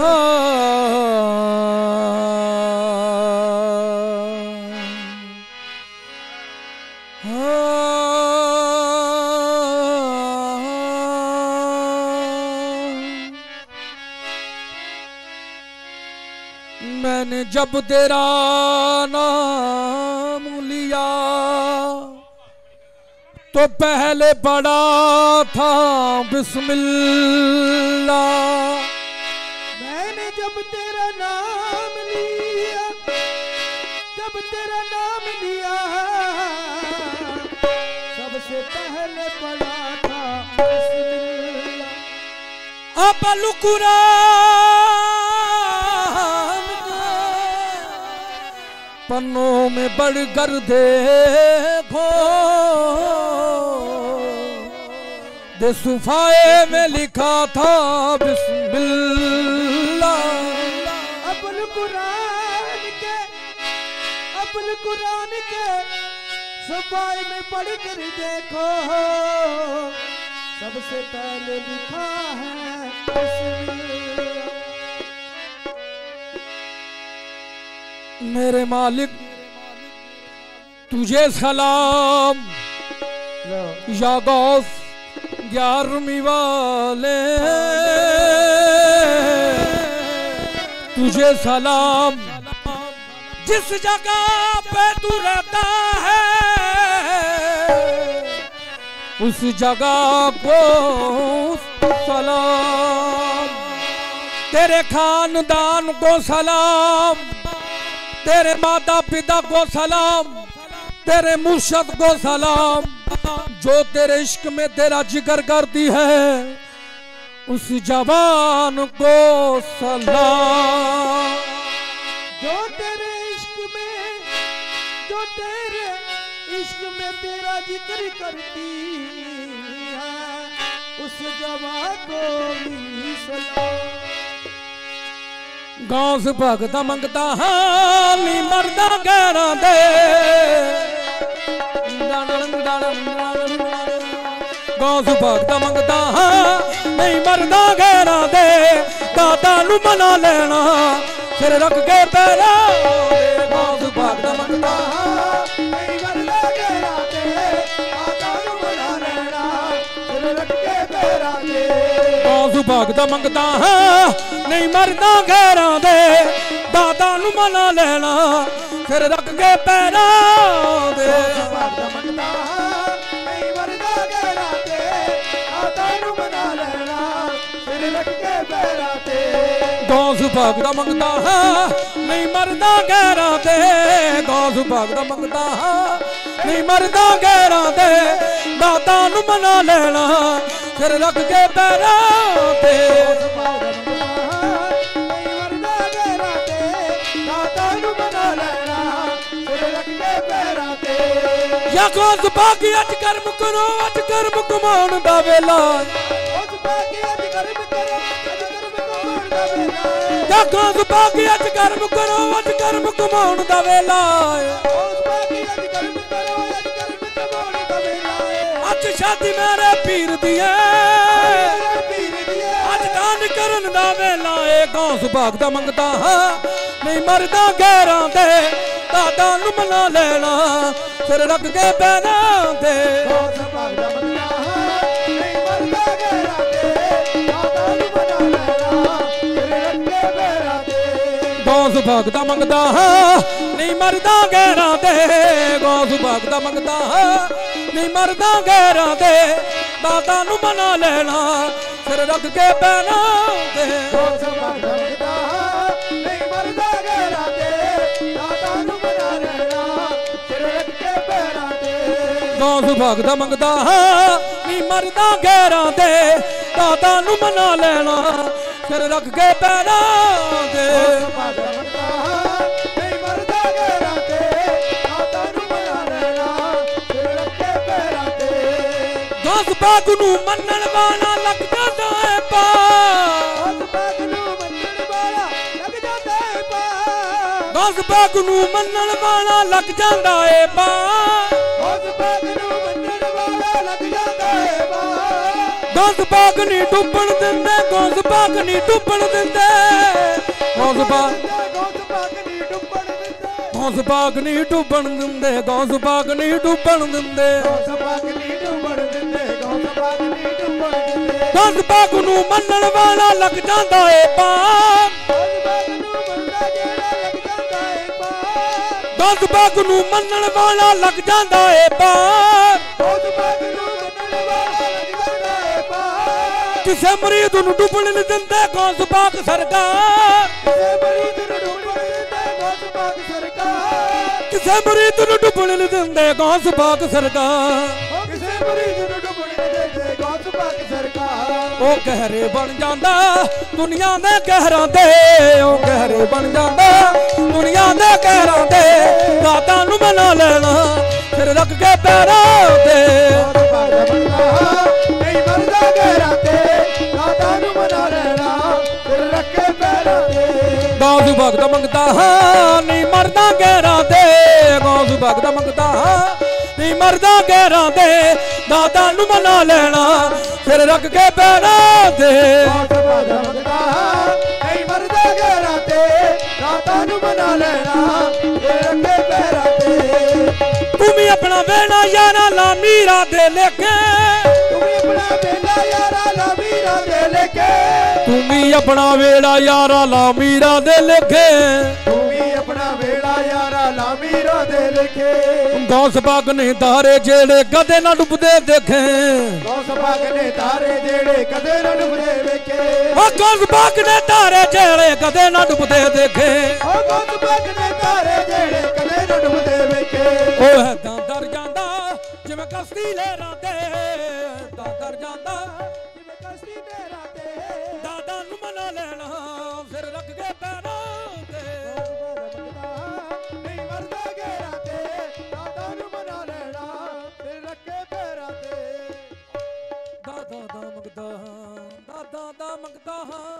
मैंने जब तेरा नाम लिया तो पहले पढ़ा था बिस्मिल्लाह। मैंने जब तेरा नाम लिया, जब तेरा नाम लिया, सबसे पहले पढ़ा था बिस्मिल्लाह। अब कुरान पन्नों में बढ़कर देखो, दे सुफाए में लिखा था बिस्मिल्लाह। अबुल कुरान के सुफाए में पढ़कर देखो, सबसे पहले लिखा है बिस्मिल्लाह। मेरे मालिक तुझे सलाम या गौस 11वीं वाले, तुझे सलाम जिस जगह पे तू रहता है उस जगह को सलाम। तेरे खानदान को सलाम, तेरे माता पिता को सलाम, तेरे मुर्शद को सलाम, जो तेरे इश्क में तेरा जिक्र करती है उस जवान को सलाम। जो तेरे इश्क में तेरा जिक्र करती है उस जवान को भी सलाम। गाँव से भगता मंगता हाली मरदा गहरा दे, गाँव से भगता मंगता नहीं मरदा गहरा दे, दादा नू मना लेना सिर रख के पैरा दे। गाँव से भगता मंगता नहीं मरदा गहरा दे, दादा नू मना लेना सिर रख के पैरा दे। गाँव से भगता मंगता नहीं मरदा गहरा दे, दादा नू मना लेना सिर रख के पैरा दे। गौस भगता मंगता नहीं मरदा गहरा दे, गौस भगता मंगता नहीं मरदा गहरा दे, दादा नू मना लेना सिर रख के पैरा दे। या गौस बागी अज कर्म करो, अज कर्म कमाउण दा वेला, या गौस बागी अज कर्म करो, अज कर्म कमाउण दा वेला। अज शादी मेरे पीर दी है, अज दान करन दा वेला ए। गौस भगता मंगता नहीं मरदा गहरा दे, दादा नू मना लेना सिर रख के पैरा दे। गौस भगता मंगता नहीं मरदा गहरा दे, दादा नू मना लेना सिर रख के पैरा दे। गौस भगता मंगता नहीं मरदा गहरा दे, गौस भगता मंगता नहीं मरदा गहरा दे, दादा नू मना लेना सिर रख के पैरा दे। गौस भगता मंगता नहीं मरदा गहरा दे, दादा नू मना लेना सिर रख के पैरा दे। गौस भगता मंगता नहीं मरदा गहरा दे, दादा नू मना लेना सिर रख के पैरा दे। गौस बाग नू मनण वाला लग जाता है पार, गौस बाग नू मनण वाला लग जाता है पार, गौस बाग नहीं डुबण दिंदे, गौस बाग नहीं डुबण दिंदे, ਗੌਸ ਪਾਕ ਨਹੀਂ ਡੁੱਬਣ ਦਿੰਦੇ ਗੌਸ ਪਾਕ ਨਹੀਂ ਡੁੱਬਣ ਦਿੰਦੇ ਗੌਸ ਪਾਕ ਨਹੀਂ ਡੁੱਬਣ ਦਿੰਦੇ ਗੌਸ ਪਾਕ ਨਹੀਂ ਡੁੱਬਣ ਦਿੰਦੇ ਗੌਸ ਪਾਕ ਨੂੰ ਮੰਨਣ ਵਾਲਾ ਲੱਗ ਜਾਂਦਾ ਏ ਪਾਰ ਗੌਸ ਪਾਕ ਨੂੰ ਮੰਨਦਾ ਜਿਹੜਾ ਲੱਗ ਜਾਂਦਾ ਏ ਪਾਰ ਗੌਸ ਪਾਕ ਨੂੰ ਮੰਨਣ ਵਾਲਾ ਲੱਗ ਜਾਂਦਾ ਏ ਪਾਰ ਗੌਸ ਪਾਕ ਨੂੰ ਮੰਨਣ ਵਾਲਾ ਲੱਗ ਜਾਂਦਾ ਏ ਪਾਰ ਕਿਸੇ ਮਰੀਦ ਨੂੰ ਡੁੱਬਣ ਨਹੀਂ ਦਿੰਦੇ ਗੌਸ ਪਾਕ ਸਰਕਾਰ ਕਿਸੇ ਮਰੀਦ ਨੂੰ ਡੁੱਬਣ ਦਿੰਦੇ ਗੌਸ ਪਾਕ ਸਰਕਾਰ ਕਿਸੇ ਮਰੀਦ ਨੂੰ ਡੁੱਬਣ ਨਹੀਂ ਦਿੰਦੇ ਗੌਸ ਪਾਕ ਸਰਕਾਰ ਕਿਸੇ ਮਰੀਦ ਨੂੰ ਡੁੱਬਣ ਦਿੰਦੇ ਗੌਸ ਪਾਕ ਸਰਕਾਰ ਉਹ ਗਹਿਰੇ ਬਣ ਜਾਂਦਾ ਦੁਨੀਆ ਦੇ ਗਹਿਰਾਂ ਤੇ ਉਹ ਗਹਿਰੇ ਬਣ ਜਾਂਦਾ ਦੁਨੀਆ ਦੇ ਗਹਿਰਾਂ ਤੇ ਦਾਤਾ ਨੂੰ ਮਨਾ ਲੈਣਾ ਫਿਰ ਰੱਖ ਕੇ ਪੈਰਾਂ ਤੇ ਨਹੀਂ ਮਰਦਾ ਗਹਿਰਾਂ ਤੇ ਦਾਤਾ ਨੂੰ ਮਨਾ ਲੈਣਾ ਫਿਰ ਰੱਖੇ ਪੈਰਾਂ ਤੇ ਗੌਸ ਭਗਤ ਮੰਗਦਾ ਹਾਂ ਨਹੀਂ ਮਰਦਾ ਗਹਿਰਾਂ ਤੇ ਗੌਸ ਭਗਤ ਮੰਗਦਾ ਹਾਂ ਨਹੀਂ ਮਰਦਾ ਗਹਿਰਾਂ ਤੇ ਦਾਤਾ ਨੂੰ ਮਨਾ ਲੈਣਾ ਫਿਰ ਰੱਖ ਕੇ ਪੈਰਾਂ ਤੇ ਨਹੀਂ ਮਰਦਾ ਗਹਿਰਾਂ ਤੇ ਦਾਤਾ ਨੂੰ ਮਨਾ ਲੈਣਾ ਫਿਰ ਰੱਖੇ ਪੈਰਾਂ ਤੇ ਤੂੰ ਵੀ ਆਪਣਾ ਵੇਣਾ ਯਾਰਾ ਲਾ ਮੀਰਾ ਦੇ ਲੇਖੇ ਤੂੰ ਵੀ ਆਪਣਾ ਵੇਲਾ ਯਾਰਾ ਲਾ ਮੀਰਾ ਦੇ ਲੇਖੇ ਤੂੰ ਵੀ ਆਪਣਾ ਵੇੜਾ ਯਾਰਾ ਲਾ ਮੀਰਾ ਦੇ ਲੇਖੇ ਤੂੰ ਵੀ ਆਪਣਾ ਵੇਲਾ ਯਾਰਾ ਲਾ ਮੀਰਾ ਦੇ ਲੇਖੇ ਗੌਸ ਪਾਕ ਨੇ ਤਾਰੇ ਜਿਹੜੇ ਕਦੇ ਨਾ ਡੁੱਬਦੇ ਦੇਖੇ ਗੌਸ ਪਾਕ ਨੇ ਤਾਰੇ ਜਿਹੜੇ ਕਦੇ ਨਾ ਡੁੱਬਦੇ ਵੇਖੇ ਉਹ ਗੌਸ ਪਾਕ ਨੇ ਤਾਰੇ ਜਿਹੜੇ ਕਦੇ ਨਾ ਡੁੱਬਦੇ ਦੇਖੇ ਉਹ ਗੌਸ ਪਾਕ ਨੇ ਤਾਰੇ ਜਿਹੜੇ ਕਦੇ ਨਾ ਡੁੱਬਦੇ ਵੇਖੇ ਉਹ ਏਦਾਂ ਦਰ ਜਾਂਦਾ ਜਿਵੇਂ ਕਸ਼ਤੀ ਲਹਿਰਾਂ ਤੇ ਦਰ ਜਾਂਦਾ ਜਿਵੇਂ ਕਸ਼ਤੀ ਤੇਰਾ ਤੇ ਦਾਦਾ ਨੂੰ ਮਨਾ ਲੈਣਾ ਫਿਰ ਰੱਖ ਕੇ ਪੈਰਾਂ ਤੇ ਨਹੀਂ ਮਰਦਾ ਗਹਿਰਾ ਤੇ ਦਾਦਾ ਨੂੰ ਮਨਾ ਲੈਣਾ ਫਿਰ ਰੱਖੇ ਪੈਰਾਂ ਤੇ ਦਾਦਾ ਦਾ ਮੰਗਦਾ ਦਾਦਾ ਦਾ ਮੰਗਦਾ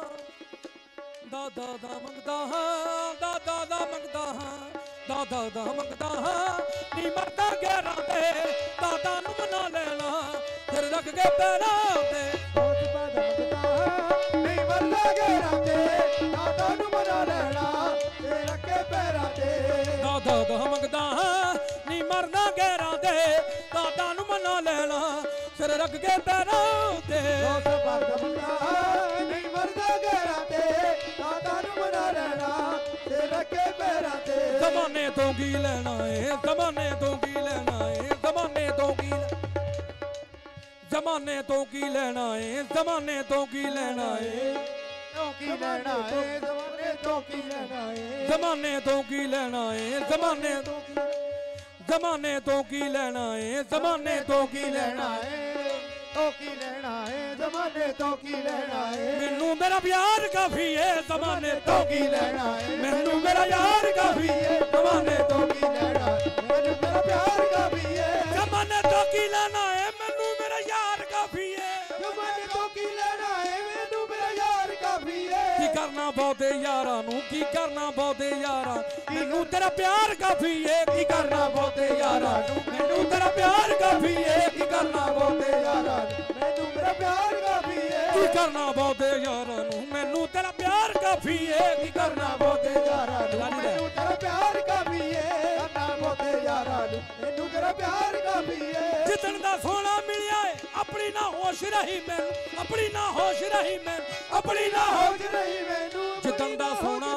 ਦਾਦਾ ਦਾ ਮੰਗਦਾ ਦਾਦਾ ਦਾ ਮੰਗਦਾ ਦਾਦਾ ਦਾ ਮੰਗਦਾ ਨੀ ਮਰਦਾ ਗਹਿਰਾਂ ਤੇ ਦਾਦਾ ਨੂੰ ਮਨਾ ਲੈਣਾ ਫਿਰ ਰੱਖ ਕੇ ਪੈਰਾਂ ਤੇ ਬਹੁਤ ਬਾਦ ਮੰਗਦਾ ਨਹੀਂ ਮਰਦਾ ਗਹਿਰਾ ਤੇ ਦਾਦਾ ਨੂੰ ਮਨਾ ਲੈਣਾ ਫਿਰ ਰੱਖੇ ਪੈਰਾਂ ਤੇ ਦਾਦਾ ਦਾ ਮੰਗਦਾ ਨੀ ਮਰਦਾ ਗਹਿਰਾਂ ਤੇ ਦਾਦਾ ਨੂੰ ਮਨਾ ਲੈਣਾ ਫਿਰ ਰੱਖ ਕੇ ਪੈਰਾਂ ਤੇ ਬਹੁਤ ਬਾਦ ਮੰਗਦਾ ਨਹੀਂ ਮਰਦਾ ਗਹਿਰਾ ਤੇ ਦਾਦਾ ਨੂੰ ਮਨਾ ਲੈਣਾ ਫਿਰ ਰੱਖੇ ਪੈਰਾਂ ਤੇ ਜ਼ਮਾਨੇ ਤੋਂ ਕੀ ਲੈਣਾ ਏ ਜ਼ਮਾਨੇ ਤੋਂ ਕੀ ਲੈਣਾ ਏ ਜ਼ਮਾਨੇ ਤੋਂ ਕੀ ਜ਼ਮਾਨੇ ਤੋਂ ਕੀ ਲੈਣਾ ਏ ਜ਼ਮਾਨੇ ਤੋਂ ਕੀ ਲੈਣਾ ਏ ਤੋਂ ਕੀ ਲੈਣਾ ਏ ਜ਼ਮਾਨੇ ਤੋਂ ਕੀ ਲੈਣਾ ਏ ਜ਼ਮਾਨੇ ਤੋਂ ਕੀ ਲੈਣਾ ਏ ਜ਼ਮਾਨੇ ਤੋਂ ਜ਼ਮਾਨੇ ਤੋਂ ਕੀ ਲੈਣਾ ਏ ਜ਼ਮਾਨੇ ਤੋਂ ਕੀ ਲੈਣਾ ਏ ਤੋਂ ਕੀ ਲੈਣਾ ਏ ਜ਼ਮਾਨੇ ਤੋਂ ਕੀ ਲੈਣਾ ਏ ਮੈਨੂੰ ਮੇਰਾ ਪਿਆਰ ਕਾਫੀ ਏ ਜ਼ਮਾਨੇ ਤੋਂ ਕੀ ਲੈਣਾ ਏ ਮੈਨੂੰ ਮੇਰਾ ਯਾਰ ਕਾਫੀ ਏ ਜ਼ਮਾਨੇ ਤੋਂ ਕੀ ਲੈਣਾ ਮੈਨੂੰ ਮੇਰਾ ਪਿਆਰ ਕਾਫੀ ਏ ਜ਼ਮਾਨੇ ਤੋਂ ਕੀ ਲੈਣਾ ਏ ਮੈਨੂੰ ਮੇਰਾ ਯਾਰ ਕਾਫੀ ਏ ਜ਼ਮਾਨੇ ਤੋਂ ਕੀ ਲੈਣਾ ਏ ਮੈਨੂੰ ਮੇਰਾ ਯਾਰ ਕਾਫੀ ਏ ਕੀ ਕਰਨਾ ਬਹੁਤੇ ਯਾਰਾਂ ਨੂੰ ਕੀ ਕਰਨਾ ਬਹੁਤੇ ਯਾਰਾਂ ਮੈਨੂੰ ਤੇਰਾ ਪਿਆਰ ਕਾਫੀ ਏ ਕੀ ਕਰਨਾ ਬਹੁਤੇ ਯਾਰਾਂ ਨੂੰ ਮੈਨੂੰ ਤੇਰਾ ਪਿਆਰ ਕਾਫੀ ਏ ਕੀ ਕਰਨਾ ਬਹੁਤੇ ਯਾਰਾਂ ਮੈਨੂੰ ਮੇਰਾ ਪਿਆਰ ਕਾਫੀ ਏ ਕੀ ਕਰਨਾ ਬਹੁਤੇ ਯਾਰਾਂ ਨੂੰ ਮੈਨੂੰ ਤੇਰਾ ਪਿਆਰ ਕਾਫੀ ਏ ਕੀ ਕਰਨਾ ਬਹੁਤੇ ਯਾਰਾਂ ਨੂੰ ਮੈਨੂੰ ਤੇਰਾ ਪਿਆਰ ਕਾਫੀ ਏ ਕਰਨਾ ਬਹੁਤੇ ਯਾਰਾਂ ਨੂੰ ਮੈਨੂੰ ਤੇਰਾ ਪਿਆਰ ਕਾਫੀ ਏ ਜਿੱਦਣ ਦਾ ਸੋਹਣਾ ਮਿਲਿਆ ਏ ਆਪਣੀ ਨਾ ਹੋਸ਼ ਰਹੀ ਮੈਨੂੰ ਆਪਣੀ ਨਾ ਹੋਸ਼ ਰਹੀ ਮੈਨੂੰ ਆਪਣੀ ਨਾ ਹੋਸ਼ ਰਹੀ ਮੈਨੂੰ ਜਿੱਦਣ ਦਾ ਸੋਹਣਾ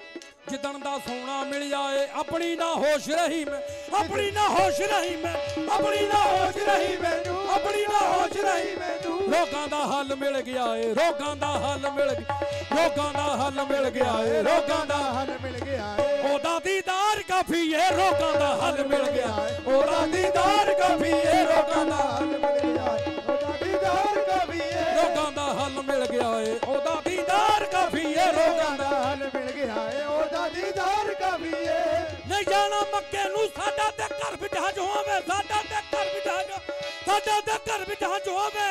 ਮਿਲਿਆ ਏ ਆਪਣੀ ਨਾ ਹੋਸ਼ ਰਹੀ ਮੈਂ ਆਪਣੀ ਨਾ ਹੋਸ਼ ਰਹੀ ਮੈਂ ਆਪਣੀ ਨਾ ਹੋਸ਼ ਰਹੀ ਮੈਨੂੰ ਆਪਣੀ ਨਾ ਹੋਸ਼ ਰਹੀ ਮੈਨੂੰ ਰੋਗਾਂ ਦਾ ਹੱਲ ਮਿਲ ਗਿਆ ਏ ਰੋਗਾਂ ਦਾ ਹੱਲ ਮਿਲ ਗਿਆ ਰੋਗਾਂ ਦਾ ਹੱਲ ਮਿਲ ਗਿਆ ਏ ਰੋਗਾਂ ਦਾ ਹੱਲ ਮਿਲ ਗਿਆ ਏ ਉਹਦਾ ਦੀਦਾਰ ਕਾਫੀ ਏ ਰੋਗਾਂ ਦਾ ਹੱਲ ਮਿਲ ਗਿਆ ਉਹਦਾ ਦੀਦਾਰ ਕਾਫੀ ਏ ਰੋਗਾਂ ਦਾ ਹੱਲ ਮਿਲ ਗਿਆ ਉਹਦਾ ਦੀਦਾਰ ਕਾਫੀ ਏ ਰੋਗਾਂ ਦਾ ਹੱਲ ਮਿਲ ਗਿਆ ਏ ਉਹਦਾ ਦੀਦਾਰ ਕਾਫੀ ਏ ਰੋਗਾਂ ਦਾ ਹੱਲ ਮਿਲ ਗਿਆ ਏ ਉਹਦਾ ਦੀਦਾਰ ਕਾਫੀ ਏ ਨਹੀਂ ਜਾਣਾ ਮੱਕੇ ਨੂੰ ਸਾਡਾ ਤੇ ਘਰ ਵਿੱਚ ਹਜ ਹੋਵੇ ਸਾਡਾ ਤੇ ਘਰ ਵਿੱਚ ਹਜ ਸਾਡਾ ਤੇ ਘਰ ਵਿੱਚ ਹਜ ਹੋਵੇ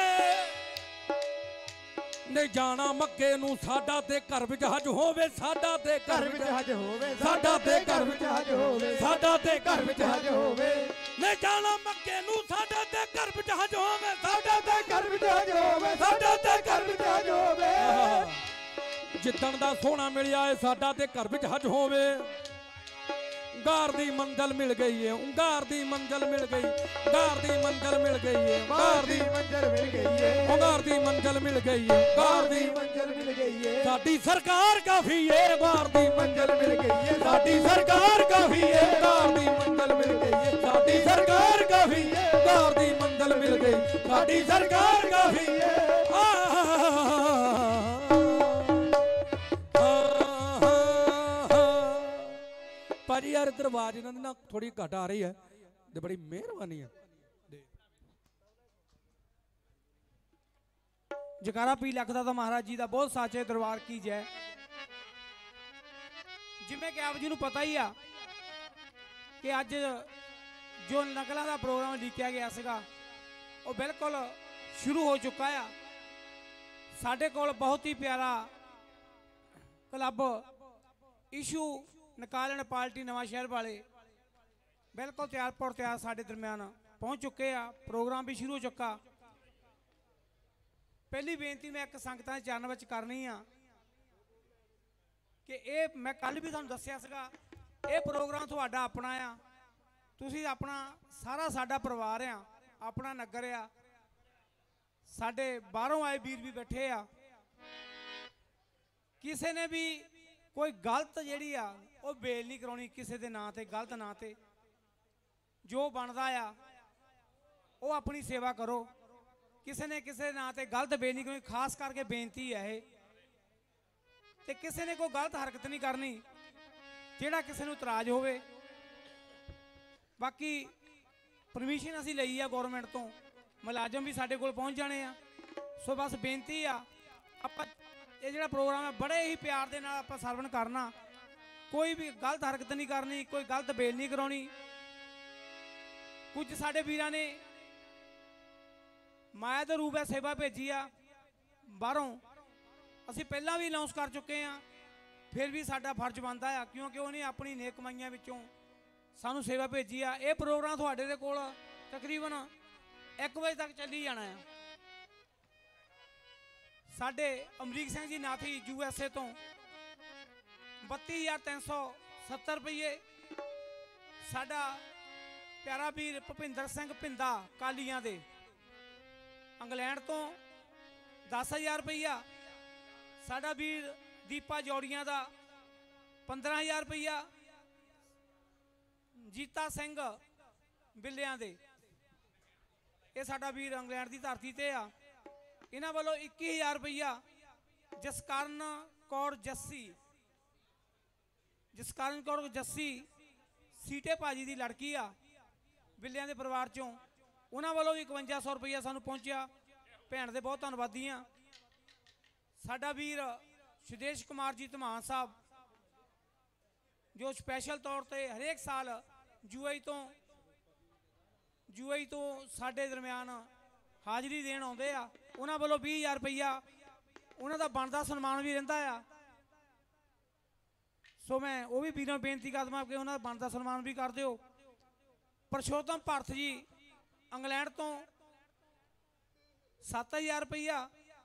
ਨਹੀਂ ਜਾਣਾ ਮੱਕੇ ਨੂੰ ਸਾਡਾ ਤੇ ਘਰ ਵਿੱਚ ਹਜ ਹੋਵੇ ਸਾਡਾ ਤੇ ਘਰ ਵਿੱਚ ਹਜ ਹੋਵੇ ਸਾਡਾ ਤੇ ਘਰ ਵਿੱਚ ਹਜ ਹੋਵੇ ਸਾਡਾ ਤੇ ਘਰ ਵਿੱਚ ਹਜ ਹੋਵੇ ਨਹੀਂ ਜਾਣਾ ਮੱਕੇ ਨੂੰ ਸਾਡਾ ਤੇ ਘਰ ਵਿੱਚ ਹਜ ਹੋਵੇ ਸਾਡਾ ਤੇ ਘਰ ਵਿੱਚ ਹਜ ਹੋਵੇ ਸਾਡਾ ਤੇ ਘਰ ਵਿੱਚ ਹਜ ਹੋਵੇ ਜਿੱਦਣ ਦਾ ਸੋਹਣਾ ਮਿਲਿਆ ਏ ਸਾਡਾ ਤੇ ਘਰ ਵਿੱਚ ਹਜ ਹੋਵੇ गार दी मंजिल मिल गई है, गार दी मंजिल मिल गई, गार दी मंजिल मिल गई है, गार दी मंजिल मिल गई है, गार दी मंजिल मिल गई है, गार दी मंजिल मिल गई है, साडी सरकार काफी है, गार दी मंजिल मिल गई है, साडी सरकार काफी है, गार दी मंजिल मिल गई है, साडी सरकार काफी है, गार दी मंजिल मिल गई, साडी सरकार काफी है। भाजी यार इधर आवाज इन्होंने ना थोड़ी घट आ रही है, तो बड़ी मेहरबानी है। जकारा पी लख दा महाराज जी का बहुत साचे दरबार की जय। जिमें कि आप जी नूं पता ही आ कि अज जो नकलों का प्रोग्राम लिखा गया सीगा वो बिल्कुल शुरू हो चुका है। साडे कोल बहुत ही प्यारा club issue निकालन party Nawanshahr वाले बिल्कुल तैयार पर तैयार साडे दरम्यान पहुँच चुके हैं। प्रोग्राम भी शुरू हो चुका। पहली बेनती मैं एक संगतां दे चरण विच करनी आ कि ये मैं कल भी तुहानूं दस्सिया सीगा, ये प्रोग्राम तुहाडा अपना आ, तुसीं अपना सारा साडा परिवार आ, अपना नगर आ, साडे बाहरों आए वीर भी बैठे आ। किसी ने भी कोई गलत जिहड़ी आ वो बेल नहीं कराउणी किसी दे नां ते, गलत नां ते। जो बनदा आ वो अपनी सेवा करो, किसी ने किसी नां ते गलत बेल नहीं कराउणी। खास करके बेनती है ये ते किसी ने कोई गलत हरकत नहीं करनी जिहड़ा किसी नूं इतराज होवे। बाकी परमिशन असीं लई आ गौरमेंट तो, मुलाजम भी साडे कोल पहुँच जाने आ। सो बस बेनती आ आपां ये जिहड़ा प्रोग्राम है बड़े ही प्यार दे नाल आपां सरवण करना, कोई भी गलत हरकत नहीं करनी, कोई गलत बेल नहीं कराउणी। कुछ साडे वीरां ने माया दे रूप है सेवा भेजी आ बाहरों, असीं पहलां भी अनाउंस कर चुके हैं, फिर भी साडा फर्ज बनता है क्योंकि उन्हें अपनी नेक कमाइयां विचों सानू सेवा भेजी आ। ये प्रोग्राम तुहाडे दे कोल तकरीबन 1 बजे तक चली जाना है। साडे अमरीक सिंह जी नाथी USA तो 32,370 रुपये, साडा प्यारा वीर भुपिंदर सिंह भिंदा कालियां दे इंग्लैंड तो 10,000 रुपया, साडा वीर दीपा जौड़ियां दा 15,000 रुपया, जीता सिंह बिल्लियां दे ये साडा वीर इंग्लैंड की धरती ते आ, इन्हां वालों 21,000 रुपया। जसकरण कौर जस्सी, जसकरण कौर जस्सी सीटे भाजी की लड़की आ बिल्लियां दे परिवार चों, उन्हां वालों भी 5100 रुपया सानू पहुंचा। भैन दे बहुत धन्नवादी हाँ। साडा वीर सुदेश कुमार जी धमान साहब जो स्पैशल तौर पर हरेक साल यूएई तो साडे दरम्यान हाज़री देन आउंदे आ, उन्हां वालों 20,000 रुपया उन्हां दा बनदा सन्मान भी रहिंदा आ। सो मैं वो भी वीरां बेनती करदा कि उन्हां दा बनदा सन्मान भी कर दिओ। परशोत्तम भरत जी इंग्लैंड तो 7,000 रुपया,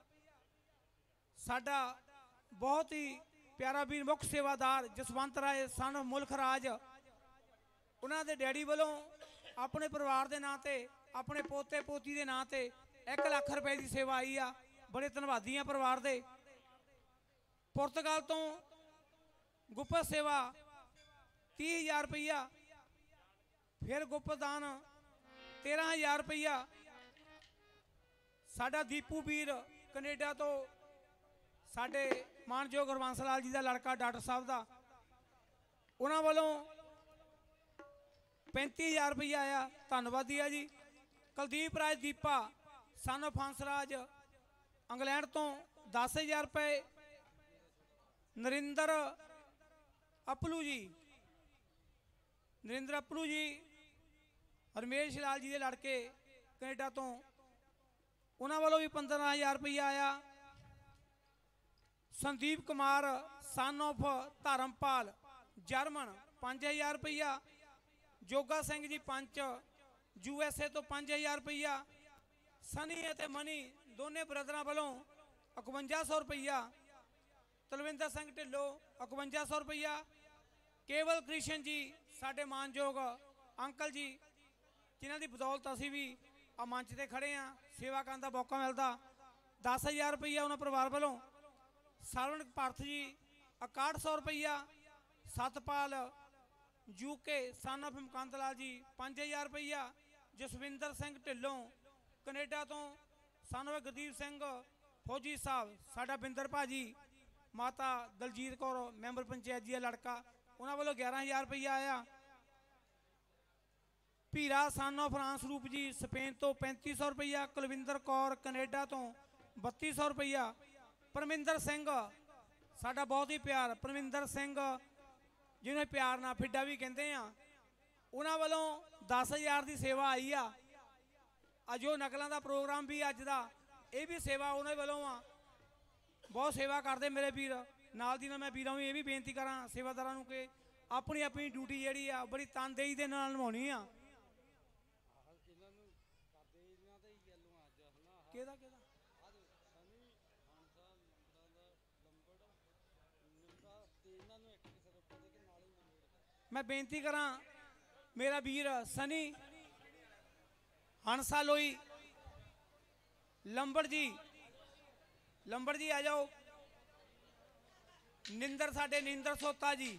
साडा बहुत ही प्यारा वीर मुख सेवादार जसवंत राय सन मुल्ख राज, उन्हां दे डैडी वालों अपने परिवार के नां ते अपने पोते पोती के नां ते 1 लाख रुपए की सेवा आई आ। बड़े धन्नवादी आ परिवार दे। पुर्तगाल तो गुप्त सेवा 30,000 रुपया, फिर गुप्त दान 13,000 रुपया। साडा दीपू वीर कनेडा तो साडे मानयोग हरबंस लाल जी का लड़का डॉक्टर साहब का, उन्होंने वालों 35,000 रुपया आया, धन्नवादी है जी। Kuldeep Raj Deepa son of Hansraj England तो 10,000 रुपये। नरिंदर अपलू जी रमेश लाल जी के लड़के कनेडा तो, उन्होंने वालों भी 15,000 रुपया आया। Sandeep Kumar son of Dharampal German 5,000 रुपया। जोगा सिंह जी पंच USA तो 5,000 रुपया। सनी ते मनी दोने ब्रदर वालों 5100 रुपया। तलविंदर सिंह ढिल्लो 5100 रुपया। केवल कृष्ण जी साडे मानयोग अंकल जी जिन्हां दी बदौलत असीं भी आ मंच ते खड़े हाँ, सेवा करन दा मौका मिलदा। 10,000 रुपया उन्हां परिवार वालों, सरवण पारथ जी 6100 रुपया, Satpal UK son of Mukand Lal ji 5,000 रुपया, जसविंदर सिंह ढिल्लों कनेडा तो सन ऑफ गुरदीप सिंह फौजी साहब, साडा बिंदर भाजी, माता दलजीत कौर मैंबर पंचायत जी लड़का, उन्होंने वालों 11,000 रुपया आया। भीरा सन ऑफ फ्रांस रूप जी स्पेन तो 3500 रुपया, कुलविंदर कौर कनेडा तो 3200 रुपया, परमिंदर सिंह साडा बहुत ही प्यार, परमिंदर सिंह जिन्हें प्यार ना फिड्डा भी कहते हैं, उन्होंने वालों 10,000 की सेवा आई आ। अजो नकलों का प्रोग्राम भी अज का ये भी सेवा उन्होंने वालों आ, बहुत सेवा करते मेरे वीर। नाल दी मैं वीरों ये भी बेनती करा सेवादारां नूं कि अपनी अपनी ड्यूटी जी आ बड़ी तनदेही के नाल निभाउणी आ। मैं बेनती करा मेरा वीर सनी हंसा लोई लंबड़ जी आ जाओ। निंदर साडे निंदर सोता जी,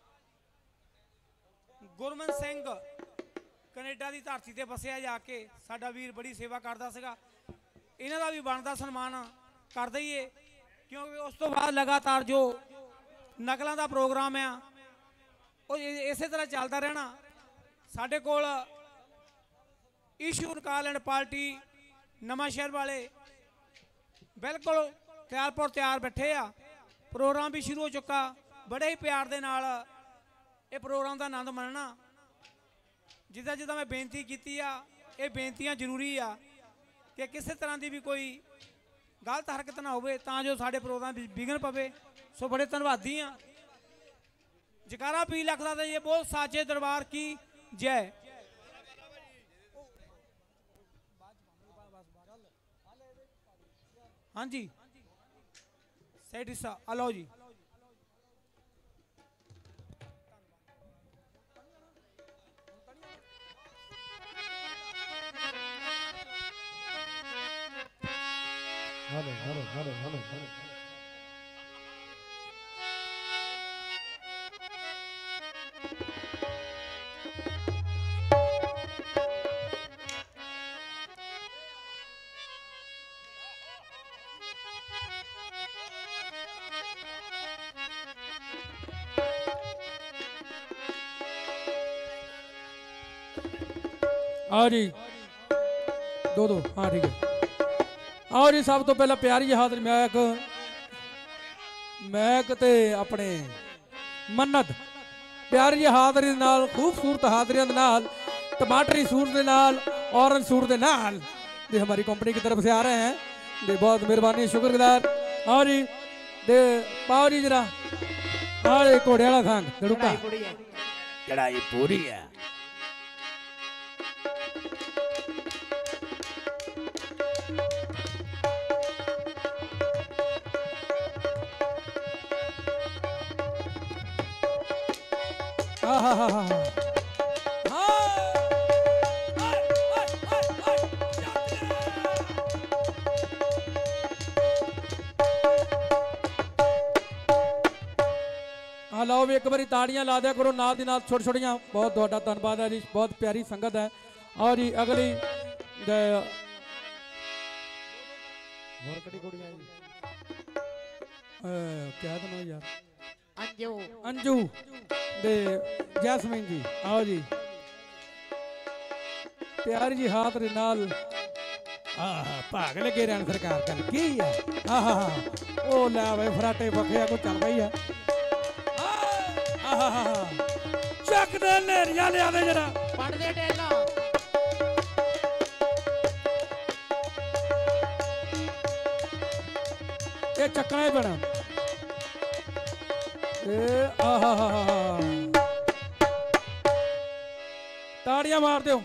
गुरमन सिंह कनेडा की धरती ते बसिया जाके साडा वीर बड़ी सेवा करता सीगा, इन्हां दा भी बनदा सन्मान कर दईए क्योंकि उस तो बाद लगातार जो नकलों का प्रोग्राम है वो इस तरह चलता रहना। साडे कोल इशू नकाल एंड पार्टी नवां शहर वाले बिल्कुल तैयारपुर तैयार बैठे आ, प्रोग्राम भी शुरू हो चुका। बड़े ही प्यार दे नाल ये प्रोग्राम का आनंद मनना। जिदा जिदा मैं बेनती की आ, ये बेनतियां जरूरी आ कि किसी तरह की भी कोई गलत हरकत ना हो तां जो साडे प्रोग्राम विघन पवे। सो बड़े धन्यवादी हाँ। जकारा पी लखदा ते ये बोल साचे दरबार की जय। हाँ जी सेठ हिस्सा अलो जी। आओ जी दो हाँ ठीक है। आओ जी सब तो पहला प्यारी हाजिर मैक ते अपने मन्नत प्यारी हाजिरी दे नाल खूबसूरत हाजिरियां दे नाल टमाटरी सूट के नाल ऑरेंज सूट के नाल दे हमारी कंपनी की तरफ से आ रहे हैं। दे बहुत मेहरबानी शुक्रगुजार। आओ जी दे पाओ जी जरा आओ घोड़े वाला थांग गड़ुका कढ़ाई पूरी है। लाओ भी एक बारी ताड़ियां ला दिया करो नाल दी नाल छोटी छोटियां। बहुत तुहाडा धन्यवाद है जी, बहुत प्यारी संगत है। और जी अगली क्या नाम यार अंजू दे जैस्मीन जी। आओ जी प्यारी जी हाथ दे नाल भाग लगे रहन सरकार कल की है। ओ लै भाई फराटे बखिया को चल रही है। चक दे नेरिया लिया दे जरा पढ़ दे टेला ये चक्कना ही बना। ताड़ियां मार दो।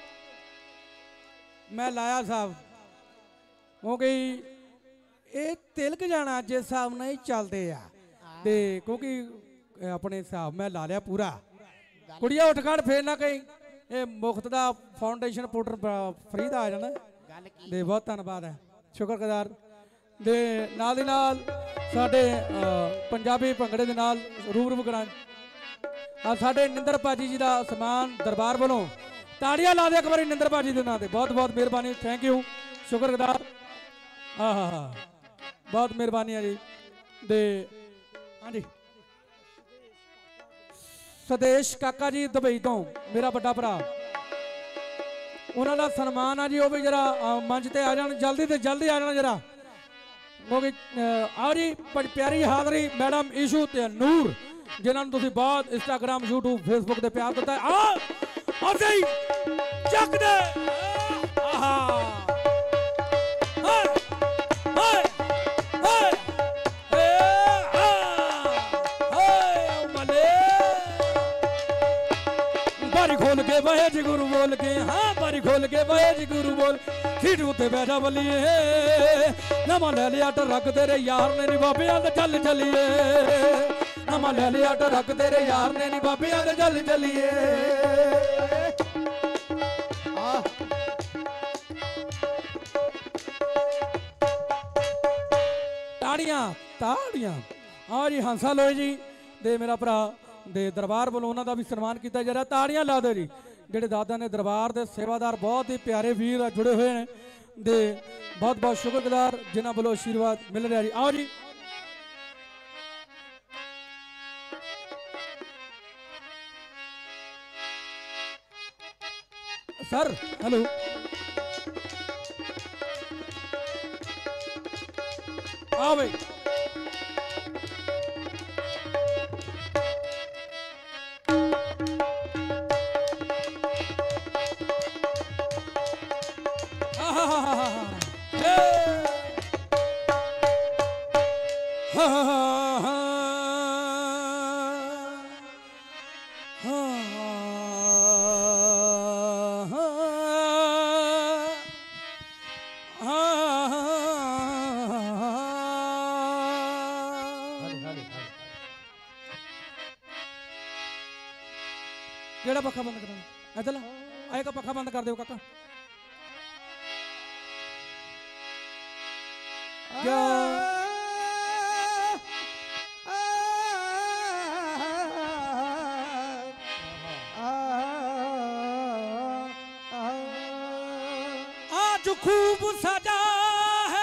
मैं लाया साहब क्योंकि ये तिलक जाना जिस हिसाब नहीं चलते क्योंकि अपने हिसाब मैं ला लिया पूरा कुड़िया उठ खड़ फिर ना कहीं ये मुफ्त का फाउंडेशन पाउडर फ्री का आ जाना दे बहुत धन्यवाद है शुक्रगुजार दे नाल दी नाल साडे पंजाबी भंगड़े दे नाल रूबरू करा साडे निंदर भाजी जी का समान दरबार वालों ताड़ियां ला दे एक बार निंदर भाजी के नाम से बहुत बहुत मेहरबानी थैंक यू शुक्रगुजार हाँ हाँ हाँ बहुत मेहरबानी है जी दे हाँ जी सदेश काका जी दुबई तो मेरा बड़ा भरा उन्होंने सन्मान है जी वह भी जरा मंच से आ जान जल्दी से जल्दी आ जाना जरा क्योंकि आओ जी प्यारी हाजरी मैडम ईशू ते नूर जिन्होंने तुम बहुत इंस्टाग्राम यूट्यूब फेसबुक से प्यार दिता है चक दे खोल के बहे जी गुरु बोल के हाँ बारी खोल के बहे जी गुरु बोल सीट उत्ते बैठा बलिए नमा ले लिया रख तेरे यार ने नी बाबिया चल चलिए नमा ले लिया रख तेरे यार ने नी बाबिया चल चलिए ताड़ियां ताड़ियां हाँ जी हंसा लोए जी दे मेरा भरा दे दरबार वालों उन्होंने भी सन्मान किया जा रहा ताड़ियां ला दो जी जेडे दादा ने दरबार के सेवादार बहुत ही प्यारे वीर जुड़े हुए हैं दे बहुत बहुत शुक्रगुजार जिन्होंने वालों आशीर्वाद मिल रहा जी आओ जी सर हेलो आओ भाई केड़ा पक्खा बंद करना इधर आए का पक्खा बंद कर दो काका आज खूब सजा है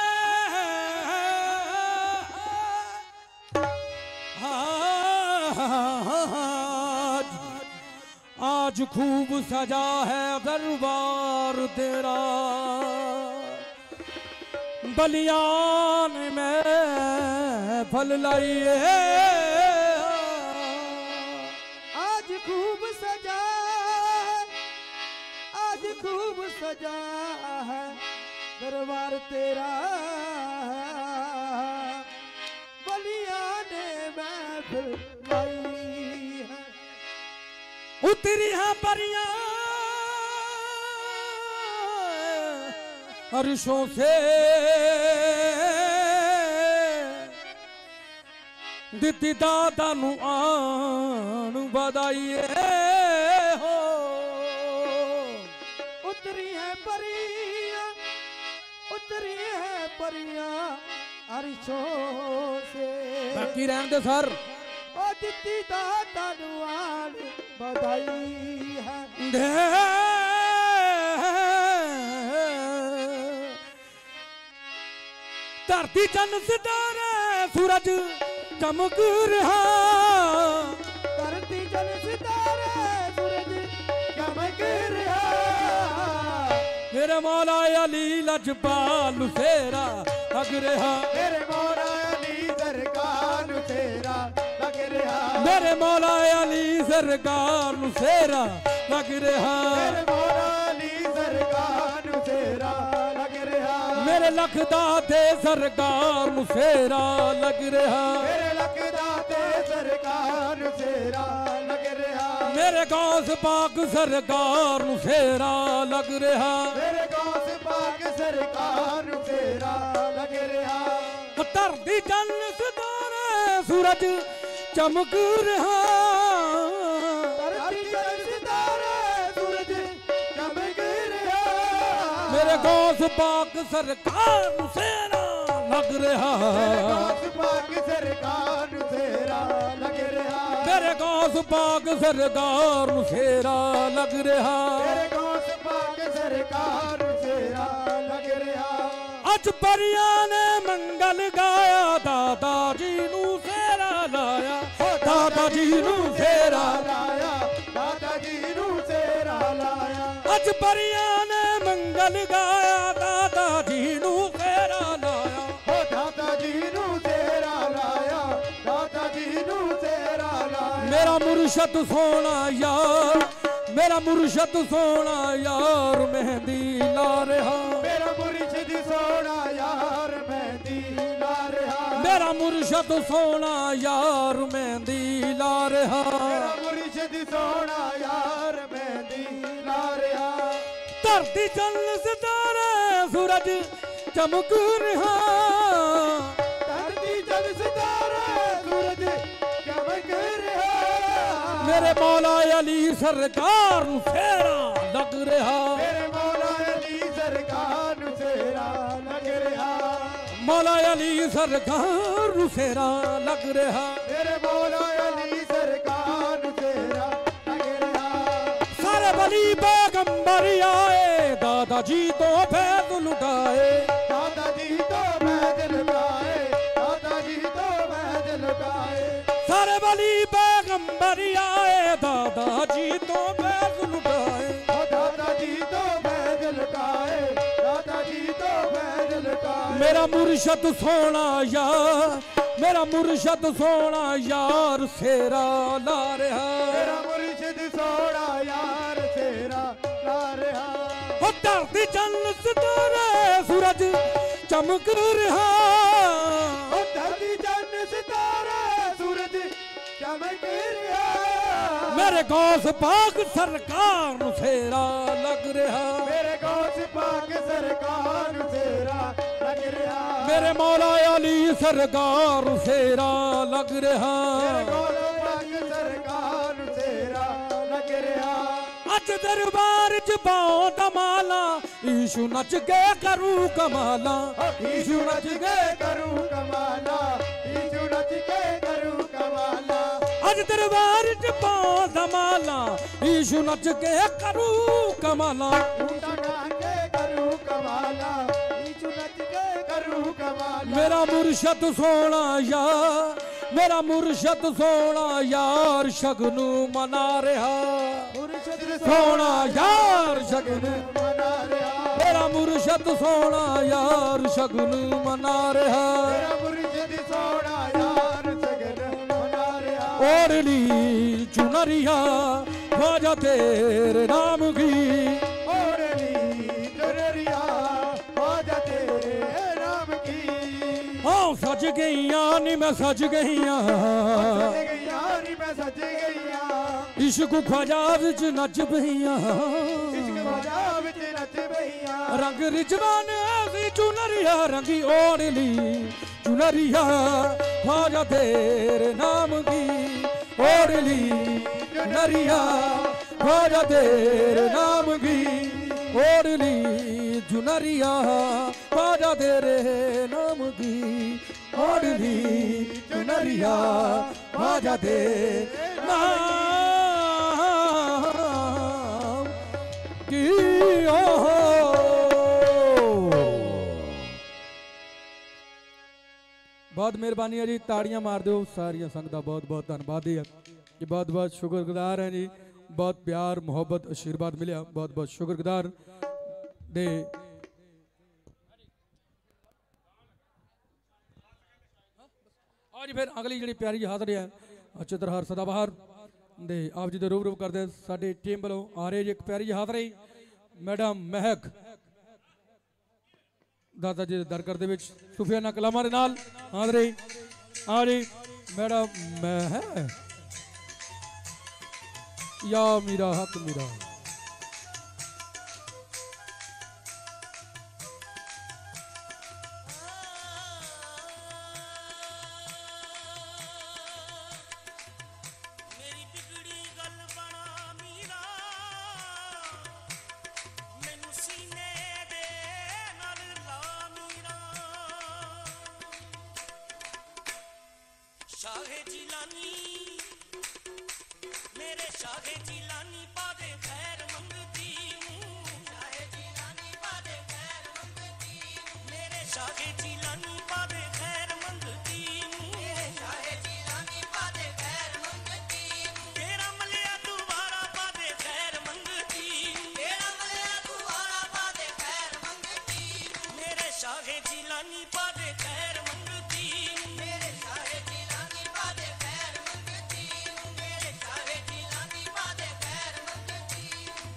आज खूब सजा है दरबार तेरा बलियान में फल लाइए आज खूब सजा आज खूब सजा है दरबार तेरा बलियान में फल लाई है उतरी है परियां अर्शों से दिती दादा नु आन बधाइए हो उतरी है परियां अर्शों से बाकी रहने दे सर ओ दिती दादा नु आन बधाई है धरती चंद सितारे सूरज चमक रहा धरती चंद सितारे सूरज चमक रहा मेरे मौला अली लजपाल सेरा लग रहा मेरे मौला अली सरकार तेरा लग रहा मेरे मौला अली सरकार सेरा लग रहा मेरे मौला अली सरकार तेरा लग रहा मेरे लखदा ते सरकार सेरा लग रहा मेरे लखदा ते सरकार तेरा लग रहा मेरे गौस पाक सरकार सेरा लग रहा मेरे गौस पाक सरकार तेरा लग रहा धरती चंद सितारे सूरज चमक रहा धरती जल सितारे सूरज चमक रहा मेरे गौस पाक सरकार नूं सेना लग रहा गौस पाक सरकार नूं सेरा लग रहा मेरे गौस पाक सरकार नूं सेरा लग रहा तेरे गौस पाक सरकार नूं सेरा लग रहा अज परियां ने मंगल गाया दादा जी नूं सेरा लाया दादा जी नूं सेरा लाया दादा जी नूं सेरा लाया अज परियां ने मंगल गाया दादा जी नूं सेरा लाया ओ दादा जी नूं सेरा लाया दादा जी नूं सेरा लाया मेरा मुर्शद सोना यार मेरा मुर्शद सोना यार मेहंदी ला रहा मेरा मुर्शिद सोना यार मेहंदी ला रहा मेरा मुर्शद सोना यार मेहंदी ला रहा मेरा मुर्शिद सोना यार मेहंदी ला रहा धरती चल सितारे सूरज चमक रहा धरती जल सितारे सूरज चमक रहा मेरे मौला अली सरकार नूं फेरा लग रहा मेरे मौला अली सरकार नूं सेरा लग रहा मौला अली सरकार नूं फेरा लग रहा मेरे मौला अली सरकार नूं सेरा लग रहा सारे बली पैगंबर आए दादा जी तो फैज लुटाए दादा जी तो बैद लगाए दादा जी तो बैद लगाए सारे बली पैगंबर आए दादा जी तो फैज लुटाए ओ दादा जी तो बैद लगाए दादा जी तो बैद लगाए मेरा मुर्शद सोना यार मेरा मुर्शद सोना यार सेरा ला रहा मेरा मुर्शिद सोना यार सेरा ला रहा ओ धरती चंद सितारे सूरज चमक रहा ओ धरती चंद सितारे सूरज चमक रहा मेरे गौस पाक सरकार नूं सेरा लग रहा मेरे गौस पाक सरकार नूं सेरा लग रहा मेरे मौला अली सरकार नूं सेरा लग रहा मेरे गौस पाक सरकार नूं सेरा लग रहा अज दरबार च पाओ दमाला ईशु नच के करूं कमाला ईशु नच के करूं कमाला ईशु नच के करूं कमाला अज दरबार च पाओ दमाला ईशु नच के करूं कमाला ऊंटा गान के करूं कमाला ईशु नच के करूं कमाला मेरा मुर्शद सोना यार मेरा मुर्शद सोना यार शगनू मना रहा मुर्शिद सोना यार शगनू मना रहा मेरा मुर्शद सोना यार शगनू मना रहा मेरा मुर्शिद सोना यार सगन मना रहा ओढ़ली चुनरिया ख्वाजा तेरे नाम की ओढ़नी चुनरिया ख्वाजा तेरे नाम की हाँ सज गईया नी मैं सज गईया सज गईया नी मैं सज गईया इश्क ख्वाजा विच नच पईया इश्क ख्वाजा विच नच पईया रंग रिजवान ऐसी चुनरिया रंगी ओढ़ली चुनरिया ख्वाजा तेरे नाम की ओढ़ली चुनरिया ख्वाजा तेरे नाम की ओढ़ली चुनरिया ख्वाजा तेरे नाम की ओढ़ली चुनरिया ख्वाजा तेरे नाम की बहुत मेहरबानी है जी ताड़ियां मार दो सारिया संगत का बहुत बहुत धन्यवाद है जी बहुत बहुत शुक्रगुजार हैं जी बहुत प्यार मोहब्बत आशीर्वाद मिले बहुत बहुत शुक्रगुजार दे आज फिर अगली जी प्यारी हाजिर है चित्रहार सदाबहार दे आप जी दे रूबरू करते साडी टीम वालों आ रहे जी एक प्यारी हाजिर मैडम महक दादा जी दरकर दे विच सुफियाना कलामां दे नाल हाजिर आ जी मैडम महक या मेरा हक मेरा शाहे जिलानी मेरे शाहे जिलानी पादे खैर मंगती हूँ शाहे जिलानी पादे खैर मंगती मेरे शाहे जिलानी पादे खैर मंगती हूँ शाहे जिलानी पादे खैर मंगती तेरा मलिया दोबारा पादे खैर मंगती तेरा मलिया दोबारा पादे खैर मंगती मेरे शाहे जिलानी पादे खैर मंगती मेरे शाहे जिलानी पादे खैर मंगती मेरे शाहे जिलानी पादे खैर मंगती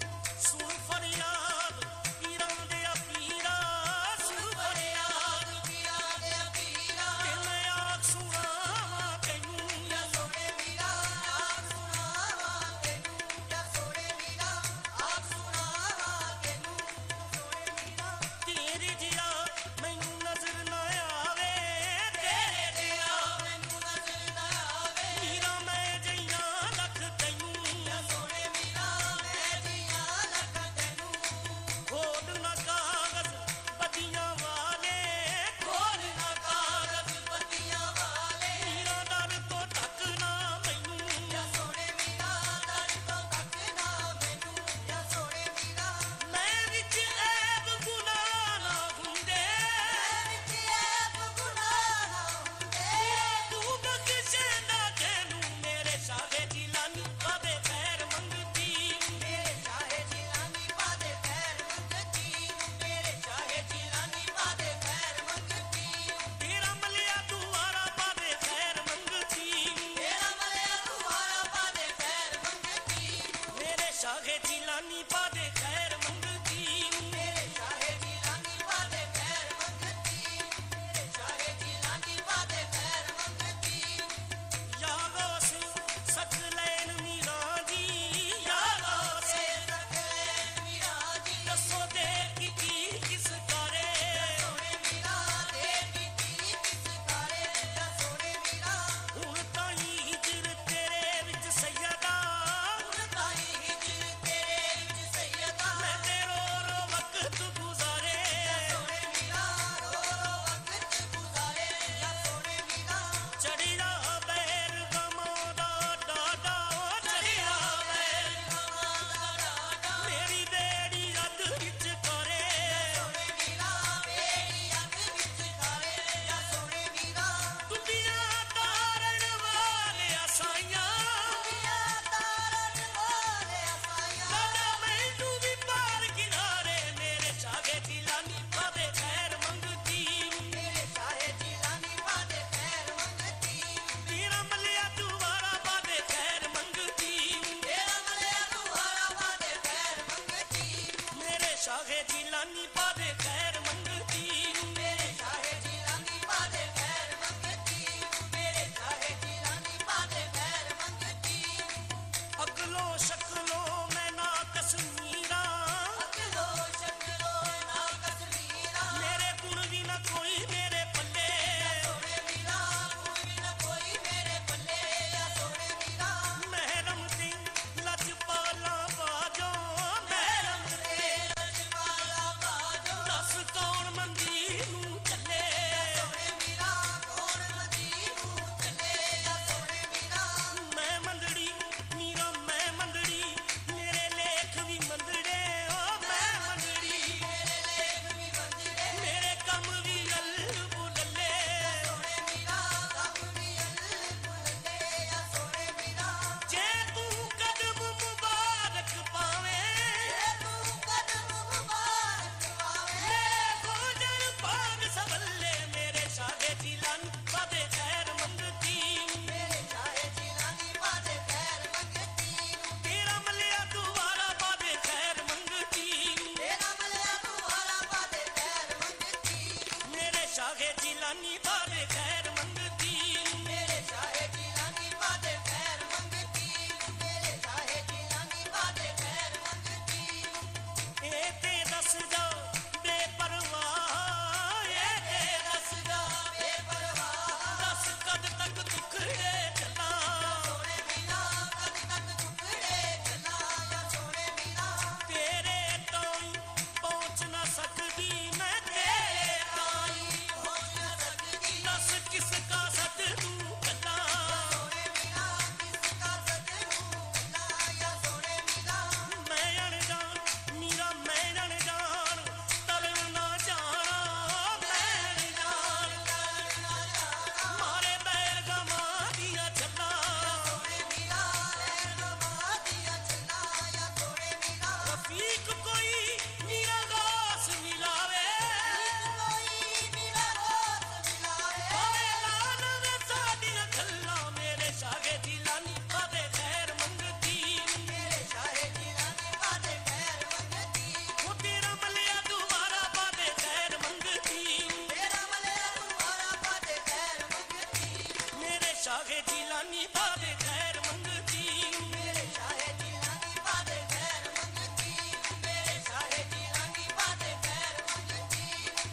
शाहे जिलानी पादे खैर मंगती मेरे शाहे जिलानी पादे खैर मंगती मेरे शाहे जिलानी पादे खैर मंगती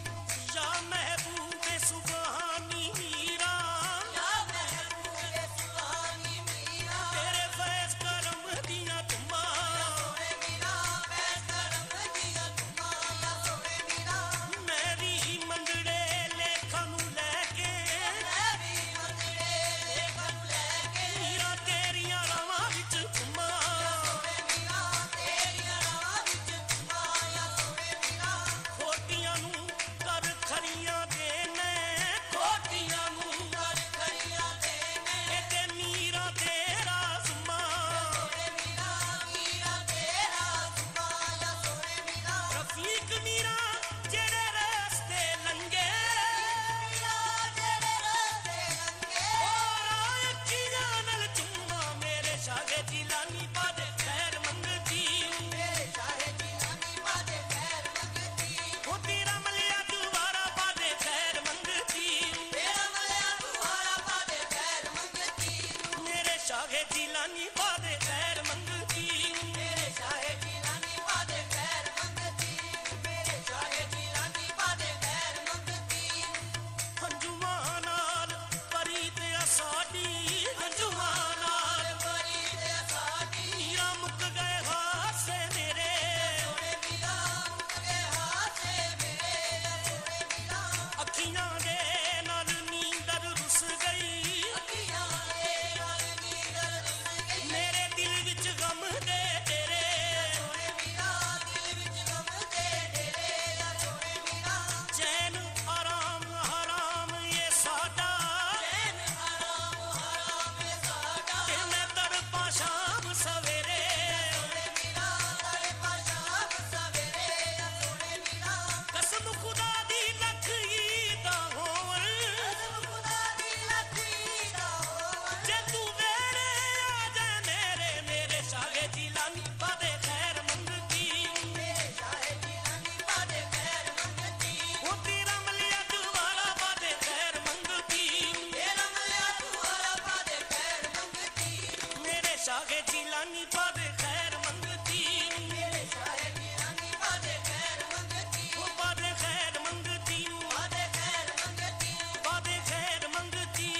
या महबूबे सुबहानी मीरा या महबूबे सुबहानी मीरा तेरे फैज़ करम दिया तुम्मा या सोने मीरा फैज़ करम दिया तुम्मा या सोने मीरा मेरी मंगड़े लेखा नू लेके मेरी मंगड़े लेखा नू लेके मीरा तेरियां रावां विच तुम्मा या सोने मीरा तेरियां रावां विच तुम्मा या सोने मीरा खोटियां नू कर खरियां देने खोटियां नू कर खरियां देने ते मीरा तेरा जुम्मा सोने मीरा मीरा तेरा जुम्मा या सोने मीरा रफीक मीरा जेड़े रास्ते लंगे मीरा जेड़े रास्ते लंगे और अखियां नाल चुम्मा मेरे शाहे जिलानी पादे खैर मंगती मेरे शाहे जिलानी पादे खैर मंगती ओ तेरा मलिया दुबारा पादे खैर मंगती तेरा मलिया दुबारा पादे खैर मंगती मेरे शाहे जिलानी पादे खैर मंगती मेरे शाहे जिलानी पादे खैर मंगती मेरे शाहे जिलानी पादे खैर मंगती हंजुआं नाल परी ते साडी हंजुआं नाल परी ते साडी मीरा मुक गए हासे मेरे सोने मीरा मुक गए हासे मेरे सोने मीरा अखियां दे नाल नींदर रुस गई अखियां दे नाल नींदर रुस गई मेरे दिल विच गम दे तेरे सोने मीरा दिल विच गम दे तेरे या सोने मीरा चैन आराम हराम ये साडा चैन आराम ये साडा ते मैं तड़पा शाम सवेरे सोने मीरा तड़पा शाम सवेरे या सोने मीरा कसम खुदा दी लख ईदा होवन कसम खुदा दी लख ईदा होवन जे तू वेड़े आ जा मेरे मेरे शाहे जिलानी पादे खैर मंगती मेरे शाहे जिलानी पादे खैर मंगती ओ तेरा मलिया दुबारा पादे खैर मंगती तेरा मलिया दुबारा पादे खैर मंगती मेरे शाहे जिलानी पादे खैर मंगती मेरे शाहे जिलानी पादे खैर मंगती ओ पादे खैर मंगती पादे खैर मंगती पादे खैर मंगती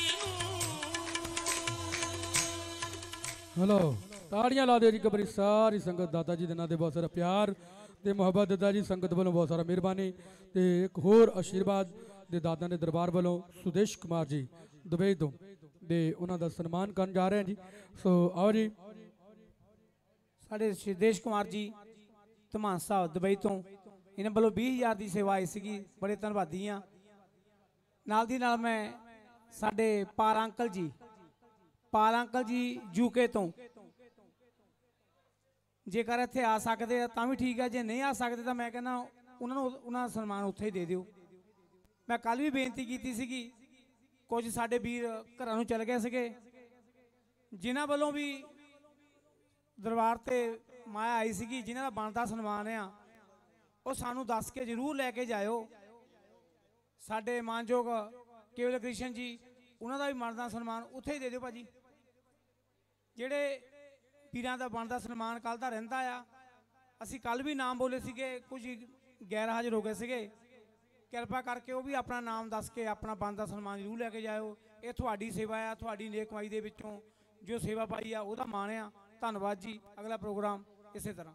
हेलो ताड़ियां ला दिओ जी कबरी सारी संगत दाता जी दे नां ते बहुत सारा प्यार ते मुहब्बत दिता जी संगत वालों बहुत सारा मेहरबानी ते एक होर आशीर्वाद दे दादा ने दरबार वालों सुदेश कुमार जी दुबई तो दे उन्हां दा सन्मान करन जा रहे हैं जी सो आओ जी ਸਾਡੇ ਸਿद्धੇਸ਼ ਕੁਮਾਰ ਜੀ ਧਮਾਨ ਸਾਹਿਬ ਦੁਬਈ ਤੋਂ ਇਹਨਾਂ ਵੱਲੋਂ 20,000 ਦੀ ਸੇਵਾ ਆਈ ਸੀਗੀ ਬੜੇ ਧੰਨਵਾਦੀ ਆ ਨਾਲ ਦੀ ਨਾਲ ਮੈਂ ਸਾਡੇ ਪਾਲ ਅੰਕਲ ਜੀ ਯੂਕੇ ਤੋਂ ਜੇਕਰ ਇੱਥੇ ਆ ਸਕਦੇ ਆ ਤਾਂ ਵੀ ਠੀਕ ਹੈ ਜੇ ਨਹੀਂ ਆ ਸਕਦੇ ਤਾਂ ਮੈਂ ਕਹਿੰਦਾ ਉਹਨਾਂ ਦਾ ਸਨਮਾਨ ਉੱਥੇ ਹੀ ਦੇ ਦਿਓ ਮੈਂ ਕੱਲ ਵੀ ਬੇਨਤੀ ਕੀਤੀ ਸੀਗੀ ਕੁਝ ਸਾਡੇ ਵੀਰ ਘਰਾਂ ਨੂੰ ਚਲੇ ਗਏ ਸੀਗੇ ਜਿਨ੍ਹਾਂ ਵੱਲੋਂ ਵੀ ਦਰਬਾਰ ਤੇ ਮਾਇਆ ਆਈ ਸੀਗੀ ਜਿਨ੍ਹਾਂ ਦਾ ਬਣਦਾ ਸਨਮਾਨ ਆ ਉਹ ਸਾਨੂੰ ਦੱਸ ਕੇ ਜ਼ਰੂਰ ਲੈ ਕੇ ਜਾਇਓ ਸਾਡੇ ਮਾਨਯੋਗ ਕੇਵਲ ਕ੍ਰਿਸ਼ਨ ਜੀ ਉਹਨਾਂ ਦਾ ਵੀ ਬਣਦਾ ਸਨਮਾਨ ਉੱਥੇ ਹੀ ਦੇ ਦਿਓ ਭਾਜੀ ਜਿਹੜੇ ਵੀਰਾਂ ਦਾ ਬਣਦਾ ਸਨਮਾਨ ਕੱਲ ਦਾ ਰਹਿੰਦਾ ਆ ਅਸੀਂ ਕੱਲ ਵੀ ਨਾਮ ਬੋਲੇ ਸੀਗੇ ਕੁਝ ਗੈਰ ਹਾਜ਼ਰ ਹੋ ਗਏ ਸੀਗੇ ਕਿਰਪਾ ਕਰਕੇ ਉਹ ਵੀ ਆਪਣਾ ਨਾਮ ਦੱਸ ਕੇ ਆਪਣਾ ਬਣਦਾ ਸਨਮਾਨ ਜ਼ਰੂਰ ਲੈ ਕੇ ਜਾਇਓ ਇਹ ਤੁਹਾਡੀ ਸੇਵਾ ਆ ਤੁਹਾਡੀ ਨੇਕ ਕਮਾਈ ਦੇ ਵਿੱਚੋਂ ਜੋ ਸੇਵਾ ਪਾਈ ਆ ਉਹਦਾ ਮਾਣ ਆ ਧੰਨਵਾਦ ਜੀ ਅਗਲਾ ਪ੍ਰੋਗਰਾਮ ਇਸੇ ਤਰ੍ਹਾਂ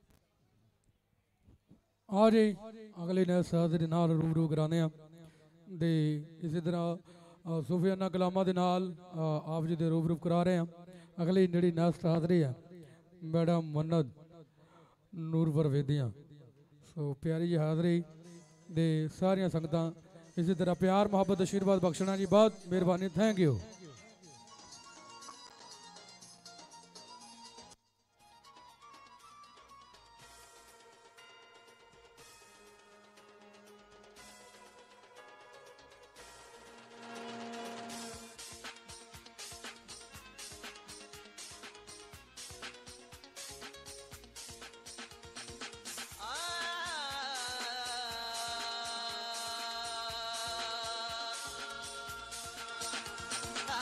आ जी अगले ने साथ दे नाल रूबरू कराने दे इसी तरह सूफियाना कलामा दे नाल आप जी दे रूबरू करा रहे हैं अगली जी नेक्स्ट हाजरी है मैडम मन्नत नूरवर वेदियाँ सो प्यारी जी हाजरी दे सारिया संगतां इसी तरह प्यार मुहब्बत आशीर्वाद बख्शना जी बहुत मेहरबानी थैंक यू आ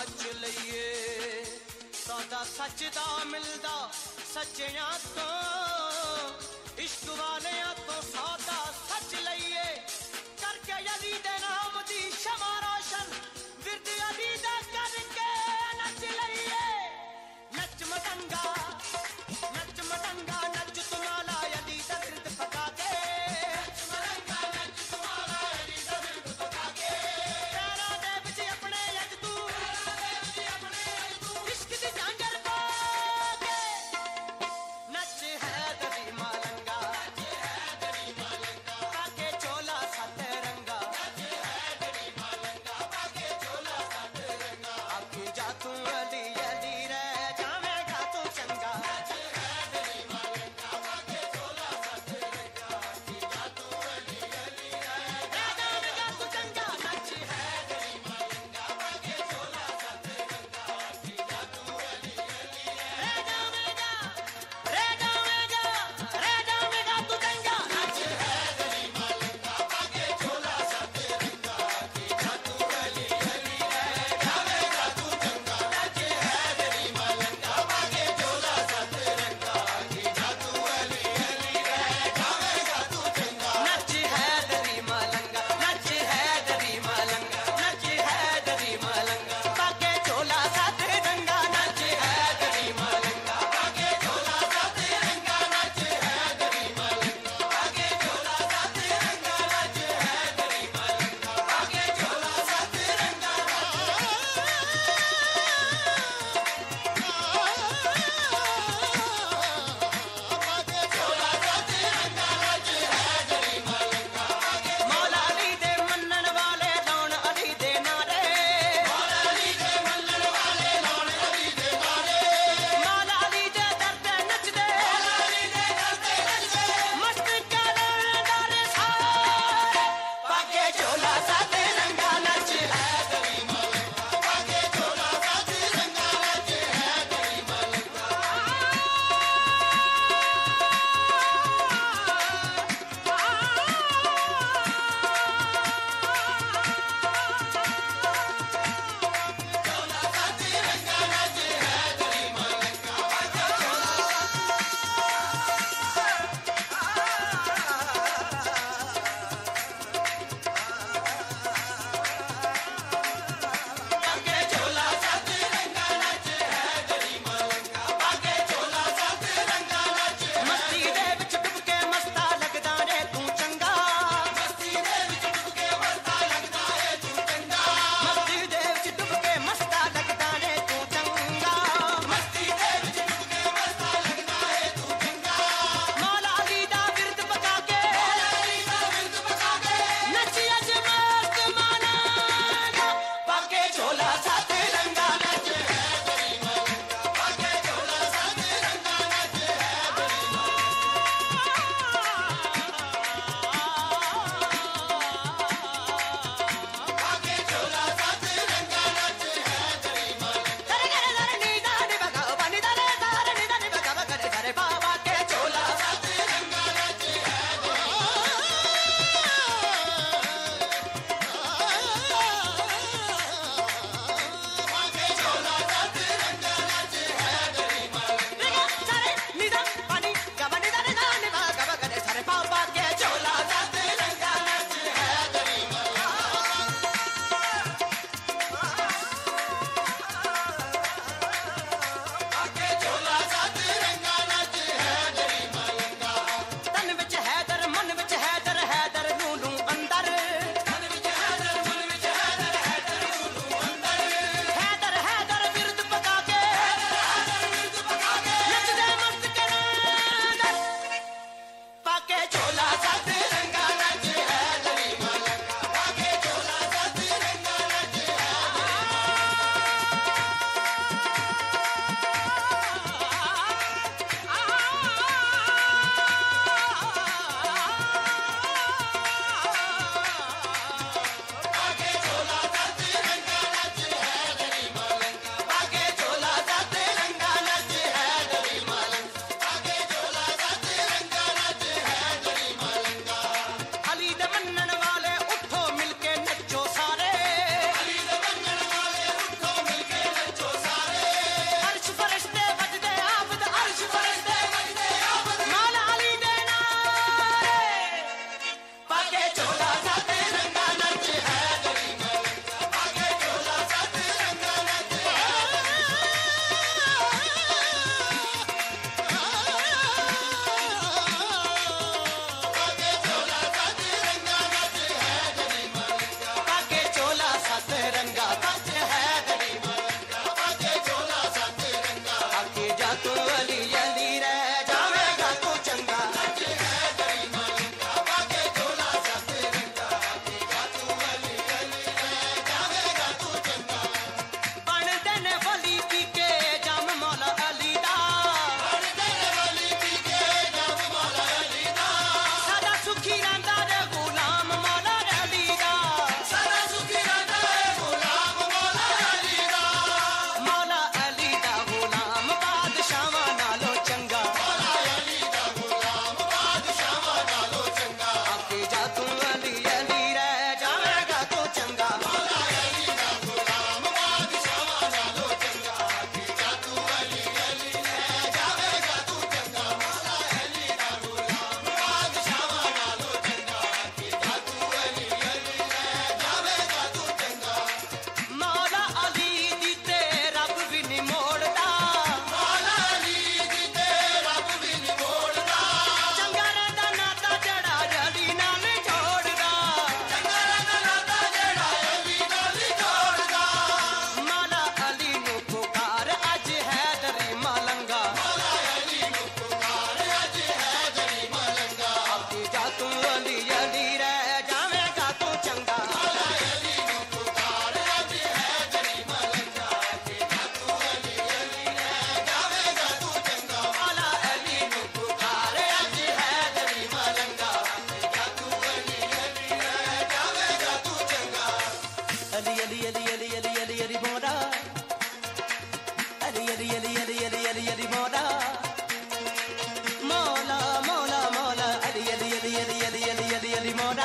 नच लईए सौदा सच दा मिलदा सच्चियां तो इश्क वालियां तो सौदा सच लईए करके अली दे नाम दी शमा रोशन विरद अली दा करके नच लईए नच मटंगा नच तुम्हारा अली दा विरद पका के पैरां दे विच अपने अज तू इश्क दी झांझर पा के नच है दरी मालंगा पाके चोला सत रंगा आखी जा तू अली अली रह जावेगा तू चंगा रह जावेगा तू चंगा नच है दरी मालंगा पाके चोला सत रंगा रह जावेगा तू चंगा नच है दरी मालंगा पाके चोला सत रंगा जा तू अली अली रह जावेगा तू चंगा नच है दरी मालंगा पाके चोला सत रंगा जा तू अली अली रह जावेगा तू चंगा नच है दरी मालंगा नच है दरी मालंगा नच है दरी मालंगा पाके चोला सत रंगा नच है दरी मालंगा पाके चोला सत रंगा नच है दरी मालंगा पाके चोला सत रंगा नच है दरी मालंगा पाके चोला सत रंगा मौला अली दे मनन वाले दौन अली दे नारे मौला अली अली अली अली अली मोरा अली अली अली अली अली अली अली मोरा मौला मौला मौला अली अली अली अली अली अली अली अली मोरा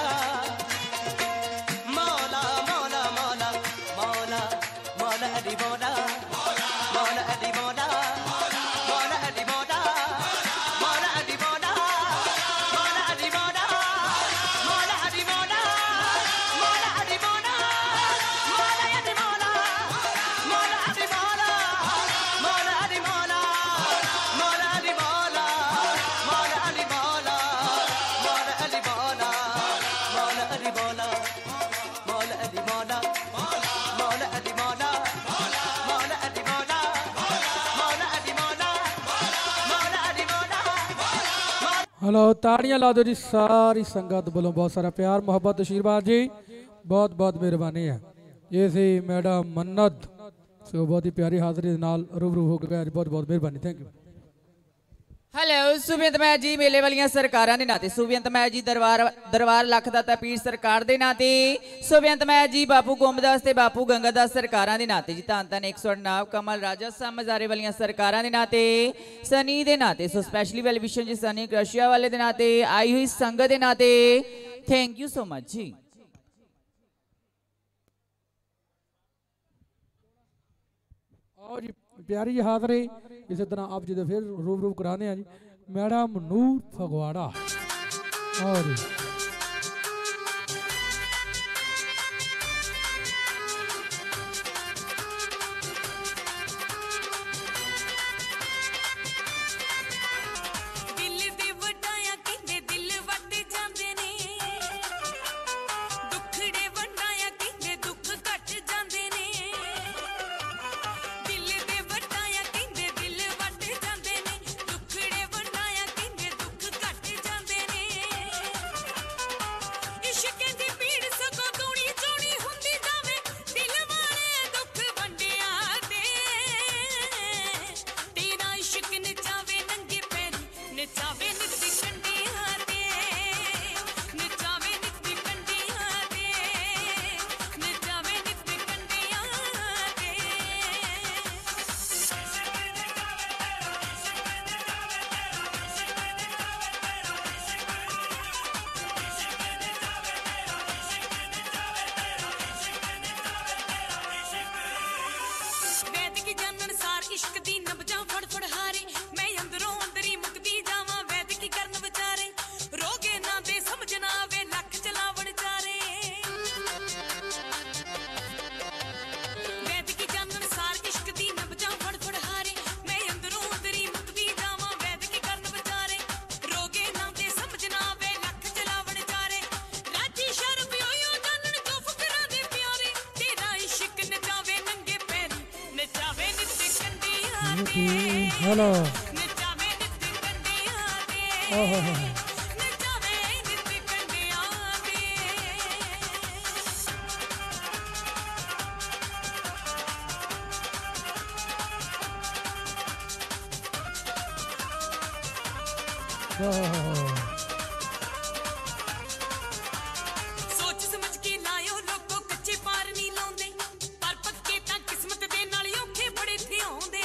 मौला मौला मौला मौला मौला अली मोरा मौला अली मोरा मौला अली मोरा मौला अली मोरा मौला अली मोरा मौला अली मोरा मौला अली मोरा मौला अली मोरा मौला अली मोरा मौला अली मोरा मौला अली मोरा मौला अली मोरा मौला अली मोरा मौला अली मोरा मौला अली मोरा मौला अली मोरा मौला अली मोरा मौला अली मोरा मौला अली मोरा हेलो ताड़ियां ला दो जी सारी संगत वालों बहुत सारा प्यार मोहब्बत आशीर्वाद जी बहुत बहुत मेहरबानी है ये सी मैडम मन्नत सो बहुत ही प्यारी हाज़री दे नाल रूबरू हो गए बहुत बहुत मेहरबानी थैंक यू हेलो सुबेंत महल जी मेले वालियां सरकारां दे नाते सुबेंत महल जी दरबार लखदाता पीर सरकार दे नाते सुबेंत महल जी बापू गोमदास ते बापू गंगादास सरकारां दे नाते जी धन धन 109 कमल राजा समझारे वालियां सरकारां दे नाते सनी दे नाते so specially well wishing ji Sunny क्रशिया वाले दे नाते आई हुई संगत दे नाते thank you so much ji. आओ जी प्यारी जी हाज़री इसी तरह आप जी दे फिर रूबरू कराने हैं जी मैडम नूर फगवाड़ा और दिल दे वटाया कहंदे दिल वट जांदे ने दुखड़े वटाया कहंदे दुख घट जांदे ने दिल दे वटाया कहंदे दिल वट जांदे ने दुखड़े वटाया कहंदे दुख घट जांदे ने इश्क दी पीड़ सगों दूनी चोनी हुंदी जावे दिल वाले दुख वंडिया दे तेरा इश्क नचावे नंगे पैरी नचावे नित कंडियां दे नचावे नित कंडियां दे नचावे नित कंडियां दे वैद की जानन सार इश्क दी नबजां फड़ फड़ हारे मैं अंदरों अंदरी मुकदी जावां वैद की करन विचारे रोगे ना दे समझना वे लख चलावण चारे वैद की जानन सार इश्क दी नबजां फड़ फड़ हारे मैं अंदरों अंदरी मुकदी जावां वैद की करन विचारे रोगे ना दे समझना वे लख चलावण चारे राजी शर्म योयो जानन को फकरा दे प्यारे तेरा इश्क नचावे नंगे पैरी नचावे नित कंडियां दे हेलो नचावे नित कंडियां दे ओहो नचावे नित कंडियां दे सोच समझ के लायो लोगो कच्चे पार नहीं लाउंदे पर पक्के तां किस्मत दे नाल औखे बड़े थे आउंदे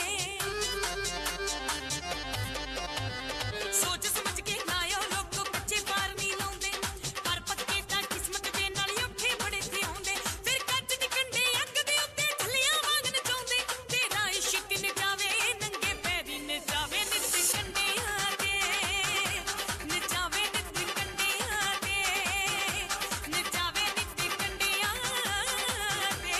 सोच समझ के लायो लोगो कच्चे पार नहीं लाउंदे पर पक्के तां किस्मत दे नाल औखे बड़े थे आउंदे फिर ਕੱਚ ਦੀ ਕੰਡੇ ਅੱਗ ਦੇ ਉੱਤੇ ਥੱਲਿਆਂ ਵਾਂਗ ਨਚਾਉਂਦੇ ਤੇਰਾ ਇਸ਼ਕ ਨਚਾਵੇ ਨੰਗੇ ਪੈਰੀ ਨਚਾਵੇ ਨਿਤ ਕੰਡਿਆਂ ਦੇ ਨਚਾਵੇ ਨਿਤ ਕੰਡਿਆਂ ਦੇ ਨਚਾਵੇ ਨਿਤ ਕੰਡਿਆਂ ਦੇ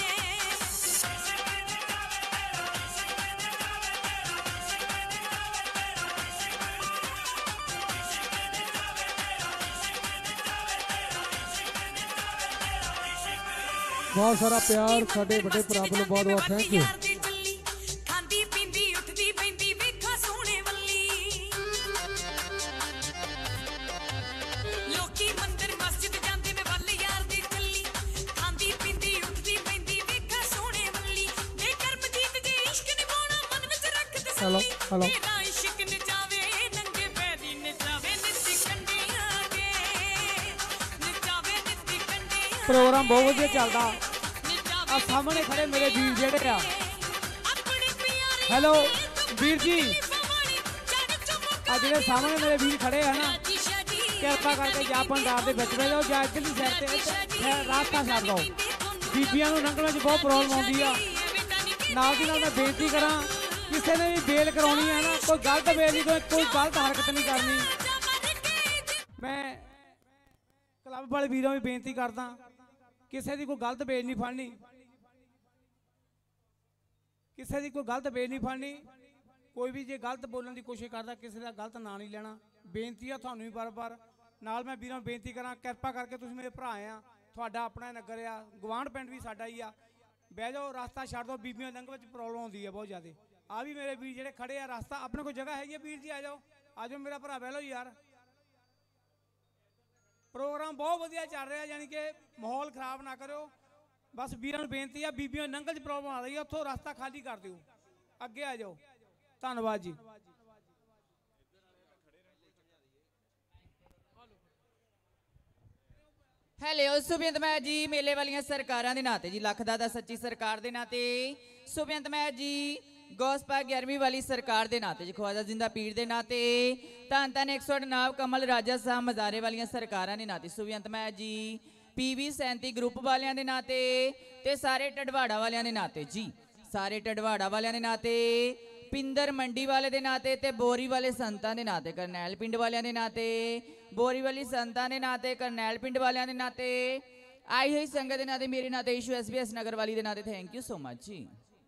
बहुत सारा प्यार साडे बड़े भरा वालों बहुत बहुत थैंक यू खांदी पींदी उठदी बैंदी वेखा सोहणे वल्ली लोकी मंदिर मस्जिद जांदे मैं वल यार दी चली खांदी पींदी उठदी बैंदी वेखा सोहणे वल्ली ए कर्मजीत जे इश्क निभाउणा मन विच रख ते हेलो हेलो तेरा इश्क नचावे नंगे पैरी नचावे नित कंडियां दे नचावे नित कंडियां प्रोग्राम बहुत ਵਧੀਆ ਚੱਲਦਾ ਆ ਸਾਹਮਣੇ ਖੜੇ ਮੇਰੇ ਵੀਰ ਜਿਹੜੇ ਆ ਆਪਣੇ ਪਿਆਰੇ ਹੈਲੋ ਵੀਰ ਜੀ ਆ ਜਿਹੜੇ ਸਾਹਮਣੇ ਮੇਰੇ ਵੀਰ ਖੜੇ ਆ ਨਾ ਕਿਰਪਾ ਕਰਕੇ ਜਾਂ ਪੰਡਾਰ ਦੇ ਵਿੱਚ ਬਹਿ ਜਾਓ ਜਾਂ ਇੱਧਰਲੀ ਸਾਈਡ ਤੇ ਰਾਸਤਾ ਛੱਡ ਦਿਓ ਬੀਬੀਆਂ ਨੂੰ ਲੰਘਣ 'ਚ ਬਹੁਤ ਪ੍ਰੋਬਲਮ ਆਉਂਦੀ ਆ ਨਾਲ ਦੀ ਨਾਲ ਮੈਂ ਬੇਨਤੀ ਕਰਾਂ ਕਿਸੇ ਨੇ ਵੀ ਬੇਲ ਕਰਾਉਣੀ ਹੈ ਨਾ ਕੋਈ ਗਲਤ ਬੇਲ ਨਹੀਂ ਕੋਈ ਗਲਤ ਹਰਕਤ ਨਹੀਂ ਕਰਨੀ ਮੈਂ ਕਲੱਬ ਵਾਲੇ ਵੀਰਾਂ ਵੀ ਬੇਨਤੀ ਕਰਦਾ ਕਿਸੇ ਦੀ ਕੋਈ ਗਲਤ ਬੇਲ ਨਹੀਂ ਫੜਨੀ ਕਿਸੇ ਦੀ ਕੋਈ ਗਲਤ ਬੇਲ ਨਹੀਂ ਫੜਨੀ ਕੋਈ ਵੀ ਜੇ ਗਲਤ ਬੋਲਣ ਦੀ ਕੋਸ਼ਿਸ਼ ਕਰਦਾ ਕਿਸੇ ਦਾ ਗਲਤ ਨਾਂ ਨਹੀਂ ਲੈਣਾ ਬੇਨਤੀ ਆ ਤੁਹਾਨੂੰ ਵੀ ਬਾਰ-ਬਾਰ ਨਾਲ ਮੈਂ ਵੀਰਾਂ ਨੂੰ ਬੇਨਤੀ ਕਰਾਂ ਕਿਰਪਾ ਕਰਕੇ ਤੁਸੀਂ ਮੇਰੇ ਭਰਾ ਆ ਤੁਹਾਡਾ ਆਪਣਾ ਨਗਰ ਆ ਗਵਾਂਢ ਪਿੰਡ ਵੀ ਸਾਡਾ ਹੀ ਆ ਬਹਿ ਜਾਓ ਰਸਤਾ ਛੱਡ ਦਿਓ ਬੀਬੀਆਂ ਲੰਘ ਵਿੱਚ ਪ੍ਰੋਬਲਮ ਆਉਂਦੀ ਆ ਬਹੁਤ ਜ਼ਿਆਦਾ ਆ ਵੀ ਮੇਰੇ ਵੀਰ ਜਿਹੜੇ ਖੜੇ ਆ ਰਸਤਾ ਆਪਣੇ ਕੋਲ ਜਗ੍ਹਾ ਹੈਗੀ ਆ ਵੀਰ ਜੀ ਆ ਜਾਓ ਮੇਰਾ ਭਰਾ ਬਹਿ ਲਓ ਯਾਰ ਪ੍ਰੋਗਰਾਮ ਬਹੁਤ ਵਧੀਆ ਚੱਲ ਰਿਹਾ ਯਾਨੀ ਕਿ ਮਾਹੌਲ ਖਰਾਬ ਨਾ ਕਰਿਓ ਬਸ ਵੀਰਾਂ ਨੂੰ ਬੇਨਤੀ ਆ ਬੀਬੀਆਂ ਲੰਘਣ 'ਚ ਪ੍ਰੋਬਲਮ ਆ ਰਹੀ ਆ ਉੱਥੋਂ ਰਸਤਾ ਖਾਲੀ ਕਰ ਦਿਓ ਅੱਗੇ ਆ ਜਾਓ ਧੰਨਵਾਦ ਜੀ ਹੈਲੋ ਸੁਬੇਂਦ ਮਹਿਤ ਜੀ ਮੇਲੇ ਵਾਲੀਆਂ ਸਰਕਾਰਾਂ ਦੇ ਨਾਤੇ ਜੀ ਲੱਖ ਦਾ ਸੱਚੀ ਸਰਕਾਰ ਦੇ ਨਾਤੇ ਸੁਬੇਂਦ ਮਹਿਤ ਜੀ ਗੌਸਪਾ 11ਵੀਂ ਵਾਲੀ ਸਰਕਾਰ ਦੇ ਨਾਤੇ ਜੀ ਖਵਾਜਾ ਜ਼ਿੰਦਾ ਪੀਰ ਦੇ ਨਾਤੇ ਧੰਨ ਧੰਨ 198 ਕਮਲ ਰਾਜਾ ਸਾਹਿਬ ਮਜ਼ਾਰੇ ਵਾਲੀਆਂ ਸਰਕਾਰਾਂ ਦੇ ਨਾਤੇ ਸੁਬੇਂਦ ਮਹਿਤ ਜੀ ਪੀਵੀ 37 ਗਰੁੱਪ ਵਾਲਿਆਂ ਦੇ ਨਾਤੇ ਤੇ ਸਾਰੇ ਟਡਵਾੜਾ ਵਾਲਿਆਂ ਦੇ ਨਾਤੇ ਜੀ ਸਾਰੇ ਟਡਵਾੜਾ ਵਾਲਿਆਂ ਦੇ ਨਾਤੇ ਪਿੰਦਰ ਮੰਡੀ ਵਾਲੇ ਦੇ ਨਾਤੇ ਤੇ ਬੋਰੀ ਵਾਲੇ ਸੰਤਾਂ ਦੇ ਨਾਤੇ ਕਰਨੈਲ ਪਿੰਡ ਵਾਲਿਆਂ ਦੇ ਨਾਤੇ ਬੋਰੀ ਵਾਲੀ ਸੰਤਾਂ ਦੇ ਨਾਤੇ ਕਰਨੈਲ ਪਿੰਡ ਵਾਲਿਆਂ ਦੇ ਨਾਤੇ ਆਈ ਹੋਈ ਸੰਗਤ ਦੇ ਨਾਤੇ ਮੇਰੇ ਨਾਤੇ ਇਸ਼ੂ SBS ਨਗਰ ਵਾਲੀ ਦੇ ਨਾਤੇ ਥੈਂਕ ਯੂ ਸੋ ਮਚ ਜੀ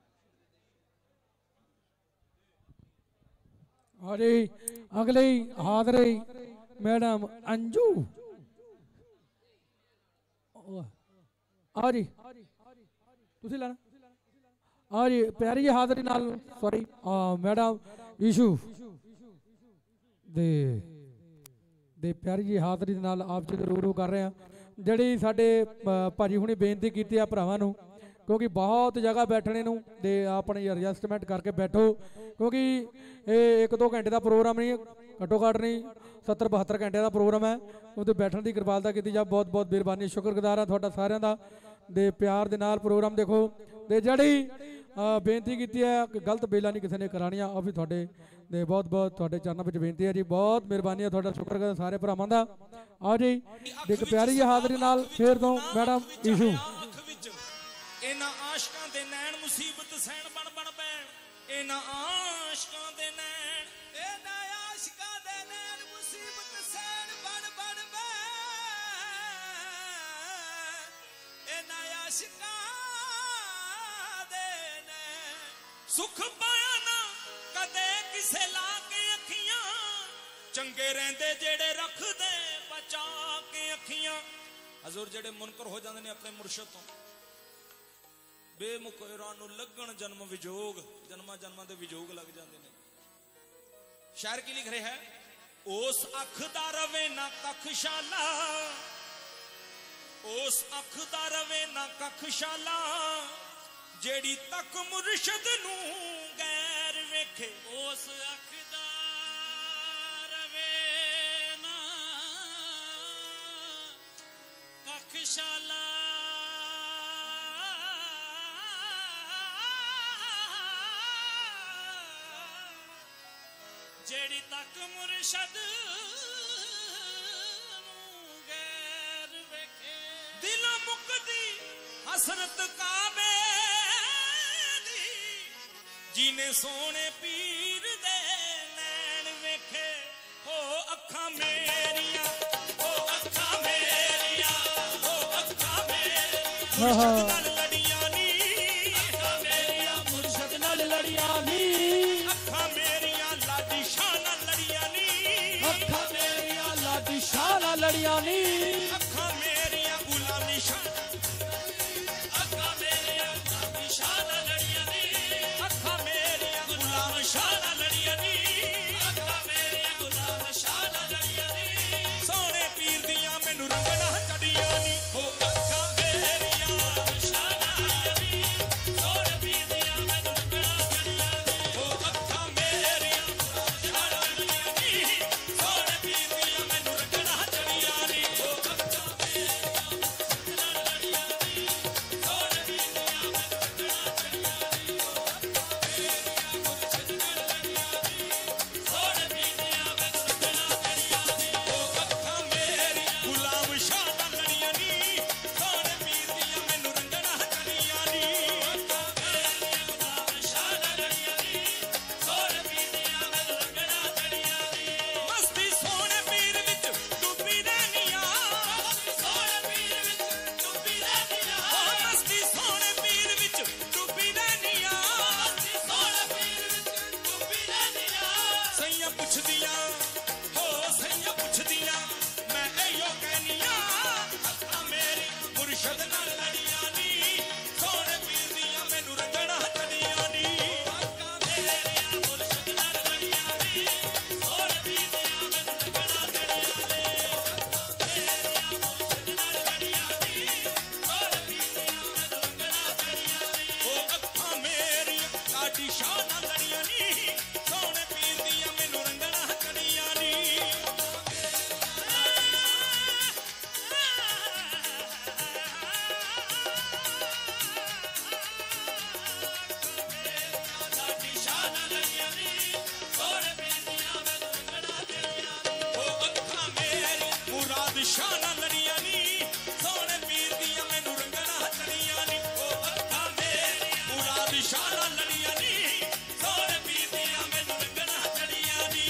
अरे अगले हादरे मैडम अंजू जी तुसी लाना जी प्यारी जी हादरी नाल सॉरी मैडम इशू दे प्यारी जी हादरी नाल आप जी रू कर रहे हैं जिहड़ी साडे भाजी हुणी बेनती कीती आ भरावां नूं क्योंकि बहुत जगह बैठने नूं दे अपने एडजस्टमेंट करके बैठो क्योंकि ये 1-2 घंटे का प्रोग्राम नहीं घट्टो घट्ट नहीं 70-72 घंटे का प्रोग्राम है उसे बैठने की कृपालता की जाए बहुत बहुत मेहरबानी शुक्रगुजार हाँ थोड़ा सारिਆਂ ਦਾ दे प्यार दे नाल प्रोग्राम देखो दे जड़ी बेनती की है कि गलत बेला नहीं किसी ने करानिया और भी थोड़े दे बहुत बहुत थोड़े चरणों में बेनती है जी बहुत मेहरबानी है थोड़ा शुक्रगुजार सारे भरावां दा आओ जी एक प्यारी जी हाज़री नाल फिर तो मैडम इशू इन्हां आशिकां दे नैन मुसीबत सैन बन बन पैण इन्हां आशिकां दे नैन इन्हां आशिकां दे नैन मुसीबत सैन बन बन पैण इन्हां आशिकां दे नैन सुख पाया ना कदे किसे ला के अखियां चंगे रहंदे जेड़े रखदे बचा के अखियां हजूर जेड़े मुनकर हो जांदे ने अपने मुर्शद तो बेमुकरां नूं लगण जन्म विजोग जन्मा जन्मां दे विजोग लग जांदे ने शायर की लिख रहे हैं उस अख दा रवे ना कख शाला उस अख दा रवे ना कख शाला जेड़ी तक मुर्शद नूं गैर वेखे उस अख दा रवे ना कख शाला जेड़ी तक मुर्शद गैर वेखे दिल मुकदी हसरत काबे दी जिने सोने पीर दे नैन वेखे हो अखा मेरिया हो अखा मेरिया हो अखा मेरिया लड़ियां नी अखा मेरिया मुर्शद नाल लड़ियां नी अखा मेरिया लाडी शाना लड़ियां नी अखा मेरिया लाडी शाना लड़ियां नी अखा मेरिया गुलामी शाना अखा मेरिया गुलामी शाना लड़ियां नी अखा मेरिया गुलाम शाना लड़ियां नी अखा मेरिया गुलाम शाना लड़ियां नी सोने पीर दियां मैनू रंगना चढ़ियां नी हो अखा मेरिया शाना लड़ियां नी सोने पीर दियां मैनू रंगना चढ़ियां नी हो लाडी शान लड़िया नी सोने पीर दिया मैनू रंगना चढ़िया नी लाडी शान लड़िया नी सोने पीर दिया मैनू रंगना चढ़िया नी ओ अखा मेरी मुराद शान लड़िया नी सोने पीर दिया मैनू रंगना चढ़िया नी ओ अखा मेरी मुराद शान लड़िया नी सोने पीर दिया मैनू रंगना चढ़िया नी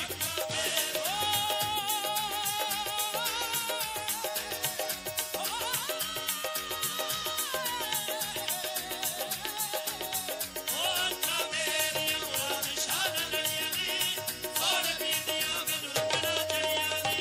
ओ अखा मेरी मुराद शान लड़िया नी सोने पीर दिया मैनू रंगना चढ़िया नी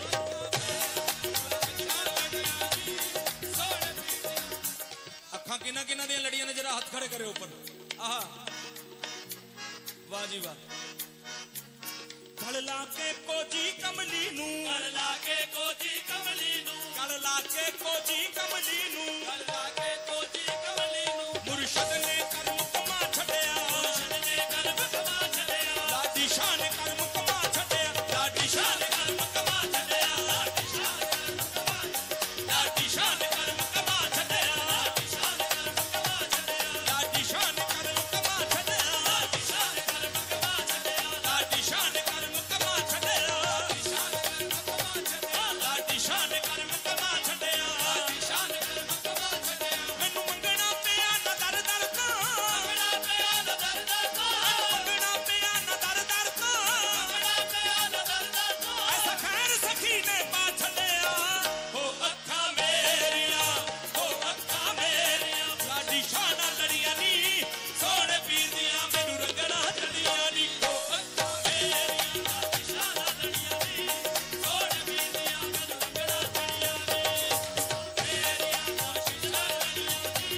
अखा किना किना दी लड़ियां ने जरा हाथ खड़े करे ऊपर आहा वाह जी वाह गल लाके कोजी कमली नू गल लाके कोजी कमली नू गल लाके कोजी कमली नू गल लाके कोजी कमली नू मुर्शद ने कर्म कमा छड़या मुर्शद ने कर्म कमा छड़या लाडी शान कर्म कमा छड़या लाडी शान कर्म कमा छड़या लाडी शान कर्म कमा लाडी शान कर्म कमा छड़या लाडी शान कर्म कमा छड़या लाडी शान कर्म कमा छड़या लाडी शान कर्म कमा छड़या लाडी शान कर्म कमा छड़या लाडी शान कर्म कमा छड़या लाडी शान कर्म कमा छड़या लाडी शान कर्म कमा छड़या मैनू मंगना पिया ना दर दर को मंगना पिया ना दर दर को मंगना पिया ना दर दर को मंगना पिया ना दर दर को ऐसा खैर सखी ने पा छड़या हो अखा मेरिया लाडी शान लड़िया नी सोने पीर दिया मैनू रंगना चढ़िया नी हो अखा मेरिया लाडी शान लड़िया नी सोने पीर दिया मैनू रंगना चढ़िया नी मेरिया कोशिश लड़िया नी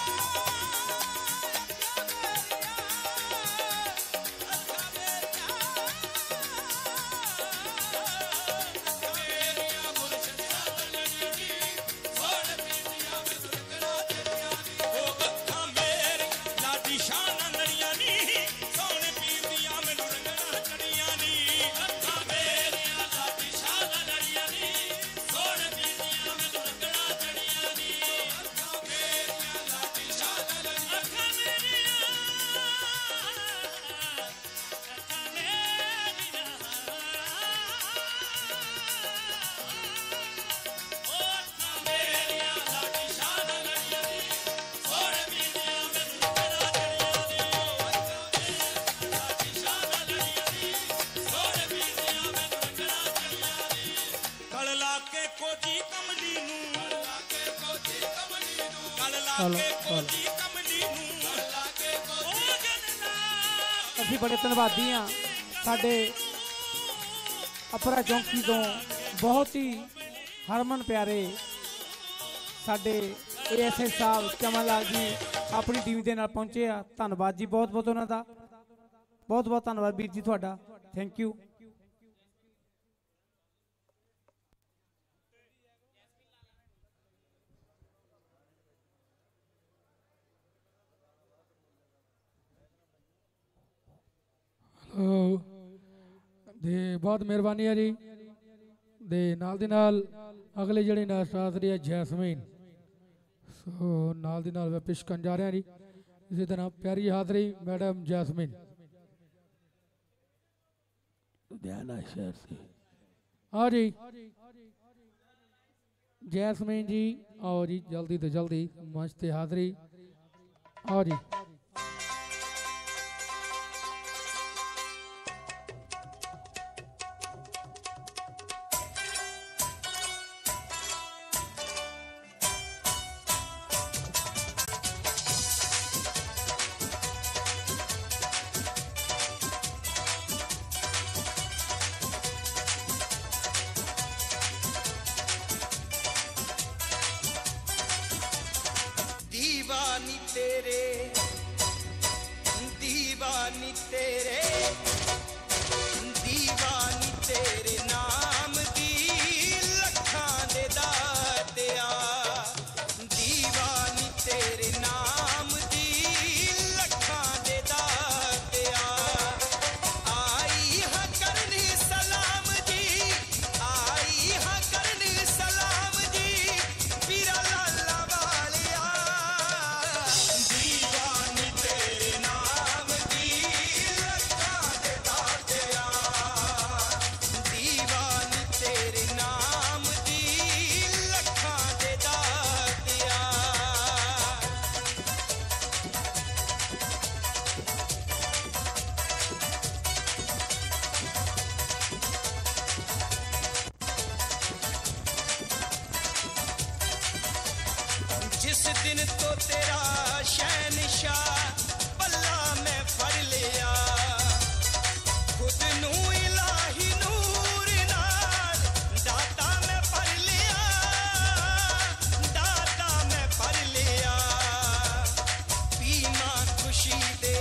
मेरिया मुर्शद लड़िया नी सोने पीर दिया मैनू रंगना चढ़िया नी ओ अखा मेरी लाडी शान लड़िया नी सोने पीर दिया मैनू रंगना चढ़िया नी अखा मेरी लाडी शान लड़िया नी सोने पीर दिया मैनू रंगना चढ़िया नी अखा मेरी लाडी शान लड़िया अखा मेरी लाडी शान लड़िया नी सोने पीर दिया मैनू रंगना चढ़िया नी लाडी शान लड़िया नी सोने पीर दिया मैनू रंगना चढ़िया नी गल लाके कोजी कमली नू गल लाके कोजी कमली नू गल लाके कोजी कमली नू गल लाके कोजी ਅਸੀਂ ਬੜੇ ਧੰਨਵਾਦੀ ਹਾਂ ਸਾਡੇ ਅਪਰਾ ਚੌਂਕੀ ਤੋਂ ਬਹੁਤ ਹੀ ਹਰਮਨ ਪਿਆਰੇ ਸਾਡੇ ਏਐਸਏ ਸਾਹਿਬ ਚਮਨ ਲਾਲ ਜੀ ਆਪਣੀ ਟੀਮ ਦੇ ਨਾਲ ਪਹੁੰਚੇ ਆ ਧੰਨਵਾਦ ਜੀ ਬਹੁਤ ਬਹੁਤ ਉਹਨਾਂ ਦਾ ਬਹੁਤ ਬਹੁਤ ਧੰਨਵਾਦ ਵੀਰ ਜੀ ਤੁਹਾਡਾ ਥੈਂਕ ਯੂ ਦੇ ਬਹੁਤ ਮਿਹਰਬਾਨੀ ਹੈ ਜੀ ਦੇ ਨਾਲ ਦੀ ਨਾਲ ਅਗਲੇ ਜਿਹੜੇ ਨਾਲ ਸ਼ਾਸਤਰੀ ਹੈ ਜੈਸਮੀਨ ਸੋ ਨਾਲ ਦੀ ਨਾਲ ਮੈਂ ਪੇਸ਼ ਕਰਨ ਜਾ ਰਿਹਾ ਜੀ ਇਸੇ ਤਰ੍ਹਾਂ ਪਿਆਰੀ ਹਾਜ਼ਰੀ ਮੈਡਮ ਜੈਸਮੀਨ ਲੁਧਿਆਣਾ ਸ਼ਹਿਰ से हाँ जी जैस्मीन जी आओ जी जल्दी तो जल्दी मंच ते हाज़री आओ जी दीवानी तेरे जिस दिन तो तेरा शहनशाह पल्ला मैं फड़ लिया खुद नू इलाही नूर नाल दाता मैं पढ़ लिया दाता मैं पढ़ लिया पीमा खुशी दे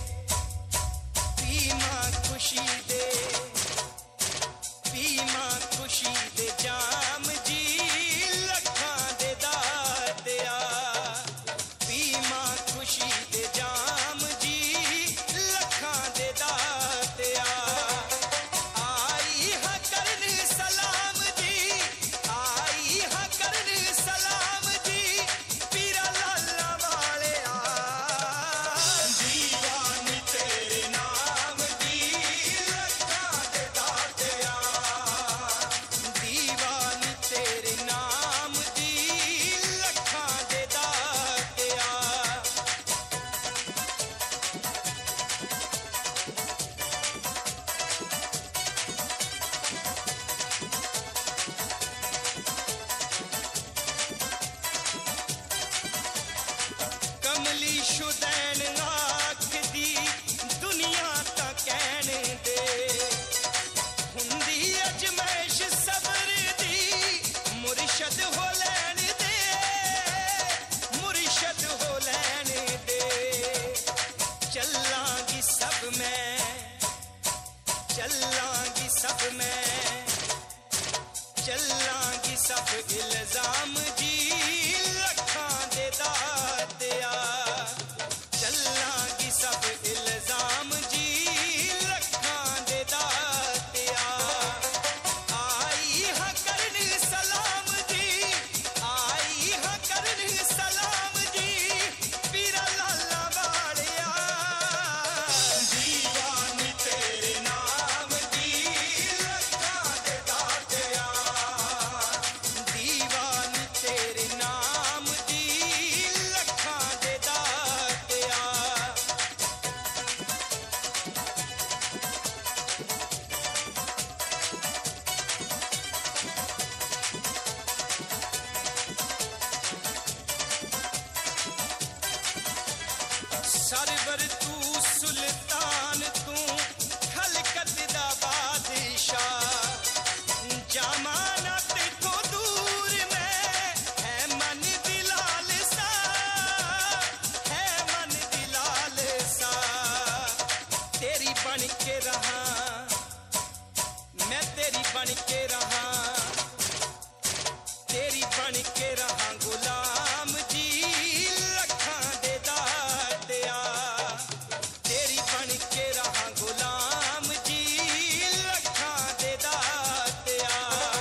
पीमा खुशी दे पीमा खुशी दे जाम जी लखां दे दातिया पीमा खुशी दे जाम जी लखां दे दातिया आई हा करन सलाम जी आई हा करन सलाम जी पीरा लाला वाले दीवानी तेरे नाम जी लखां दे दातिया दीवानी तेरे नाम जी लखां दे दातिया कमली शुदैन आख दी दुनिया ता कहन दे हुंदी अजमैश सबर दी मुर्शद हो लैन दे मुर्शद हो लैन दे चलांगी सब मैं चलांगी सब मैं चलांगी सब इल्जाम जी लखां दे दातिया चलांगी सब इल्जाम जी लखां दे दातिया आई हा करन सलाम जी आई हा करन सलाम जी पीरा लाला वालिया दीवानी तेरे नाम जी लखां दे दातिया दीवानी तेरे नाम जी लखां दे दातिया सरवर तू सुल्तान तू खलकत दा बादशाह जमाना तेथों दूर मैं है मन दिलाल सा है मन दिलाल सा तेरी बन के रहा मैं तेरी बन के रहा तेरी बन के रहा गुलाम जी लखां दे दातिया तेरी बन के रहा गुलाम जी लखां दे दातिया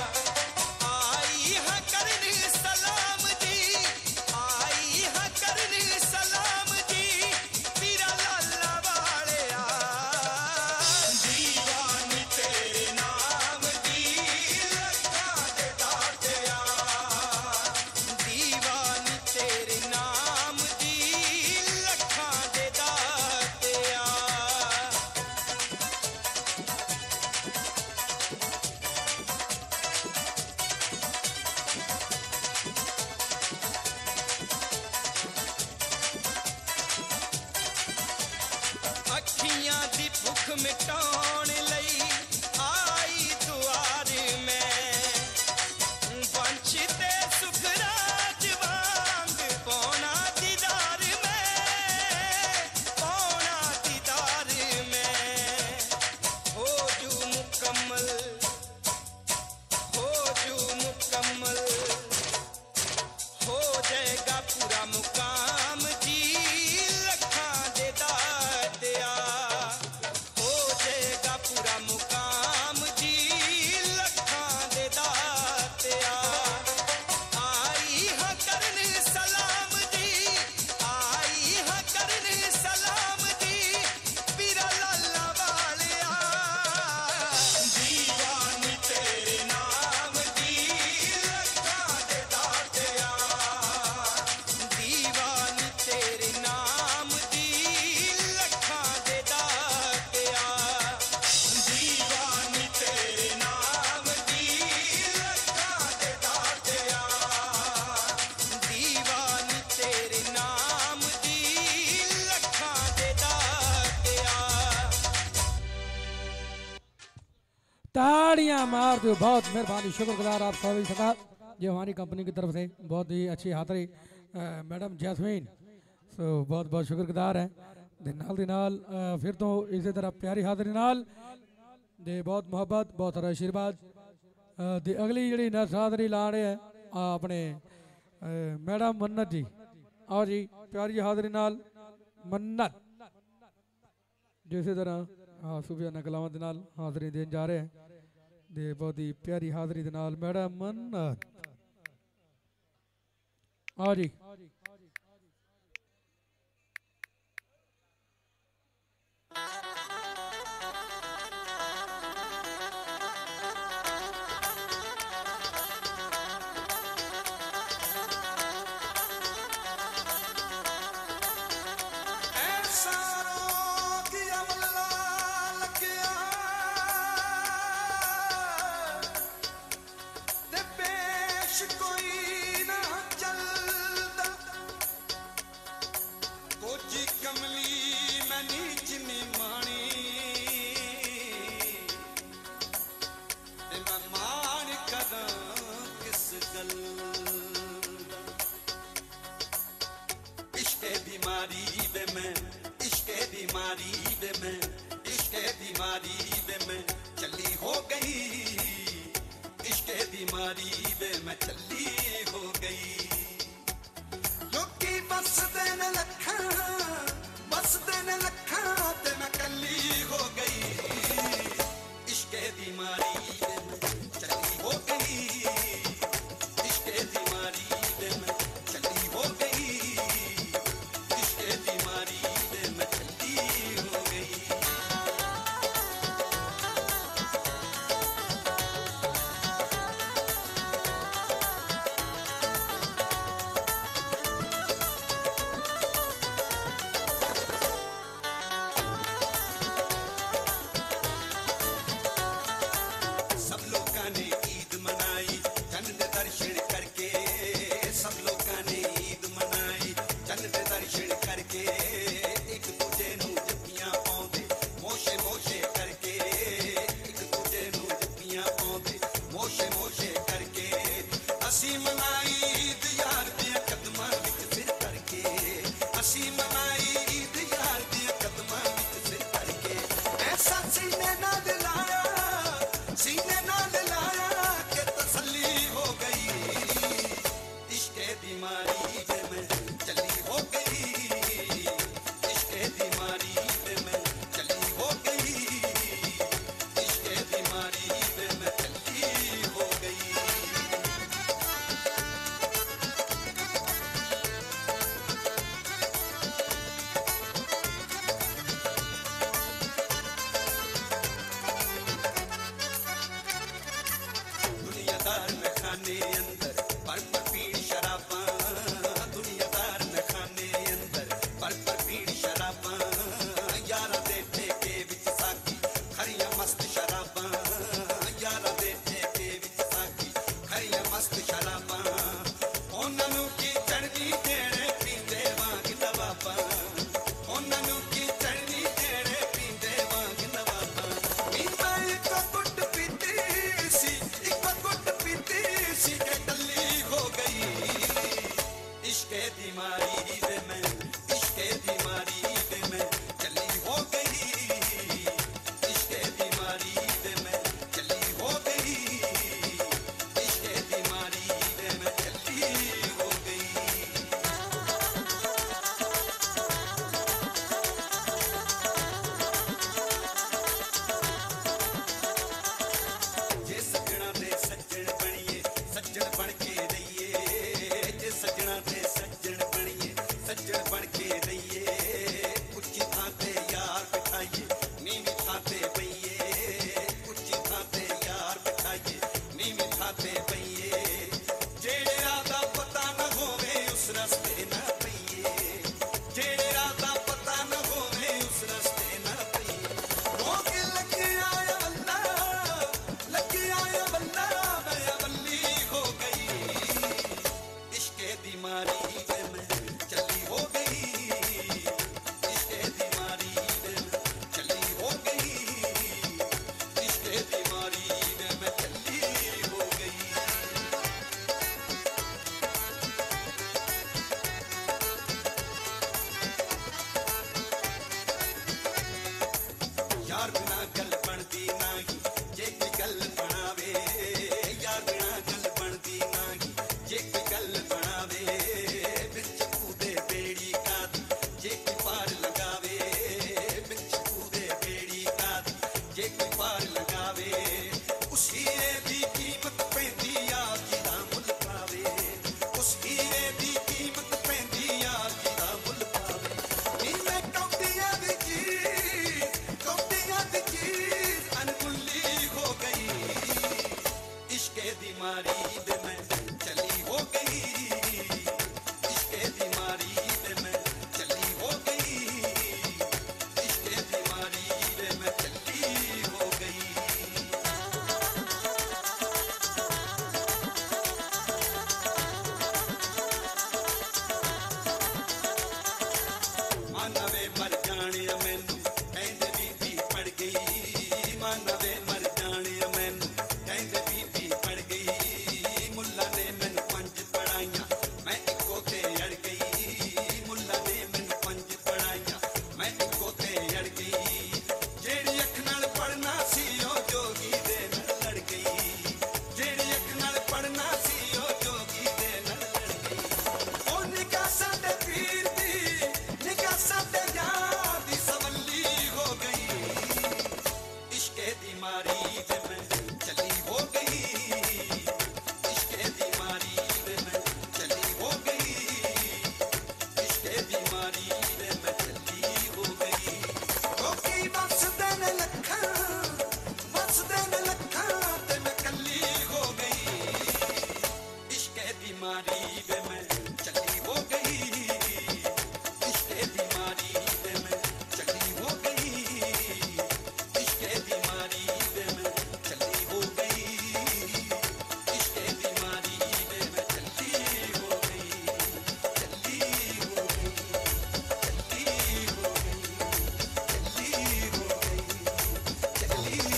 आई हा करन सलाम जी आई हा करन सलाम जी पीरा लाला वालिया दीवानी तेरे नाम जी लखां दे दातिया दीवानी तेरे नाम जी लखां दे दातिया अखियां दी भुख मिटाउण लई आई दुआर मैं वंश ते सुखराज वांग पौना दीदार मैं पौना दीदार मैं हो जू मुकम्मल हो जू मुकम्मल हो जाएगा पूरा मुकाम जी लखां दे दातिया हो जाएगा पूरा ताड़ियां मार दो। बहुत मेहरबानी, शुक्रगुजार आप सभी सरकार जो हमारी कंपनी की तरफ से बहुत ही अच्छी हाजिरी मैडम जैस्मीन, सो बहुत बहुत शुक्रगुजार है। दे नाल फिर तो इसी तरह प्यारी हाजिरी नाल दे बहुत मुहब्बत बहुत सारा आशीर्वाद दे अगली जी नर्स हाजिरी ला रहे हैं अपने मैडम मन्नत जी। आओ जी प्यारी हाजिरी नाल मन्नत जिस तरह हाँ सूफिया नकलावां दे नाल हाजिरी देन जा रहे हैं दे बहुत ही प्यारी हाजिरी दे नाल मैडम मन्नत। आओ जी माना वे मर जाने मैनू कहंदे बीबी पड़ गई माना वे मर जाने मैनू कहंदे बीबी पड़ गई मुल्ला ने मैनू 5 पढ़ाइयां मैं इको ते अड़ गई मुल्ला ने मैनू 5 पढ़ाइयां मैं इको ते अड़ गई जेड़ी अख नाल पढ़ना सी ओ जोगी दे नाल लड़ गई जेड़ी अख नाल पढ़ना सी ओ जोगी दे नाल लड़ गई ओ निगाह साडे पीर दी निगाह साडे यार दी सवली हो गई इश्के दी मारी ते मैं चली हो गई इश्के दी मारी ते मैं चली हो गई इश्के दी मारी ते मैं चली हो गई कोकी बस देन लखां ते मैं कली हो गई इश्के दी मारी ते मैं चली हो गई इश्के दी मारी ते मैं चली हो गई इश्के दी मारी ते मैं चली हो गई इश्के दी मारी ते मैं चली हो गई चली हो गई चली हो गई चली हो गई चली हो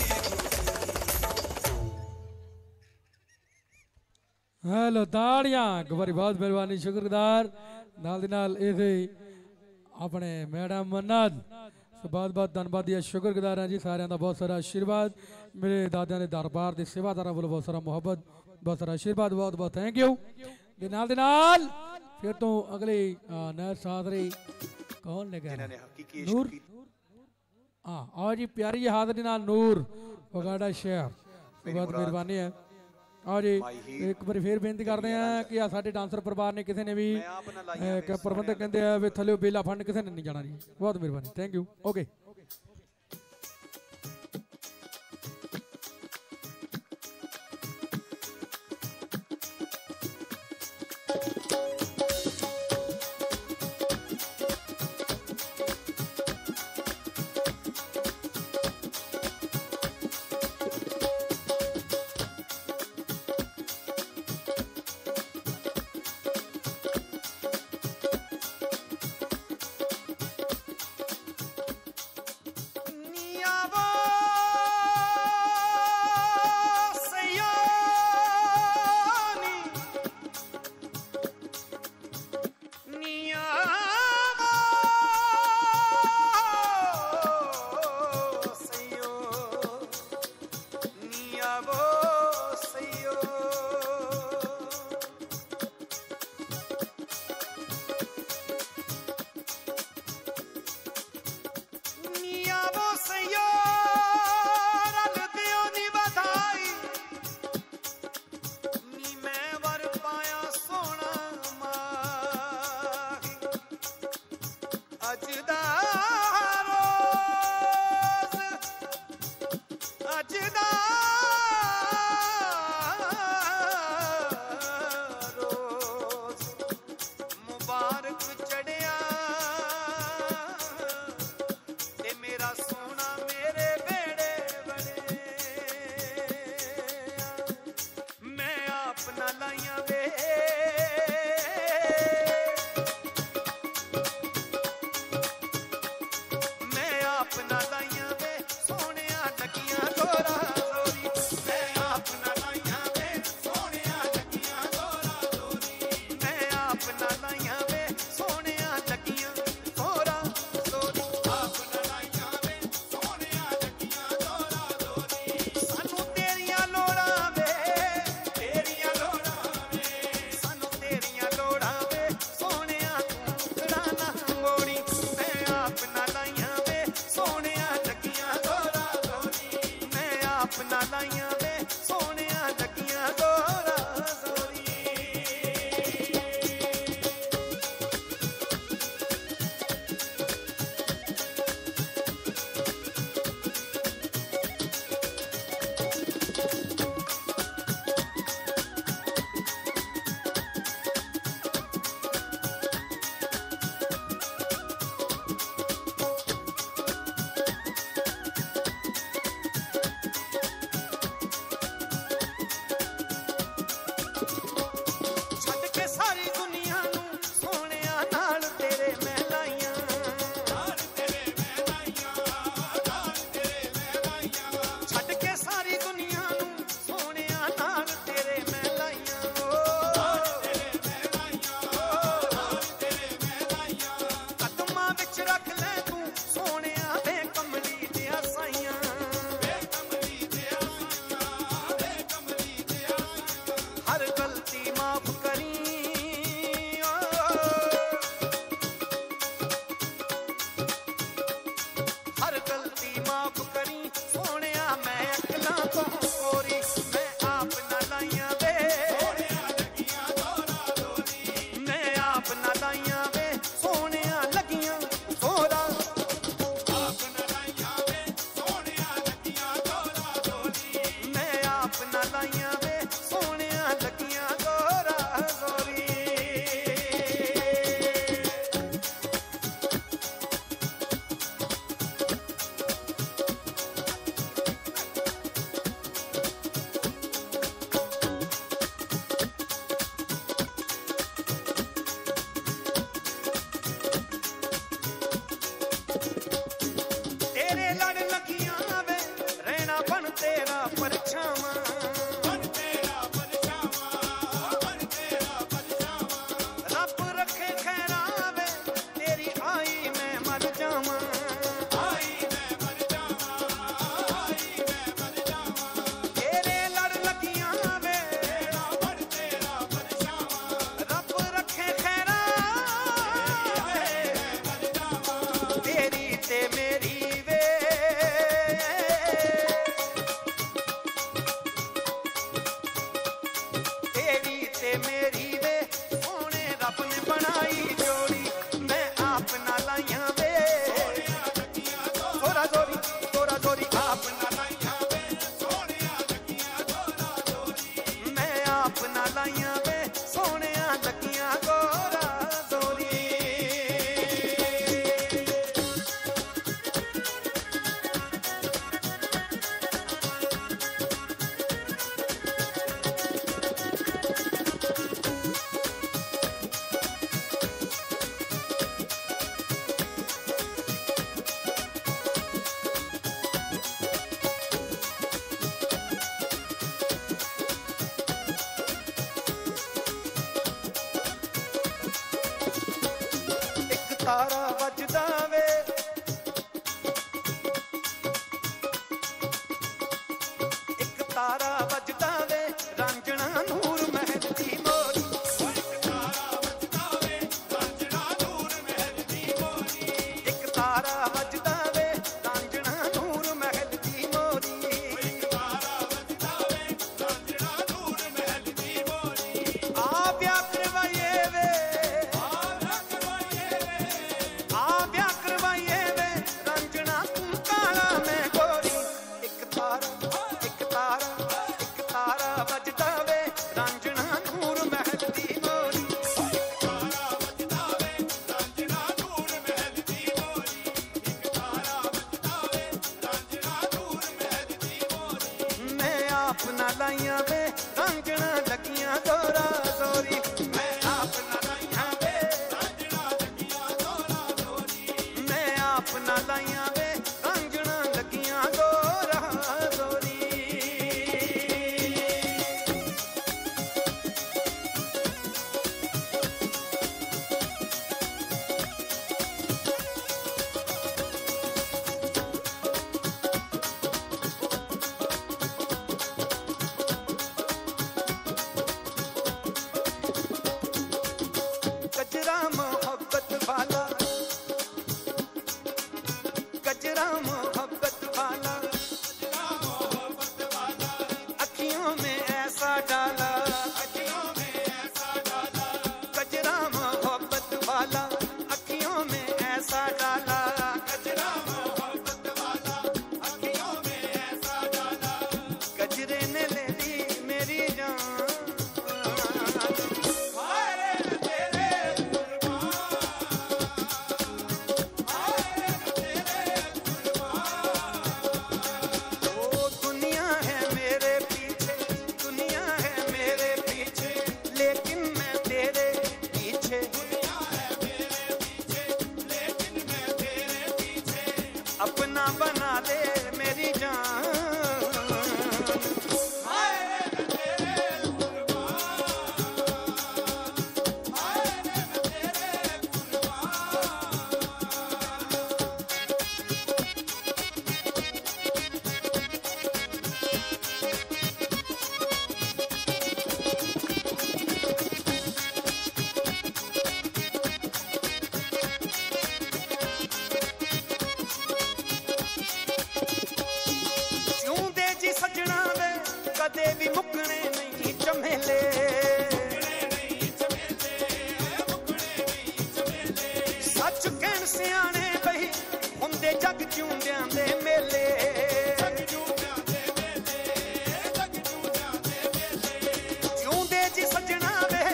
हेलो ताड़ियां गवारी बहुत मेहरबानी शुक्रगुजार नाल दी नाल इसे अपने मैडम मन्नत बहुत बहुत धन्यवाद दिया शुक्रगुजार हैं जी सारे का बहुत सारा आशीर्वाद मेरे दादिया के दरबार के सेवादार वालों बहुत सारा मुहब्बत बहुत सारा आशीर्वाद बहुत बहुत थैंक यू दे नाल फिर तो अगले नर सादरी कौन लेगा नूर हाँ और जी प्यारी जी हाजरी नाल नूर फगवाड़ा शहर बहुत मेहरबानी है और जी एक बार फिर बेनती करते हैं कि साडे डांसर परिवार ने किसी ने भी प्रबंधक कहते हैं वे थले बेला फंड किसी ने नहीं जाना जी बहुत मेहरबानी थैंक यू ओके तेरा परछावा रब रखे खैरावे तेरी आई मैं मर जावा तेरे लड़ लगियां वे रब रखे खैरावे तेरी ते मेरी वे तेरी ते मेरी वे सोने रब ने बनाई जोड़ी मैं आप ना लाइया वे थोड़ा जोरी आप ना लाइया वे मैं आप ना लाइया वे सोने लगियां गोरा जोरी एक तारा बजदा वे एक तारा बजदा वे रांझणा नूर महल दी मोरी एक तारा बजदा वे रांझणा नूर महल दी मोरी एक तारा बजदा वे रांझणा नूर महल दी मोरी एक तारा बजदा वे रांझणा नूर महल दी मोरी आ ब्याह करवाए वे आ ब्याह करवाए वे रंजना तू काला मैं गोरी एक तारा बजदा वे रंजना नूर महल दी मोरी एक तारा बजदा वे रंजना नूर महल दी मोरी एक तारा बजदा वे रंजना नूर महल दी मोरी मैं आप ना लाइया वे रंजना लगियां गोरा जोरी मैं आप ना लाइया वे रंजना लगियां गोरा जोरी मैं आप ना लाइया वे रंजना लगियां गोरा जोरी गजरा मोहब्बत वाला गजरा मोहब्बत वाला अखियों में ऐसा डाला गजरा मोहब्बत वाला अखियों में ऐसा डाला गजरा मोहब्बत वाला अखियों में ऐसा डाला गजरे ने ले ली मेरी जान दुनिया है मेरे पीछे लेकिन मैं तेरे पीछे अपना बना ले मेरी जान ਜਿਉਂਦੇ ਜੀ ਸੱਜਣਾ ਵੇ ਕਦੇ ਵੀ ਮੁੱਕਣੇ ਨਹੀਂ ਝਮੇਲੇ ਸੱਚ ਕਹਿਣ ਸਿਆਣੇ ਬਈ ਹੁੰਦੇ ਜੱਗ ਜਿਉਂਦਿਆਂ ਦੇ ਮੇਲੇ ਜਿਉਂਦੇ ਜੀ ਸੱਜਣਾ ਵੇ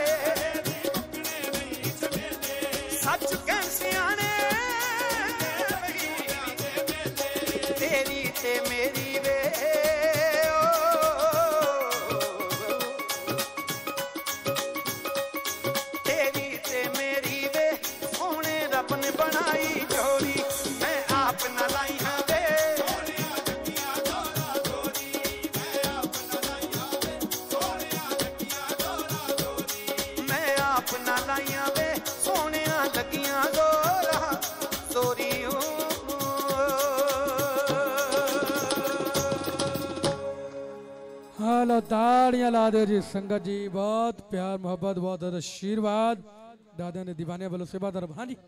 ਸੱਚ ਕਹਿਣ ਸਿਆਣੇ तेरी ते मेरी वे तेरी ते मेरी वे सोने रब ने बनाई जोड़ी मैं आप न लाई हाँ ताड़ियां ला दे जी संगत जी, बहुत प्यार मोहब्बत बहुत आशीर्वाद दादा ने दीवाने वालों सेवादार। हाँ जी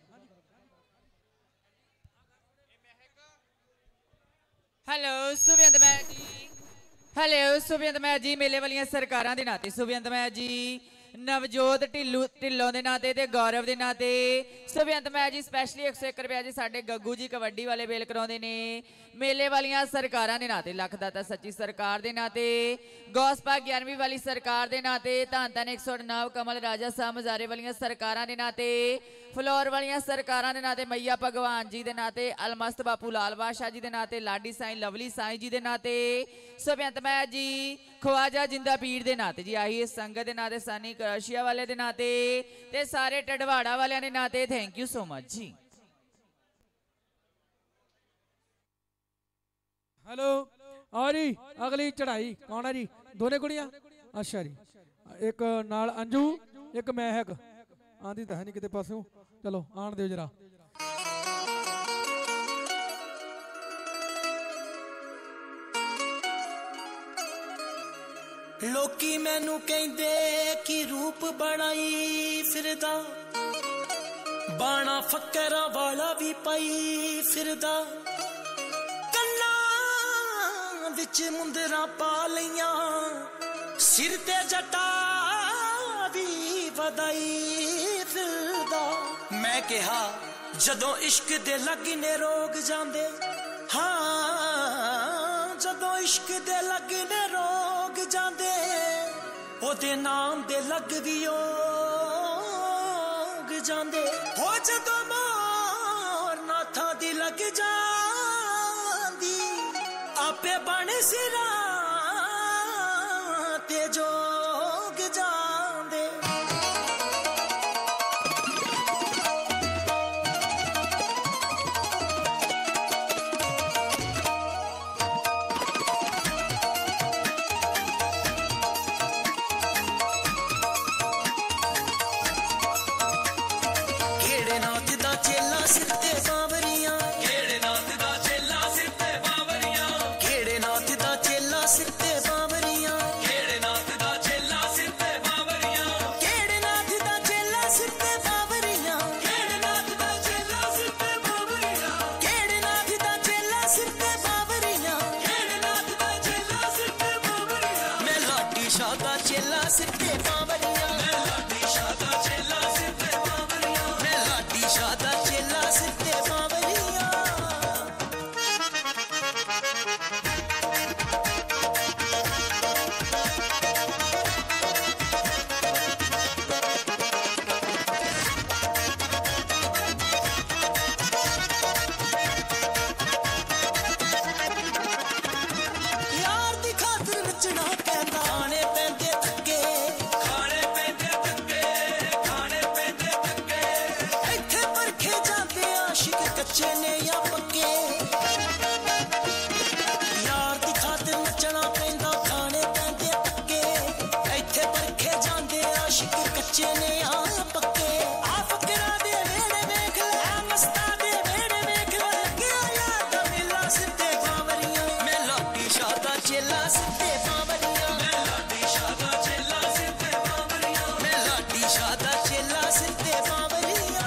ਹੈਲੋ ਸੁਭਿੰਦਰ ਮੈਂ ਜੀ, ਹੈਲੋ ਸੁਭਿੰਦਰ ਮੈਂ ਜੀ, ਮੇਲੇ ਵਾਲੀਆਂ ਸਰਕਾਰਾਂ ਦੇ ਨਾਤੇ ਸੁਭਿੰਦਰ ਮੈਂ ਜੀ, ਨਵਜੋਤ ਢਿੱਲੋਂ ਦੇ ਨਾਤੇ ਤੇ ਗੌਰਵ ਦੇ ਨਾਤੇ ਸੁਭਿੰਦਰ ਮੈਂ ਜੀ ਸਪੈਸ਼ਲੀ 101 ਰੁਪਏ ਜੀ ਸਾਡੇ ਗੱਗੂ ਜੀ ਕਬੱਡੀ ਵਾਲੇ ਬੇਲ ਕਰਾਉਂਦੇ ਨੇ। ਮੇਲੇ ਵਾਲੀਆਂ ਸਰਕਾਰਾਂ ਦੇ ਨਾਤੇ ਲੱਖ ਦਾਤਾ ਸੱਚੀ ਸਰਕਾਰ ਦੇ ਨਾਤੇ ਗੌਸਪਾ 11ਵੀਂ ਵਾਲੀ ਸਰਕਾਰ ਦੇ ਨਾਤੇ ਧੰਨ ਧੰਨ 109 ਕਮਲ ਰਾਜਾ ਸਾਹਿਬ ਮਜ਼ਾਰੇ ਵਾਲੀਆਂ ਸਰਕਾਰਾਂ ਦੇ ਨਾਤੇ ਫਲੋਰ ਵਾਲੀਆਂ ਸਰਕਾਰਾਂ ਦੇ ਨਾਤੇ ਮਈਆ ਭਗਵਾਨ ਜੀ ਦੇ ਨਾਤੇ ਅਲਮਸਤ ਬਾਪੂ ਲਾਲ ਬਾਦਸ਼ਾਹ ਜੀ ਦੇ ਨਾਤੇ ਲਾਡੀ ਸਾਈਂ ਲਵਲੀ ਸਾਈਂ ਜੀ ਦੇ ਨਾਤੇ ਸੁਭਿੰਦਰ ਮੈਂ ਜੀ ਖਵਾਜਾ ਜਿੰਦਾ ਪੀਰ ਦੇ ਨਾਤੇ ਜੀ ਆਹੀ ਇਸ ਸੰਗਤ ਦੇ ਨਾਤੇ ਸਾਨੀ ਕਰਸ਼ੀਆ ਵਾਲੇ ਦੇ ਨਾਤੇ ਤੇ ਸਾਰੇ ਟਡਵਾੜਾ ਵਾਲਿਆਂ ਦੇ ਨਾਤੇ thank you so much ji. Hello और जी अगली चढ़ाई कौन है जी? दोने कुड़ियां? अच्छा जी, एक नाल अंजू एक महक आंदी तो है नहीं किते पासों। चलो आन दियो जरा। लोकी मैनू कहंदे कि रूप बनाई फिरदा, बाणा फक्करा वाला भी पाई फिरदा, विच मुंदरा पा लियां, सिर ते जटा भी वधाई फिरदा। मैं कहा जदों इश्क दे लगने रोग जांदे, हाँ जदों इश्क दे लगने रोग जांदे, ओदे नाम दे लग भी ओग जांदे। हो जदों मोर नाथा दी लग जांदी, आपे बन सिरा ते जोग जांदे। केड़े नाथ दा चेला सिर ते बावरियां, केड़े नाथ दा चेला सिर ते बावरियां, केड़े नाथ दा चेला सिर ते बावरियां, केड़े नाथ दा चेला सिर ते बावरियां, केड़े नाथ दा चेला सिर ते बावरियां, केड़े नाथ दा चेला सिर ते बावरियां, केड़े नाथ दा चेला सिर ते बावरियां, केड़े नाथ दा चेला सिर ते बावरियां। मैं लाडी शाह दा चेला सिर ते बावरियां, मैं लाडी शाह दा चेला सिर ते बावरियां, मैं लाडी शाह दा चेला सिर ते बावरियां। यार दी खातिर नचना पैंदा, खाने पैंदे धक्के, खाने पैंदे धक्के, खाने पैंदे धक्के। इत्थे परखे जांदे आशिक कच्चे ने या पक्के, यार दी खातिर नचना पैंदा, खाने पैंदे धक्के। इत्थे परखे जांदे आशिक कच्चे ने या पक्के। आ फकरा दे वेड़े वेख ले, आ मस्ता दे वेड़े वेख ले, क्या याद मिला सिर ते बावरियां। मैं लाडी शाह दा चेला सिर ते बावरियां, मैं लाडी शाह दा चेला सिर ते बावरियां, मैं लाडी शाह दा चेला सिर ते बावरियां।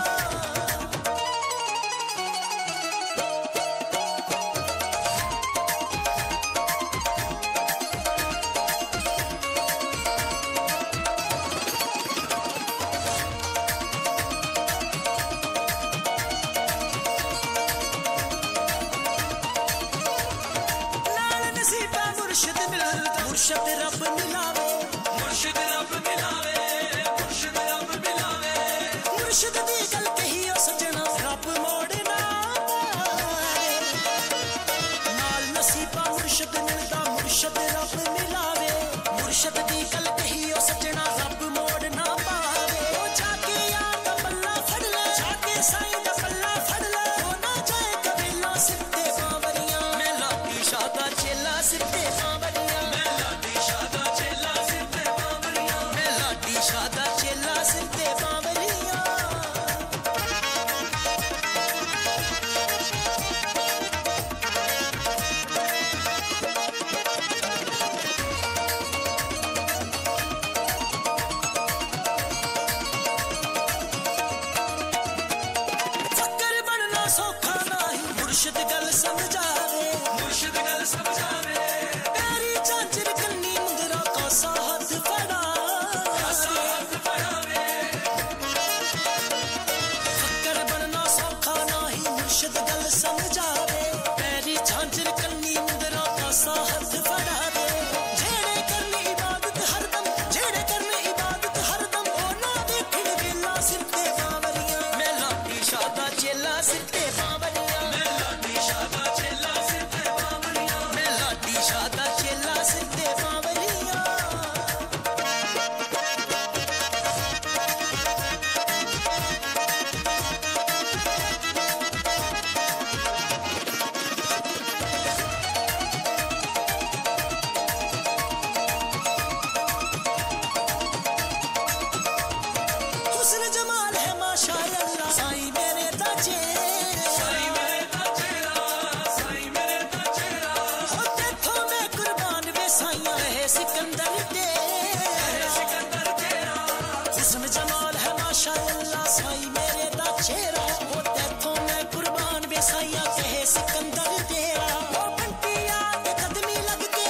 नाल नसीबा मुर्शिद मिलदा, मुर्शिद रब मिलावे, मुर्शिद रब मिलावे, मुर्शिद रब मिलावे। मुर्शिद दी गल कहियो सजना, रब मोड़ ना पावे। नाल नसीबा मुर्शिद मिलदा, मुर्शिद रब मिलावे। मुर्शिद दी गल कहियो सजना, रब मोड़ ना पावे। ओ जाके यार दा पल्ला फड़ ले, जाके साईं दा पल्ला फड़ ले, ओ ना जाए कबीला सिर ते बावरियां। मैं लाडी शाह दा चेला सिर ते बावरियां, मैं लाडी शाह दा चेला सिर ते बावरियां, मैं लाडी शाह दा चेला सिर ते बावरियां। गल समझावे मुर्शिद गल समझावे तेरी चाचर कन्नी मुंदरा कासा हाथ फड़ावे फक्कर बनना सौखा नाही मुर्शिद गल समझावे तेरी चाचर कन्नी मुंदरा कासा हाथ फड़ावे जेड़े करनी इबादत हरदम जेड़े करनी इबादत हरदम ओ ना देखण वेला सिर ते बावरियां मेला दी शादा चेला सिर ते बावरियां मेला दी शादा चेला सिर ते बावरियां मेला दी शादा चेला सिर ते बावरियां हुस्न जमाल है माशाअल्लाह साईं मेरे दा चेहरा साईं मेरे दा चेहरा साईं मेरे दा चेहरा हो देखो मैं कुर्बान वे साईं है सिकंदर तेरा हुस्न जमाल है माशाअल्लाह साईं मेरे दा चेहरा हो देखो मैं कुर्बान वे साईं है सिकंदर तेरा हो घंटिया ते कदमी लग के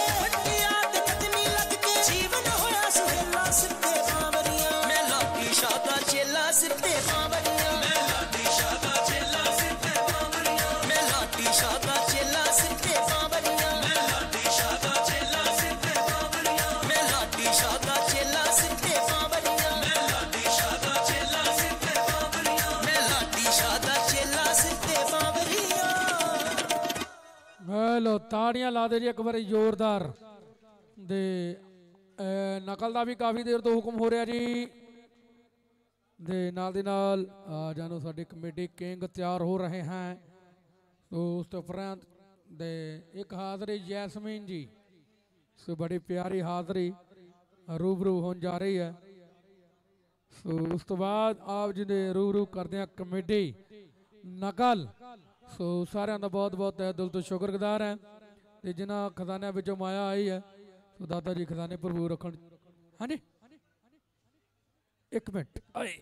जीवन होया सुहेला सिर ते बावरियां मेला दी शादा चेला सिर ते बावरियां मेला दी शादा चेला सिर ते बावरियां मेला दी शादा चेला सिर ते बावरियां मेला दी शादा चेला सिर ते बावरियां मेला दी शादा चेला सिर ते बावरियां मेला दी शादा चेला सिर ते बावरियां मेला दी शादा चेला सिर ते बावरियां हेलो ताड़ियां ला दे जी एक बारी जोरदार दे नकल ਦਾ ਵੀ ਕਾਫੀ ਦੇਰ ਤੋਂ ਹੁਕਮ ਹੋ ਰਿਹਾ ਜੀ ਦੇ ਨਾਲ ਦੇ ਨਾਲ ਜਾਨੋ ਸਾਡੇ ਕਮੇਟੀ ਕਿੰਗ ਤਿਆਰ ਹੋ ਰਹੇ ਹਨ तो उस उपरांत दे एक हाजरी जैस्मीन जी सो बड़ी प्यारी हाजरी रूबरू होने जा रही है सो उस तो बाद आप जिन्हें रूबरू करते हैं कमेटी नकल सो सारे का बहुत बहुत तहे दिल तो शुक्रगुजार है तो जिन्हों खजानिया विचों माया आई है तो दादा जी खजाने भरपूर रखन हाँ जी एक मिनट आए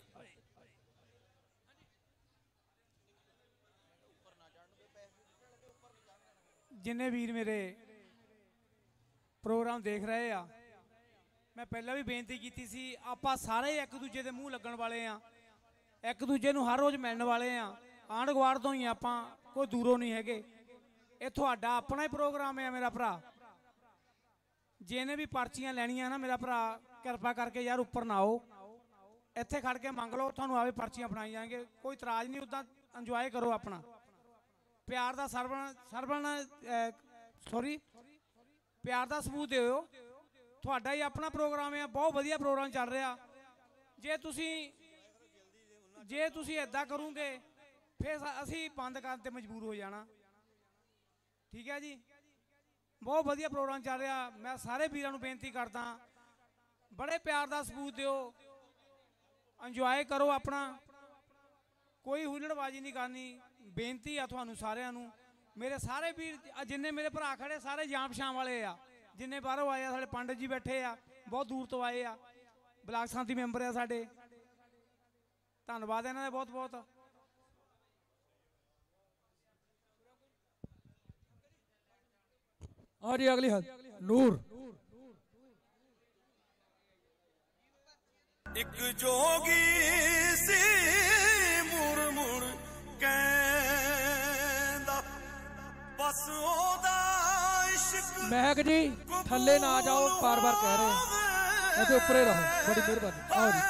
जिन्ने वीर मेरे प्रोग्राम देख रहे आ मैं पहला भी बेनती की सी आपां सारे एक दूजे के मूँह लगन वाले आ एक दूजे नूं हर रोज़ मिलने वाले आ आंढ गुआढ़ तो ही आपां कोई दूरों नहीं हैगे ये तुहाडा अपना ही प्रोग्राम है मेरा भरा जिन्हें भी पर्चियां लैनियां ना मेरा भरा कृपा करके यार उपर ना आओ इत्थे खड़ के मंग लो तुहानूं आवे पर्चियां बनाई जाएंगे कोई इतराज नहीं उदा इंजॉय करो अपना प्यार का सरवण सॉरी प्यार का सबूत दिओ तुहाडा ही अपना प्रोग्राम है बहुत वधिया प्रोग्राम चल रहा जे तुसी इदां करोगे फिर असी बंद करते मजबूर हो जाना ठीक है जी बहुत वधिया प्रोग्राम चल रहा मैं सारे वीरों बेनती करदा बड़े प्यार का सबूत दिओ इंजॉय करो अपना कोई हुल्लड़बाजी नहीं करनी बेनती आ तुहानू सारिਆਂ ਨੂੰ मेरे सारे वीर जिन्ने मेरे भरा खड़े सारे जाम शाम वाले आ जिन्ने बाहरों आए साढ़े पंडित जी बैठे आ बहुत दूर तो आए आ ब्लाक शांति मैंबर आ साढ़े धन्यवाद इन्हां दा बहुत बहुत हाँ जी अगली हाल नूर एक जोगी सी मुड़ मुड़ कहंदा बस ओदा इश्क महक जी थल्ले ना जाओ बार बार कह रहे हैं ऐसे ऊपर ही रहो बड़ी मेहरबानी आओ जी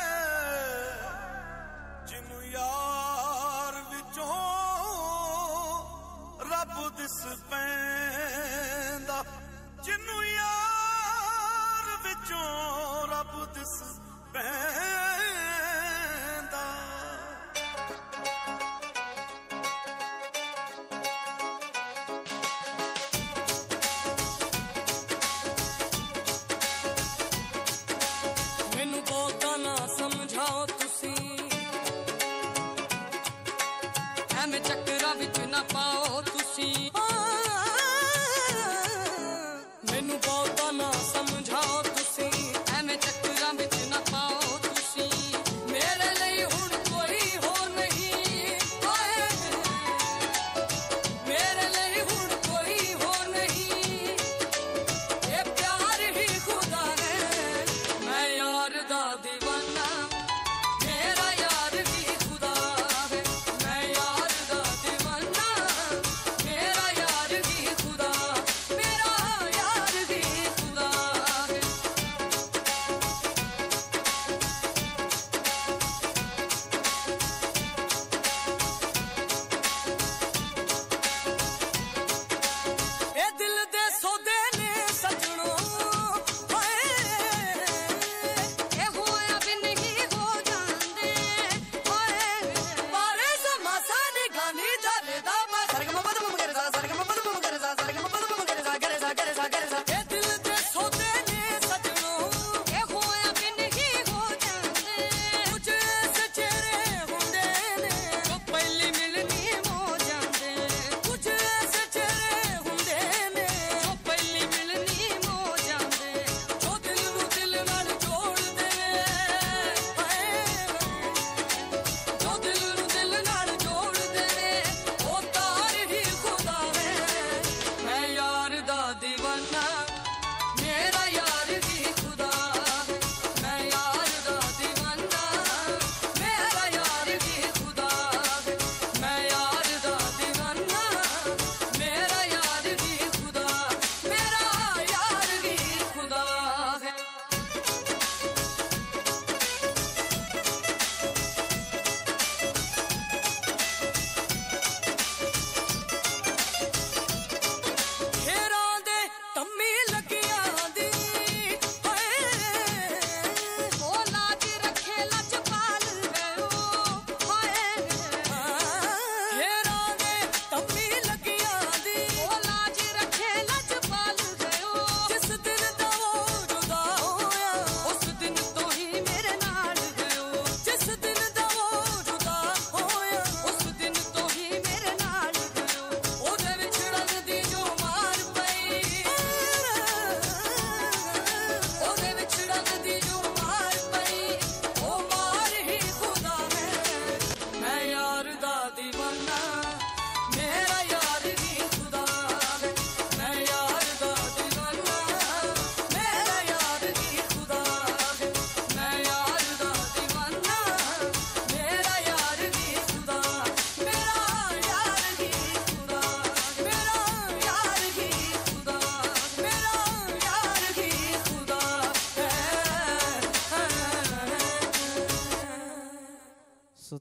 जिन्नू यार विचों रब दिस पैंदा जिन्नू यार विचों रब दिस पैंदा मैनू बहुता ना समझाओ तुसी एवें चक्करा विच ना पाओ तुसी मैनू बहुता ना समझाओ तुसी एवें चक्करा विच ना पाओ तुसी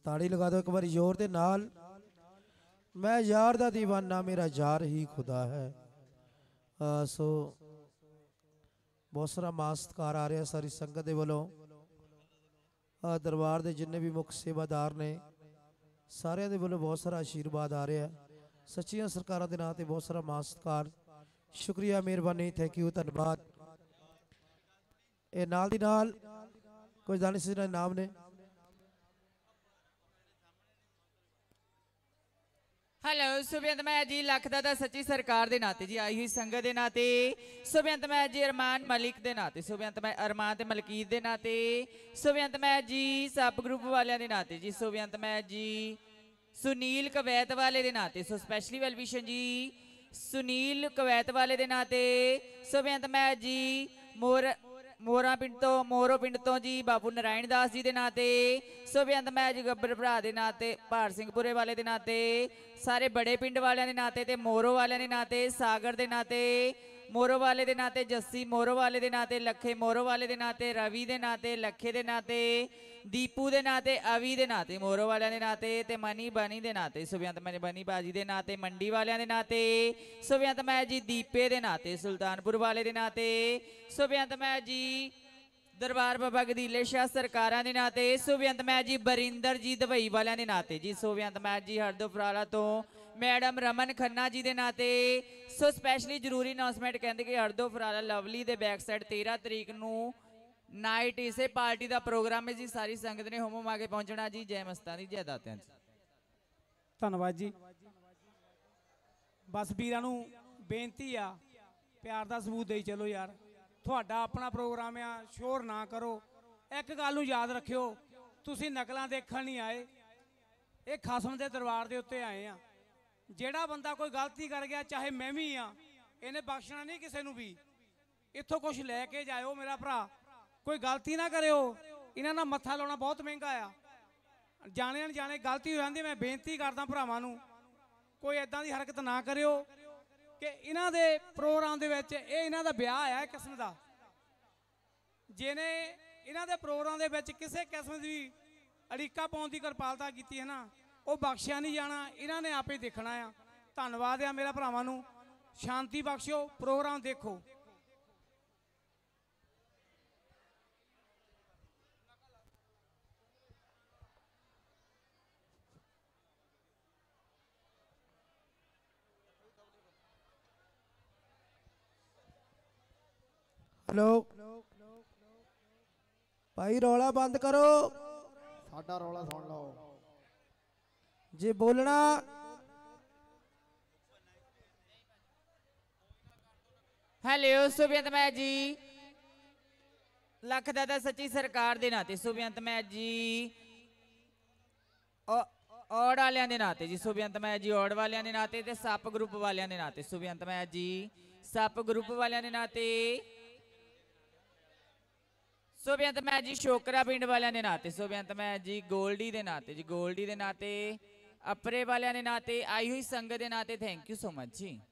ताड़ी लगा दो एक बार जोर के नाल। मैं यार दा दीवाना मेरा यार ही खुदा है। सो बहुत सारा मान सत्कार आ रहा सारी संगत के वालों। दरबार के जिन्ने भी मुख सेवादार ने सारे दे वालों बहुत सारा आशीर्वाद आ रहा है। सच्चियां सरकारों के नाम से बहुत सारा मान सत्कार, शुक्रिया, मेहरबानी, थैंक यू, धन्यवाद। ये नाल दी नाल कुछ दानी सिंह दे नाम ने। हेलो सुबेंत मैं जी लखदादा सच्ची सरकार दे नाते जी आई हुई संगत दे नाते सुबेंत मैं जी अरमान मलिक दे नाते सुबेंत मैं अरमान ते मलकीत दे नाते सुबेंत मैं जी सब ग्रुप वालियां दे नाते जी सुबेंत मैं जी सुनील कवैत वाले दे नाते सो स्पैशली वेलविशन जी सुनील कवैत वाले दे नाते सुबेंत मैं जी मोरो पिंड तो जी बाबू नारायण दास जी दे नाते सुबेंत मैं जी गब्बर भरा दे नाते भार सिंहपुरे वाले दे नाते सारे बड़े पिंड वाले दे नाते ते मोरो वाले दे नाते सागर दे नाते मोरो वाले दे नाते जस्सी मोरो वाले दे नाते लखे मोरो वाले दे नाते रवि दे नाते लखे दे नाते दीपू दे नाते अवी दे नाते मोरो वाले दे नाते ते मनी बनी दे नाते सुबेंत मैं बनी बाजी दे नाते मंडी वाले दे नाते सुबेंत मैं जी दीपे दे नाते सुल्तानपुर वाले दे नाते सुबेंत मैं जी दरबार बाबा गदीले शाह सरकारां दे नाते सुबेंत मैं जी बरिंदर जी दवई वालियां दे नाते जी सुबेंत मैं जी हरदोफराला तो मैडम रमन खन्ना जी दे नाते सो स्पैशली जरूरी अनाउंसमेंट कहते कि हरदोफराला लवली दे बैक साइड 13 तरीक नूं नाइट इसे पार्टी का प्रोग्राम है जी। सारी संगत ने होमो आके पहुंचना जी। जय मस्तानी जय दातियां जी। ਧੰਨਵਾਦ ਜੀ। बस ਵੀਰਾਂ ਨੂੰ ਬੇਨਤੀ ਆ ਪਿਆਰ ਦਾ ਸਬੂਤ ਦੇਈ ਚਲੋ ਯਾਰ। ਤੁਹਾਡਾ ਆਪਣਾ ਪ੍ਰੋਗਰਾਮ ਆ, ਸ਼ੋਰ ਨਾ ਕਰੋ। ਇੱਕ ਗੱਲ ਨੂੰ ਯਾਦ ਰੱਖਿਓ, ਤੁਸੀਂ ਨਕਲਾਂ ਦੇਖਣ ਨਹੀਂ ਆਏ, ਇਹ ਖਸਮ ਦੇ ਦਰਬਾਰ ਦੇ ਉੱਤੇ ਆਏ ਆ। ਜਿਹੜਾ ਬੰਦਾ ਕੋਈ ਗਲਤੀ ਕਰ ਗਿਆ, ਚਾਹੇ ਮੈਂ ਵੀ ਆ, ਇਹਨੇ ਬਖਸ਼ਣਾ ਨਹੀਂ ਕਿਸੇ ਨੂੰ ਵੀ। ਇੱਥੋਂ ਕੁਝ ਲੈ ਕੇ ਜਾਇਓ ਮੇਰਾ ਭਰਾ, ਕੋਈ ਗਲਤੀ ਨਾ ਕਰਿਓ। ਇਹਨਾਂ ਨਾਲ ਮੱਥਾ ਲਾਉਣਾ ਬਹੁਤ ਮਹਿੰਗਾ ਆ। ਜਾਣੇ ਅਣਜਾਣੇ ਗਲਤੀ ਹੋ ਜਾਂਦੀ। ਮੈਂ ਬੇਨਤੀ ਕਰਦਾ ਭਰਾਵਾਂ ਨੂੰ, ਕੋਈ ਇਦਾਂ ਦੀ ਹਰਕਤ ਨਾ ਕਰਿਓ ਕਿ ਇਹਨਾਂ ਦੇ ਪ੍ਰੋਗਰਾਮ ਦੇ ਵਿੱਚ ਇਹ ਇਹਨਾਂ ਦਾ ਵਿਆਹ ਆ ਕਿਸਮ ਦਾ। ਜਿਹਨੇ ਇਹਨਾਂ ਦੇ ਪ੍ਰੋਗਰਾਮ ਦੇ ਵਿੱਚ ਕਿਸੇ ਕਿਸਮ ਦੀ ਅੜੀਕਾ ਪਾਉਣ ਦੀ ਕਿਰਪਾਲਤਾ ਕੀਤੀ ਹੈ ਨਾ, ਉਹ ਬਖਸ਼ਿਆ ਨਹੀਂ ਜਾਣਾ। ਇਹਨਾਂ ਨੇ ਆਪੇ ਦੇਖਣਾ ਆ। ਧੰਨਵਾਦ ਆ ਮੇਰਾ ਭਰਾਵਾਂ ਨੂੰ। ਸ਼ਾਂਤੀ ਬਖਸ਼ਿਓ, ਪ੍ਰੋਗਰਾਮ ਦੇਖੋ। हेलो भाई रौला बंद करो, साडा रौला सुन लो जे बोलना। हेलो सुबेंत मैं जी लखदादा सच्ची सरकार दे नाते सुबेंत मैं जी औड़ वालियां दे नाते जी सुबेंत मैं जी औड़ वालियां दे नाते ते सप ग्रुप वालियां दे नाते सुबेंत मैं जी सप ग्रुप वालियां दे नाते सुबेंत मैं जी शोकरा पिंड वालियां दे नाते सुबेंत मैं जी गोल्डी दे नाते जी गोल्डी दे नाते अपरे वालियां दे नाते आई हुई संगत दे नाते thank you so much ji.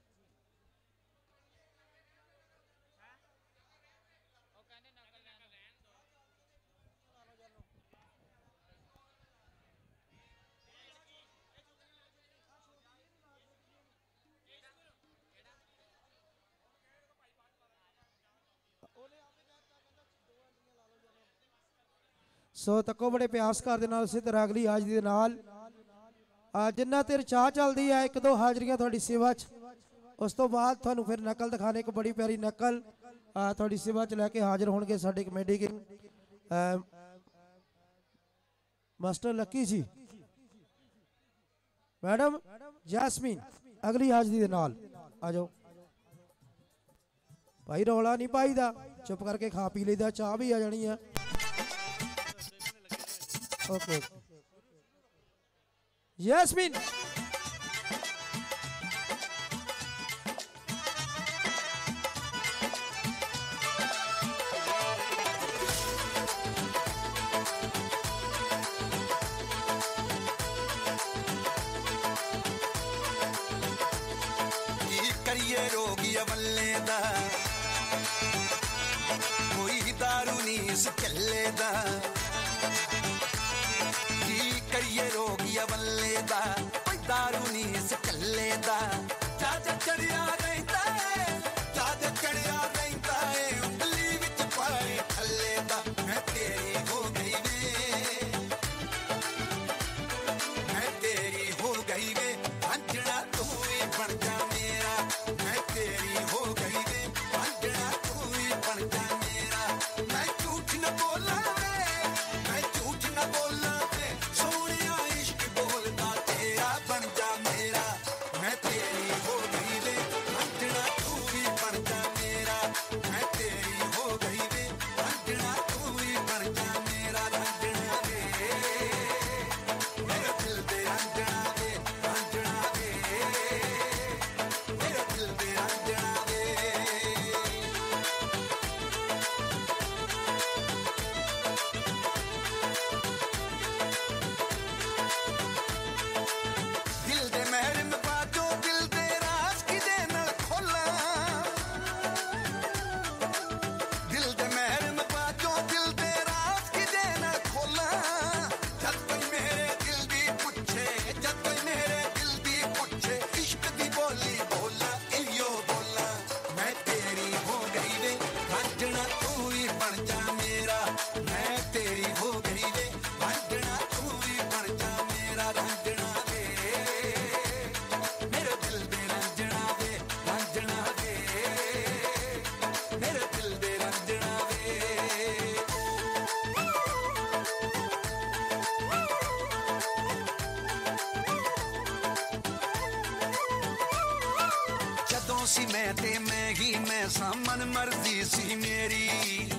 So तको बड़े प्यास कर दे नाल इसी तरह अगली हाजरी दे नाल जिन्ना तेर चाह चलती है एक दो हाजरियां थोड़ी सेवा च, उस तो बाद थानू फिर नकल दिखाने एक बड़ी प्यारी नकल थोड़ी सेवा च लैके हाजिर होंगे साडे committee king master Lucky ji, madam Jasmine अगली हाजरी दे नाल आ जाओ। भाई रौला नहीं पाईदा, चुप करके खा पी लेदा, चाह भी आ जानी है। ओके यस्मीन करिए रोगी अवल्ले दा कोई दारू नी इस चले दा दा कोई दारू नहीं इस कल्ले दा चाचा चढ़िया रहता है चाचा चढ़िया रहता है उंगली विच पाए थल्ले दा मैं तेरी हो गई वे मैं तेरी हो गई वे अंजना तू ही बन जा मेरा मैं तेरी हो गई वे अंजना तू ही बन जा मेरा मैं झूठ न बोला वे मैं झूठ न बोला वे सोनिया इश्क बोलता तेरा बन जा मेरा मैं तेरी हो गई वे अंजना तू ही बन जा मेरा मैं तेरी हो गई वे अंजना तू ही बन जा मेरा अंजना वे मेरे दिल दे अंजना वे अंजना वे मेरे दिल दे अंजना वे दिल दे महर में बाजो दिल दे राज किदे नाल खोला दिल दे महर में बाजो दिल दे राज किदे नाल खोला जद कोई मेरे दिल दी पुछे जद कोई मेरे दिल दी पुछे इश्क दी बोली बोला इयो बोला मैं तेरी हो गई वे अंजना तू ही बन जा मेरा मैं तेरी हो गई वे अंजना तू ही बन जा मेरा अंजना वे मेरे दिल दे अंजना वे अंजना वे मेरे दिल दे अंजना वे जदों सी मैं ते मैं ही मैं सा मन मर्जी सी मेरी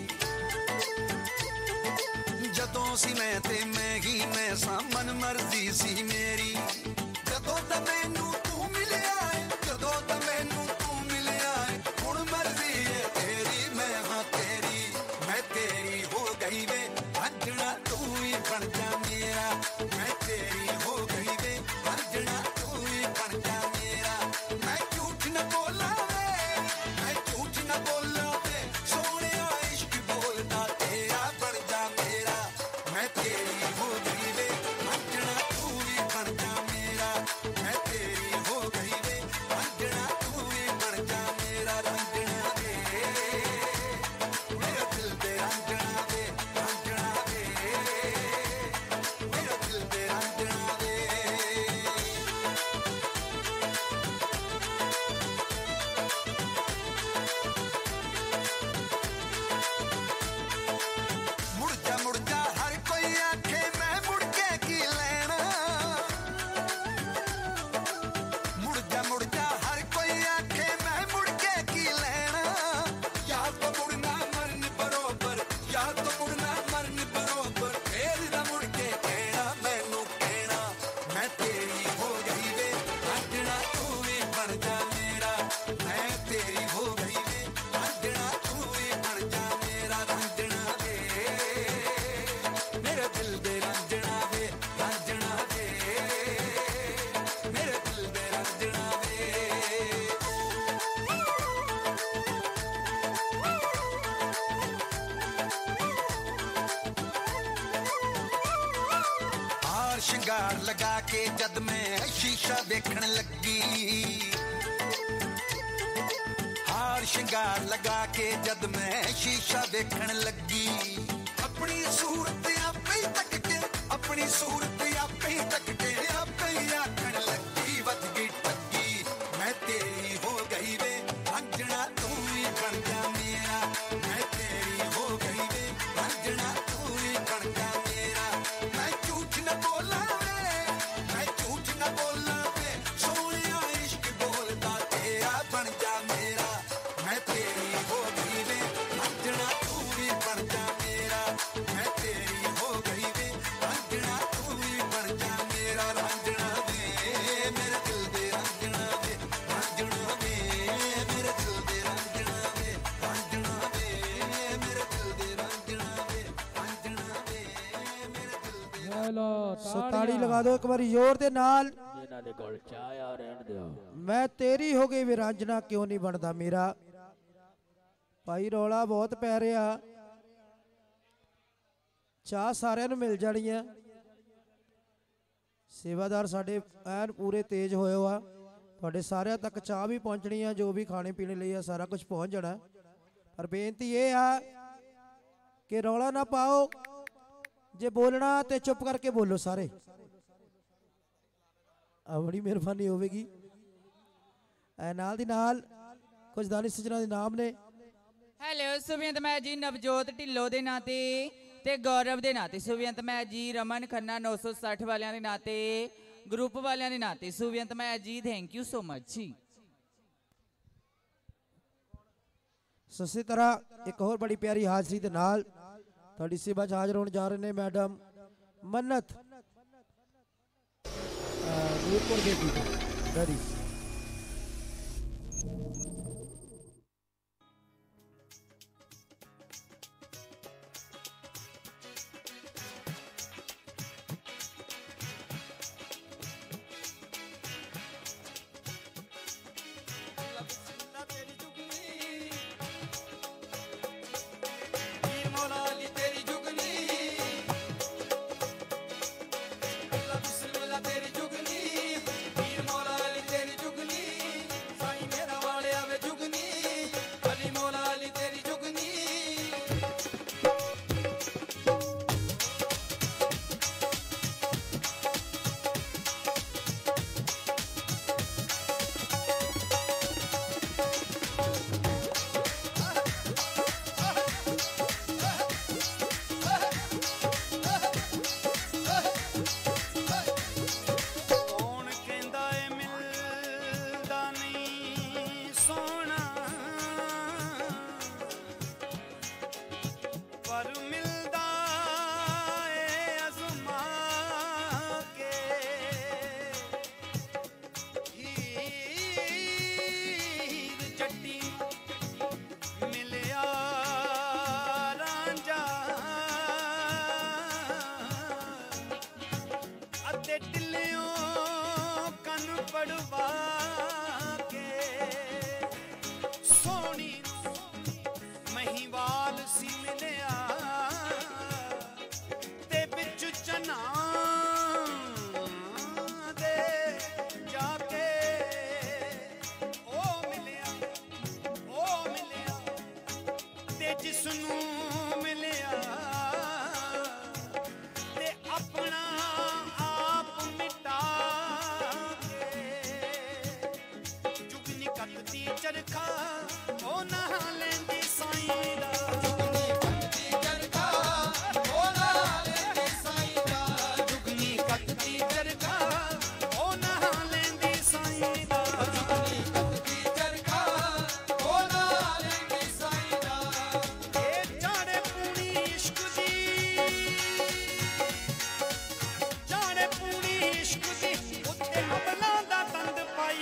जदों सी मैं ते मैं ही मैं सा मन मर्जी सी मेरी जदों दा मैनू तू मिलिया है जदों दा मैनू तू मिलिया है हुण मर्जी है तेरी मैं हाँ तेरी मैं तेरी हो गई वे अंजना तू ही बन जा मेरा मैं तेरी हो गई वे अंजना तू ही बन जा मेरा मैं झूठ न बोला वे मैं झूठ न बोला वे सोनिया इश्क बोलता तेरा बन जा मेरा मैं तेरी हो गई वे अंजना तू ही बन जा मेरा मैं तेरी हो गई वे अंजना तू ही बन जा मेरा अंजना वे मेरे दिल दे अंजना वे अंजना वे मेरे दिल दे अंजना वे मुड़ जा हर कोई आखे मैं मुड़ के की लेना मुड़ जा हर कोई आखे मैं मुड़ के की लेना या तो मुड़ना मरन बरोबर या तो मुड़ना मरन बरोबर फेर ना मुड़ के कहना मैनू कहना मैं तेरी हो गई वे अंजना तू ही बन जा मेरा मैं तेरी हो गई वे अंजना तू ही बन जा मेरा अंजना वे मेरे दिल दे अंजना वे अंजना वे मेरे दिल दे अंजना वे हार श्रृंगार लगा के जद मैं शीशा देखण लगी हार श्रृंगार लगा के जद मैं शीशा देखण लगी अपनी सूरत आपे ही तक के अपनी सूरत आपे ही तक के आपे ही आखण लगी वध गई टक्की मैं तेरी हो गई वे अंजना तू ही बन जा मेरा मैं तेरी हो गई वे अंजना तू ही बन जा मेरा मैं झूठ न बोला वे मैं झूठ न बोला वे सोनिया इश्क बोलता तेरा बन जा मेरा मैं तेरी हो गई वे अंजना तू ही बन जा मेरा मैं तेरी हो गई वे अंजना तू ही बन जा मेरा अंजना वे मेरे दिल दे अंजना वे अंजना वे मेरे दिल दे अंजना वे अंजना वे मेरे दिल दे अंजना वे अंजना वे मेरे दिल दे हेलो सो ताड़ी लगा दो एक बार जोर दे नाल जिन्हां दे कोल चाह आ रहन दियो मैं तेरी हो गई विरांजना क्यों नहीं बनता मेरा भाई रौला बहुत पै रहा चाह सारिਆਂ ਨੂੰ ਮਿਲ ਜਾਣੀ ਆ सेवादार साडे ऐन पूरे तेज होए हुआ तुहाडे सारिਆਂ तक चाह भी पहुंचनी है जो भी खाने पीने लिए है सारा कुछ पहुंच जाना है। पर बेनती ये है कि रौला ना पाओ जे बोलना तो चुप करके बोलो सारे बड़ी मेहरबानी होगी। नाल दी नाल कुछ दानी सज्जना दे नाम ने ਹੈਲੋ ਸੁਭਿੰਤ ਮੈਂ ਜੀ ਨਵਜੋਤ ਢਿੱਲੋਂ ਦੇ ਨਾਂ ਤੇ ਗੌਰਵ ਦੇ ਨਾਂ ਤੇ ਸੁਭਿੰਤ ਮੈਂ ਜੀ ਰਮਨ ਖੰਨਾ 960 ਵਾਲਿਆਂ ਦੇ ਨਾਂ ਤੇ ਗਰੁੱਪ ਵਾਲਿਆਂ ਦੇ ਨਾਂ ਤੇ ਸੁਭਿੰਤ ਮੈਂ ਜੀ ਥੈਂਕ ਯੂ ਸੋ ਮਚ ਜੀ। इसी तरह एक और बड़ी प्यारी हाजरी के नाल थोड़ी सेवा च हाजिर होने जा रहे हैं मैडम मन्नत नूरपुर बेटी।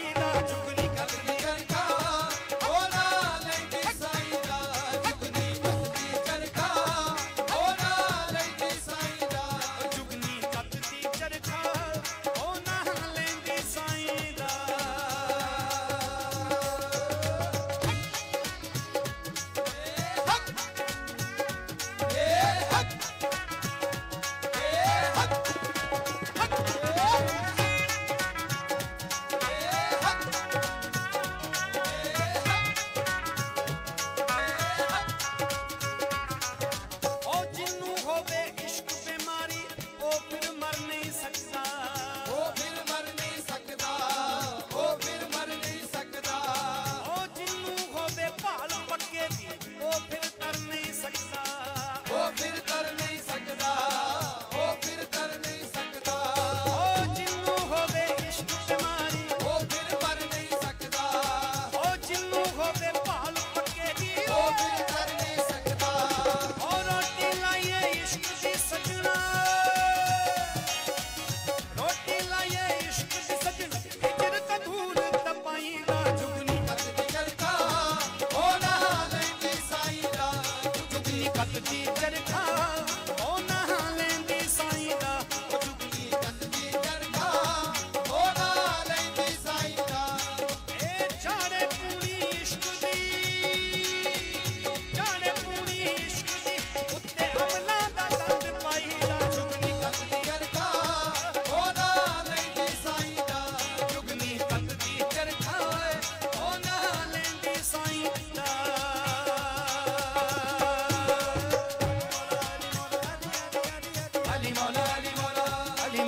जुगनी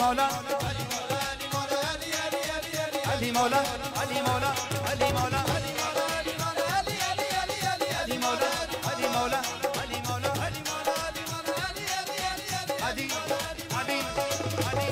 मौला अली मौला अली मौला अली मौला अली मौला अली मौला अली मौला अली मौला अली अली अली अली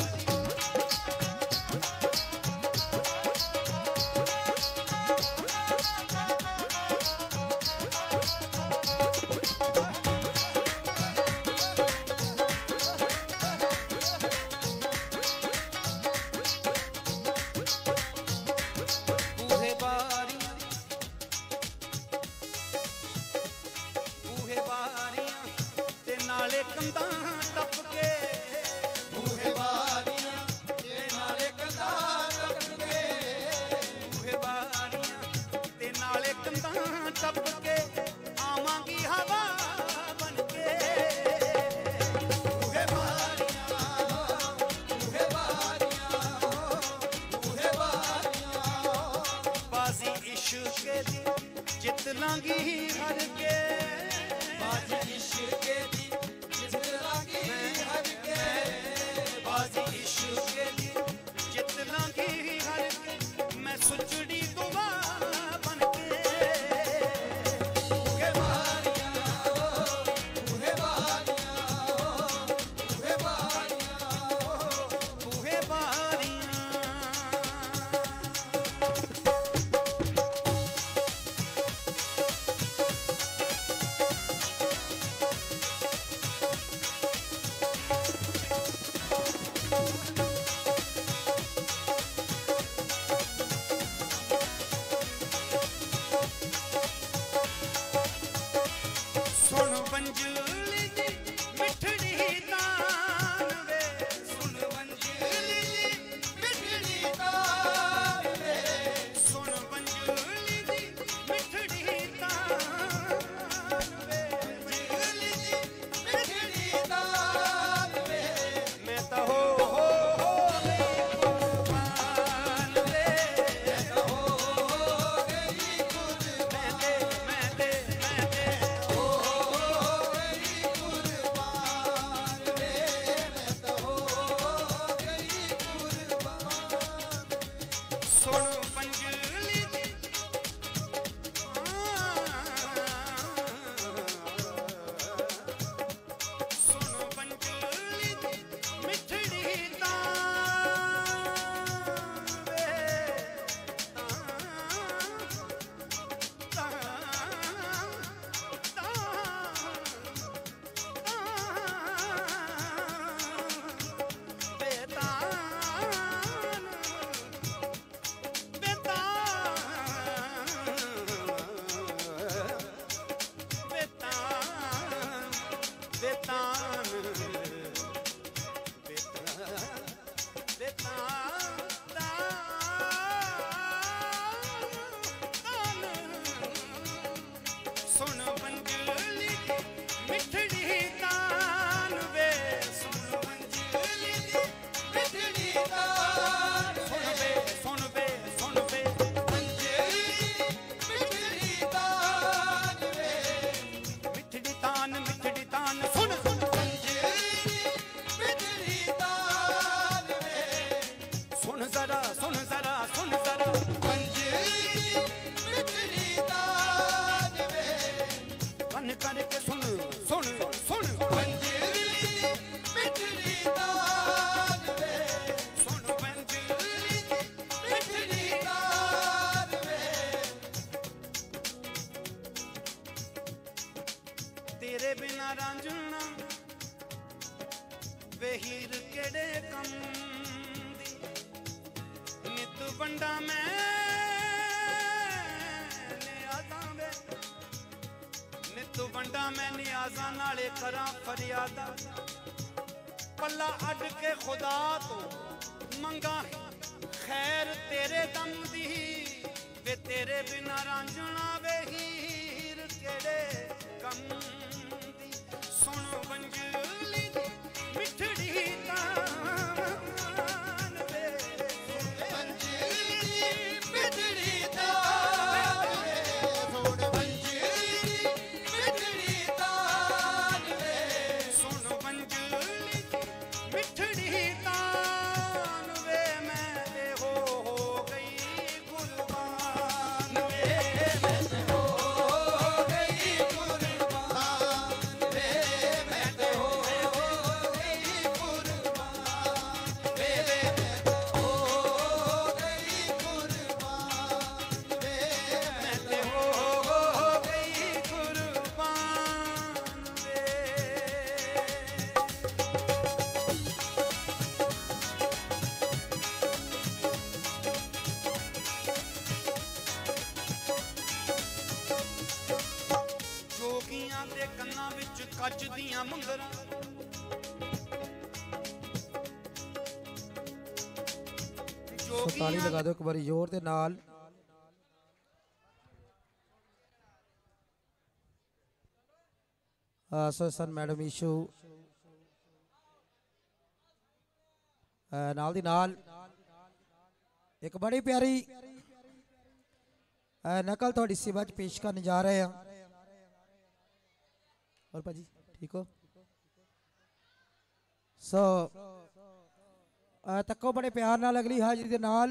जित लांगी हर के बाजी इश्क दी जित लांगी हर के बाजी इश्क दी जित लांगी हर के मैं सुचड़ी दुआ बन के उहे बारियां उहे बारियां उहे बारियां उहे बारियां तेरे बिना रांझना वेहीर केड़े कम दी नित बंडा मैं नियाज़ां वे नित बंडा मैं नियाज़ां नाले करा फरियादा पल्ला अड के खुदा तो मंगा खैर तेरे दम दी वे तेरे बिना रांझना वेहीर केड़े कम दी सुन बंजली मिठड़ी तान वे बंजली मिठड़ी तान वे सुन बंजली मिठड़ी तान वे सुन बंजली मिठड़ी तान ਦੇ ਕੰਨਾਂ ਵਿੱਚ ਕੱਚ ਦੀਆਂ ਮੁੰਦਰਾਂ ਸੋ ਤਾਲੀ ਲਗਾ ਦਿਓ ਇੱਕ ਵਾਰੀ ਜ਼ੋਰ ਦੇ ਨਾਲ। ਸੋ ਸਨ ਮੈਡਮ ਈਸ਼ੂ ਨਾਲ ਦੀ ਨਾਲ ਇੱਕ ਬੜੀ ਪਿਆਰੀ ਨਕਲ ਤੁਹਾਡੀ ਸੇਵਾ 'ਚ ਪੇਸ਼ ਕਰਨ ਜਾ ਰਹੇ ਹਾਂ। ਹੋਰ ਭਾਜੀ ਠੀਕ ਹੋ? ਸੋ ਤੱਕੋ ਬੜੇ ਪਿਆਰ ਨਾਲ ਅਗਲੀ ਹਾਜ਼ਰੀ ਦੇ ਨਾਲ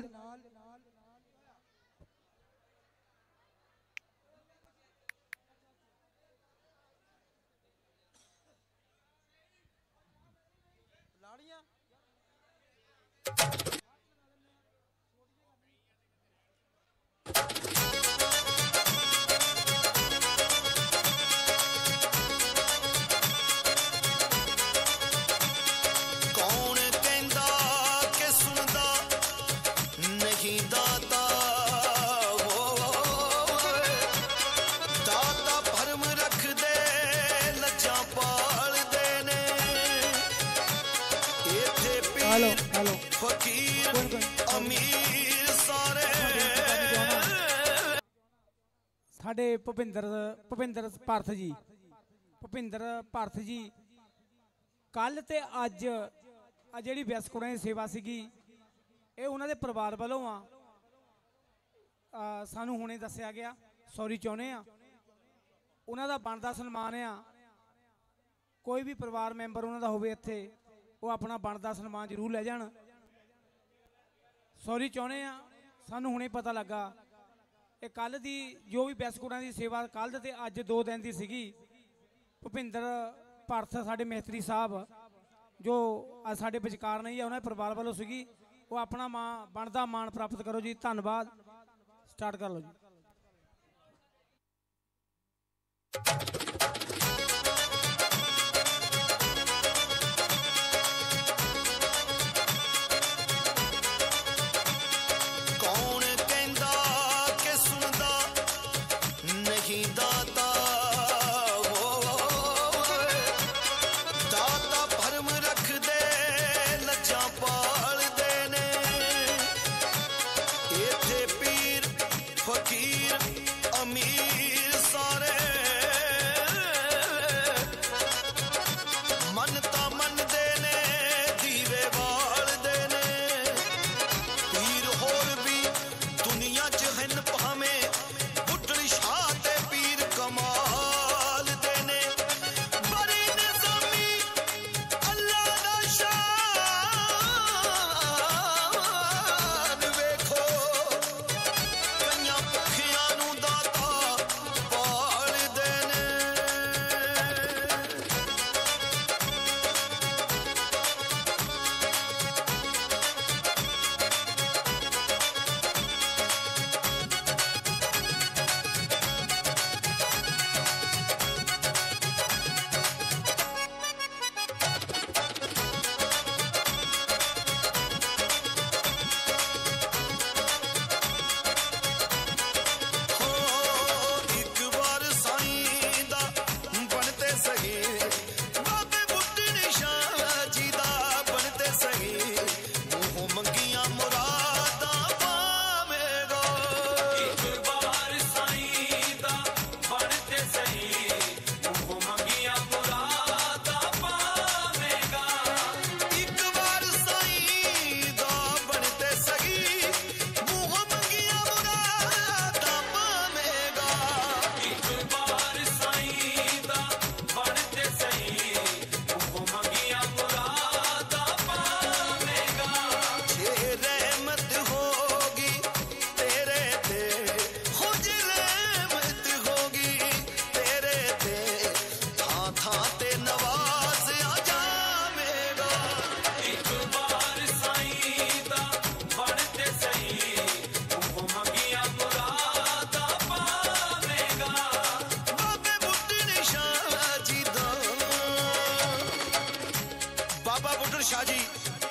ਕੌਣ ਕਹਿੰਦਾ ਕਿ ਸੁਣਦਾ ਨਹੀਂ ਦਾਤਾ ਦਾਤਾ ਭਰਮ ਰੱਖਦੇ ਲੱਜਾਂ ਪਾਲਦੇ ਨੇ ਇੱਥੇ ਪੀਰ ਫਕੀਰ ਅਮੀਰ ਸਾਰੇ ਸਾਡੇ ਭੁਪਿੰਦਰ ਭਾਰਤ ਜੀ ਕੱਲ ਤੇ ਅੱਜ ਆ ਜਿਹੜੀ ਬਿਸਕੁਟਾਂ ਦੀ ਸੇਵਾ ਸੀਗੀ ਇਹ ਉਹਨਾਂ ਦੇ ਪਰਿਵਾਰ ਵੱਲੋਂ ਆ ਸਾਨੂੰ ਹੁਣੇ ਦੱਸਿਆ ਗਿਆ। ਸੌਰੀ ਚਾਹੁੰਦੇ ਆ, ਉਹਨਾਂ ਦਾ ਬਣਦਾ ਸਨਮਾਨ ਆ। ਕੋਈ ਵੀ ਪਰਿਵਾਰ ਮੈਂਬਰ ਉਹਨਾਂ ਦਾ ਹੋਵੇ ਇੱਥੇ ਉਹ ਆਪਣਾ ਬਣਦਾ ਸਨਮਾਨ ਜ਼ਰੂਰ ਲੈ ਜਾਣ। ਸੌਰੀ ਚਾਹੁੰਦੇ ਆ, ਸਾਨੂੰ ਹੁਣੇ ਪਤਾ ਲੱਗਾ ਇਹ ਕੱਲ ਦੀ ਜੋ ਵੀ ਬਿਸਕੁਟਾਂ ਦੀ ਸੇਵਾ ਕੱਲ ਤੇ ਅੱਜ 2 ਦਿਨ ਦੀ ਸੀਗੀ। ਭੁਪਿੰਦਰ ਭਾਰਤ ਸਾਡੇ ਮਿਸਤਰੀ ਸਾਹਿਬ ਜੋ ਅੱਜ ਸਾਡੇ ਵਿਚਕਾਰ ਨਹੀਂ ਆ ਉਹਨਾਂ ਦੇ ਪਰਿਵਾਰ ਵੱਲੋਂ ਸੀਗੀ। ਉਹ ਆਪਣਾ ਬਣਦਾ ਮਾਣ ਪ੍ਰਾਪਤ ਕਰੋ ਜੀ। ਧੰਨਵਾਦ। ਸਟਾਰਟ ਕਰ ਲਓ ਜੀ। ਕੌਣ ਕਹਿੰਦਾ ਕਿ ਸੁਣਦਾ ਨਹੀਂ ਦਾਤਾ ਦਾਤਾ ਭਰਮ ਰੱਖਦੇ ਲੱਜਾਂ ਪਾਲਦੇ ਨੇ ਇੱਥੇ ਪੀਰ ਫਕੀਰ ਅਮੀਰ ਸਾਰੇ ਮੰਨਤਾਂ ਮੰਨਦੇ ਨੇ ਦੀਵੇ ਬਾਲਦੇ ਨੇ ਪੀਰ ਹੋਰ ਵੀ ਦੁਨੀਆ 'ਚ ਹਨ ਭਾਵੇਂ ਬੁੱਢੜ ਸ਼ਾਹ ਤੇ ਪੀਰ ਕਮਾਲ ਦੇ ਨੇ ਬੜੀ ਨਿਜ਼ਾਮੀ ਅੱਲਾ ਦਾ ਸ਼ਾਨ ਵੇਖੋ ਕਈਆਂ ਭੁੱਖਿਆਂ ਨੂੰ ਦਾਤਾ ਪਾਲਦੇ ਨੇ ਇੱਕ ਵਾਰ ਸਾਈਂ ਦਾ ਬਣਤੇ ਸਹੀ ਬਾਬੇ ਬੁੱਢੇ ਸ਼ਾਹ ਜੀ ਦਾ ਬਣਤੇ ਸਹੀ ਮੂੰਹੋਂ ਮੰਗੀਆਂ ਮੁਰਾਦਾਂ ਪਾਵੇਗਾ ਇੱਕ ਵਾਰ ਸਾਈਂ ਦਾ ਬਣਤੇ ਸਹੀ ਮੂੰਹੋਂ ਮੰਗੀਆਂ ਮੁਰਾਦਾਂ ਪਾਵੇਗਾ ਇੱਕ ਵਾਰ ਸਾਈਂ ਦਾ ਬਣਤੇ ਸਹੀ ਮੂੰਹੋਂ ਮੰਗੀਆਂ ਮੁਰਾਦਾਂ ਪਾਵੇਗਾ ਇੱਕ ਵਾਰ ਸਾਈਂ ਦਾ ਬਣਤੇ ਸਹੀ ਮੂੰਹੋਂ ਮੰਗੀਆਂ ਮੁਰਾਦਾਂ ਪਾਵੇਗਾ ਜੇ ਰਹਿਮਤ ਹੋਗੀ ਤੇਰੇ ਤੇ ਹੋ ਜੇ ਰਹਿਮਤ ਹੋਗੀ ਤੇਰੇ ਤੇ ਥਾਂ ਥਾਂ ਤੇ ਨਵਾਜ਼ ਆ ਜਾਵੇਗਾ ਇੱਕ ਵਾਰ ਸਾਈਂ ਦਾ ਬਣਤੇ ਸਹੀ ਮੂੰਹੋਂ ਮੰਗੀਆਂ ਮੁਰਾਦਾਂ ਪਾਵੇਗਾ ਬਾਬੇ ਬੁੱਢੇ ਸ਼ਾਹ ਜੀ ਦਾ ਬਾਬਾ ਬੁੱਢੜ ਸ਼ਾਹ ਜੀ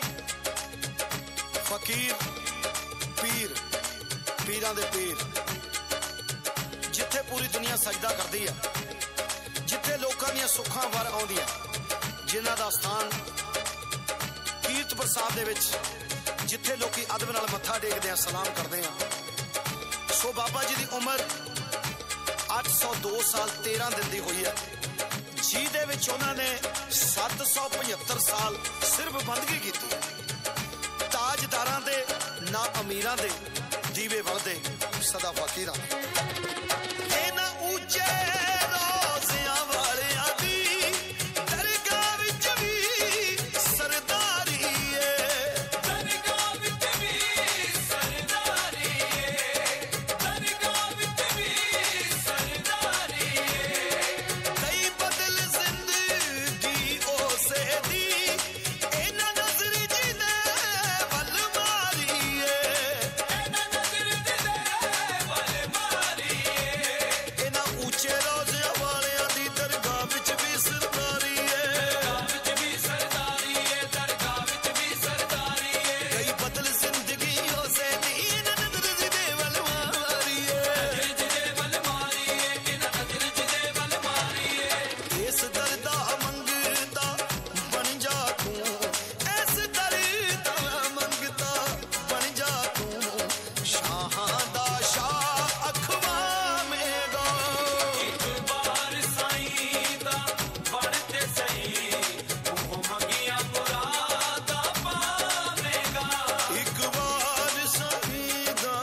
ਫਕੀਰ ਪੀਰ ਪੀਰਾਂ ਦੇ ਪੀਰ ਜਿੱਥੇ ਪੂਰੀ ਦੁਨੀਆ ਸਜਦਾ ਕਰਦੀ ਆ जिथे लोकां दियां सुखां वर आउंदियां, जिन्हां दा स्थान कीर्त प्रसाद दे विच, जिथे लोकी अदब नाल मत्था टेकदे आ, सलाम करदे आ। सो बाबा जी दी उम्र 802 साल 13 दिन दी होई है, जिहदे विच उन्हां ने 775 साल सिर्फ बंदगी कीती। ताजदारां दे ना अमीरां दे दीवे वलदे सदा फकीरां इन्हां ऊंचे रोज़ियां वालियां दी दरगाह विच भी सरदारी है, दरगाह विच भी सरदारी है, दरगाह विच भी सरदारी है। कई बदल जिंदगी ओसे दी इन्हां नज़र जिने वल मारी है, इन्हां नज़र जिने वल मारी है। इन्हां ऊंचे रोज़े वालियां दी दरगाह विच भी सरदारी है, दरगाह विच भी सरदारी है, दरगाह विच भी सरदारी है। कई बदल जिंदगी ओसे दी इन्हां नज़र जिने वल मारी है, नज़र जिने वल मारी है, इन्हां नज़र जिने वल मारी है। इस दर दा मंगता बन जा तू, इस दर दा मंगता बन जा तू, शाहां दा शाह अखवावेगा। एक बार साईं दा बन ते सही, वो मंगिया मुरादा पावेगा। एक बार साईं दा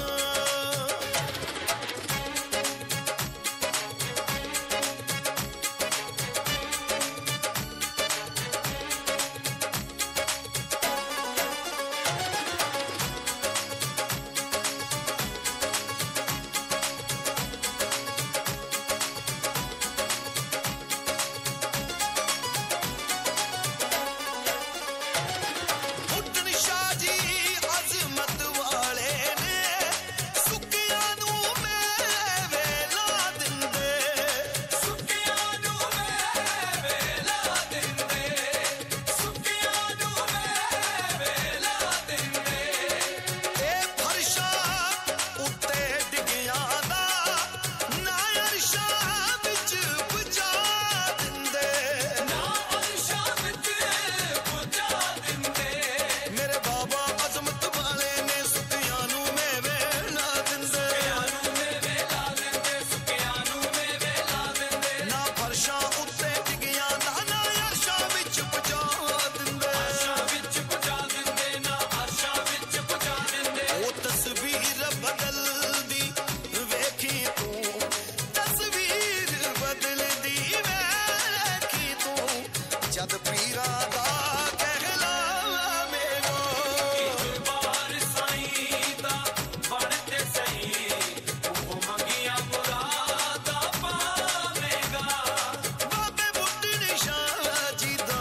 बुड्ढन शाह जी अज़मत वाले ने सुक्कियां नूं मेवे ला दिंदे, सुक्कियां नूं मेवे ला दिंदे, सुक्कियां नूं मेवे ला दिंदे। ए फरशां उत्ते डिग्गियां दा ना अरशां विच पुजा दिंदे, ना अरशां विच पुजा दिंदे। मेरे बाबा अज़मत वाले ने सुक्कियां नूं मेवे ला दिंदे, सुक्कियां नूं मेवे ला दिंदे, सुक्कियां नूं मेवे ला दिंदे। ना फरशां उत्ते डिग्गियां दा ना अरशां विच पुजा दिंदे, अरशां विच पुजा दिंदे, ना अरशां विच पुजा दिंदे। ओ तस्वीर बदलदी वेखी तू, तस्वीर बदलदी वेखी तू, जद पीरां दा कहलावेगा। एक बार साईं दा बन ते सही, वो मंगिया मुरादा पावेगा। बाबे बुड्ढन शाह जी दा,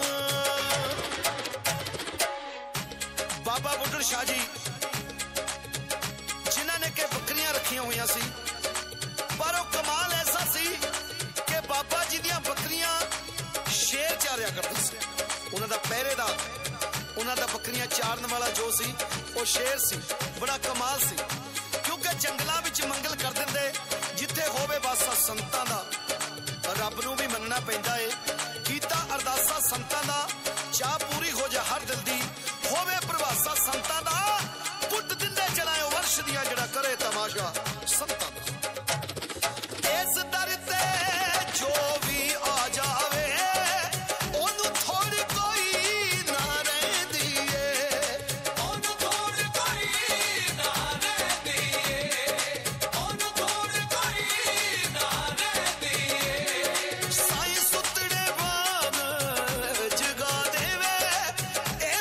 बाबा बुड्ढन शाह जी जिन्हां ने के बकरियां रखियां हुई सी, पर वो कमाल ऐसा सी कि बाबा जी दियां बकरियां शेर चारिया करते सी। उन्हां दा पहरेदार, उन्हां दा बकरियां चारन वाला जो सी वो शेर सी। बड़ा कमाल सी, क्योंकि जंगलां विच मंगल कर दिंदे जिथे होवे वासा संतां दा। रब नूं भी मनना पैंदा है, कीता अरदासा संतां दा, चाह पूरी हो जा हर दिल दी, होवे प्रवासा संतां दा, पुट दिंदे चलायो वर्ष दिया जड़ा करे तमाशा संतां दा। इस दर ते जो भी आ जावे ओनू थोड़ी कोई ना रहिंदी है, ओनू थोड़ी कोई ना रहिंदी है, ओनू थोड़ी कोई ना रहिंदी है। साईं सुतड़े बाग जगा देवे, ए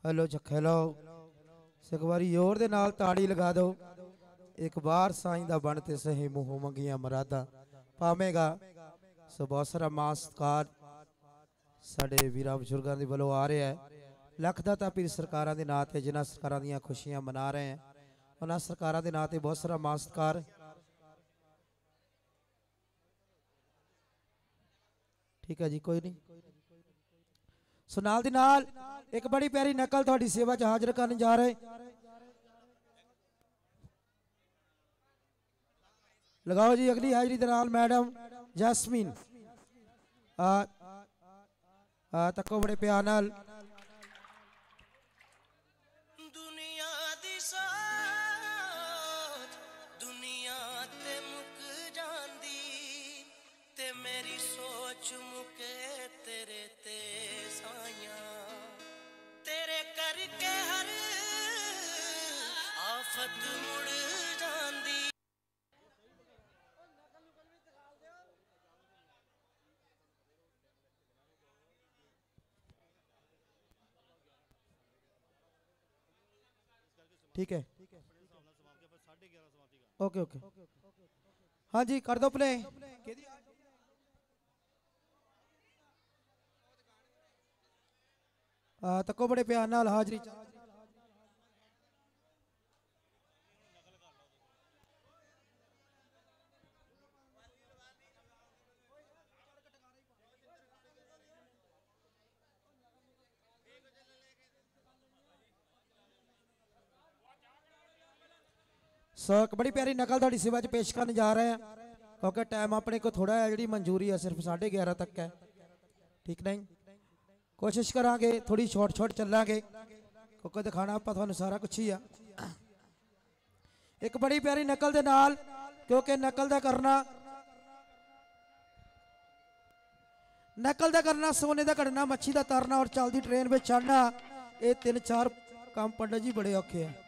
हेलो जखे लो एक बारी जोर दे नाल ताड़ी लगा दो। एक बार साईं दा बन ते सही मुँह मंगिया मरादा पावेगा। सो बहुत सारा मान सत्कार साडे वीरां बजुर्गां दे वल्लों आ रहा है। लख दाता पीर सरकारां दे नां ते जिन्हां सरकारां दीयां खुशियां मना रहे हैं उन्हां सरकारां दे नां ते बहुत सारा मान सत्कार। ठीक है जी, कोई नहीं। सो नाल दी नाल एक बड़ी प्यारी नकल तुहाडी सेवा च हाजिर करन जा रहे। लगाओ जी अगली हाजरी दे नाल मैडम जैस्मीन तको बड़े प्यार नाल। दुनिया दी सोच दुनिया ते मुक जांदी ते मेरी सोच मुके तेरे ते साया तेरे करके हर आफत मुड़ जांदी। ठीक है, ओके ओके, हाँ जी कर दो प्ले। तको बड़े प्यार नाल हाजरी सो एक बड़ी प्यारी नकल थोड़ी सेवा च पेश करने जा रहे हैं क्योंकि टाइम अपने को थोड़ा है, जी मंजूरी है सिर्फ 11:30 तक है। ठीक नहीं, कोशिश करांगे थोड़ी शॉर्ट शॉर्ट चलांगे क्योंकि दिखाना आप थानू सारा कुछ ही है। एक बड़ी प्यारी नकल दे नाल क्योंकि नकल दा करना सोने दा घड़ना मच्छी दा तरना और चलती ट्रेन में चढ़ना ये 3-4 काम पंडित जी बड़े औखे हैं।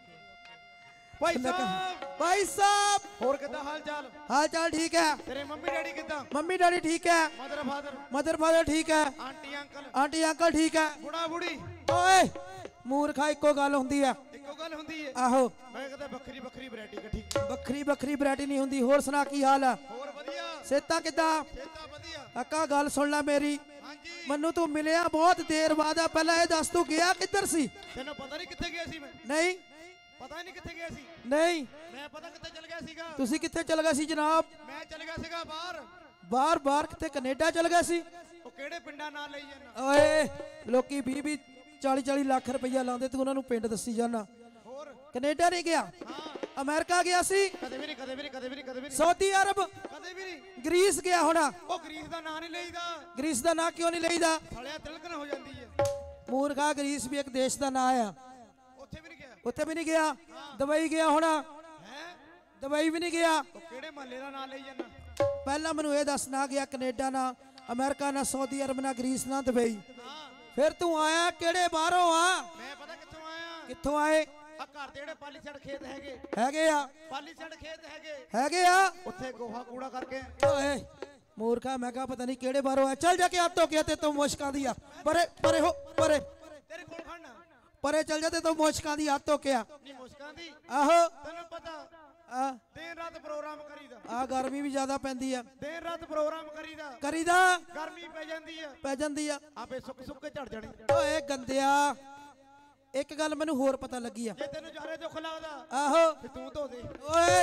भाई साहब और कितना हाल चाल? हाल चाल ठीक है। तेरे मम्मी डैडी कितना? मम्मी डैडी ठीक है। मदर फादर ठीक है। आंटी अंकल ठीक है। बुढ़ा बुढ़ी ओए मूर्खा इको गल हुंदी है। इको गल हुंदी है? आहो मैं कहता बखरी बखरी वैरायटी इकट्ठी। बखरी बखरी वैरायटी नहीं हुंदी। होर सुना की हाल है? और बढ़िया। सेता किदा? सेता बढ़िया। काका गल सुन ले मेरी। हां जी। मन्नू तू मिलिया बहुत देर बाद पहला ये दस तू गया किधर सी? तेनू पता नहीं किथे गया सी मैं? नहीं पता नहीं किथे गया सी? नहीं मैं पता किथे चल गया सीगा। तुसी किथे चल गए सी जनाब? मैं चल गया सीगा बाहर। बाहर बाहर किथे कनेडा चल गए सी? ओ केड़े पिंडा नाल लई जाना? ओए लोकी 20 40 लाख रुपया लांदे तू उन्हां नू पिंड दसी जाना। और कनेडा नहीं गया? अमेरिका गया सी? कदे भी नहीं कदे भी नहीं कदे भी नहीं कदे भी नहीं। Saudi Arab? कदे भी नहीं। ग्रीस गया होना? ओ ग्रीस दा नाम नहीं लईदा। ग्रीस दा नाम क्यों नहीं लईदा? सालिया तिलकन हो जांदी है। मूर्खा ग्रीस भी एक देश दा नाम है। ਉੱਥੇ ਵੀ ਨਹੀਂ ਗਿਆ? ਉੱਥੇ भी नहीं गया। दुबई गया होना? ਹੈ दुबई भी नहीं गया। ਉਹ ਕਿਹੜੇ ਮਹੱਲੇ ਦਾ ਨਾਮ ਲਈ ਜਾਣਾ? पहला मैनू ये दस ना गया कनेडा ना अमेरिका ना सऊदी अरब ना ग्रीस ना दुबई। फिर तू आया केड़े बाहरों आ? ਮੈਂ ਪਤਾ ਕਿੱਥੋਂ ਆਇਆ? कित्थों आए? ਆ ਘਰ ਦੇ ਜਿਹੜੇ ਪਾਲੀ ਛੜ ਖੇਤ ਹੈਗੇ हैगे आ ਪਾਲੀ ਛੜ ਖੇਤ ਹੈਗੇ हैगे आ ਉੱਥੇ ਗੋਹਾ ਕੂੜਾ ਕਰਕੇ ओए मूर्खा मैं कहा पता नहीं केड़े बाहरों आया। चल जाके आप तो क्या ते तो मुश्का दिया परे परे हो परे ਤੇਰੇ ਕੋਲ ਖੜਨਾ परे चल जाते तो मुश्का दी हाथ तो क्या ਨਹੀਂ ਮੁਸਕਾਂ ਦੀ आहो ਤੈਨੂੰ ਪਤਾ आ ਦਿਨ ਰਾਤ ਪ੍ਰੋਗਰਾਮ ਕਰੀਦਾ आ गर्मी भी ज्यादा पैंदी है ਦਿਨ ਰਾਤ ਪ੍ਰੋਗਰਾਮ ਕਰੀਦਾ करीदा ਗਰਮੀ ਪੈ ਜਾਂਦੀ ਆ पै जांदी आ ਆਪੇ ਸੁੱਕ ਸੁੱਕ ਕੇ ਝੜ ਜਾਣੀ ओए गंदिया एक गल मैनू होर पता लगी आ ਜੇ ਤੈਨੂੰ ਜਾਰੇ ਦੁੱਖ ਲੱਗਦਾ आहो ਤੇ ਤੂੰ ਧੋ ਦੇ ओए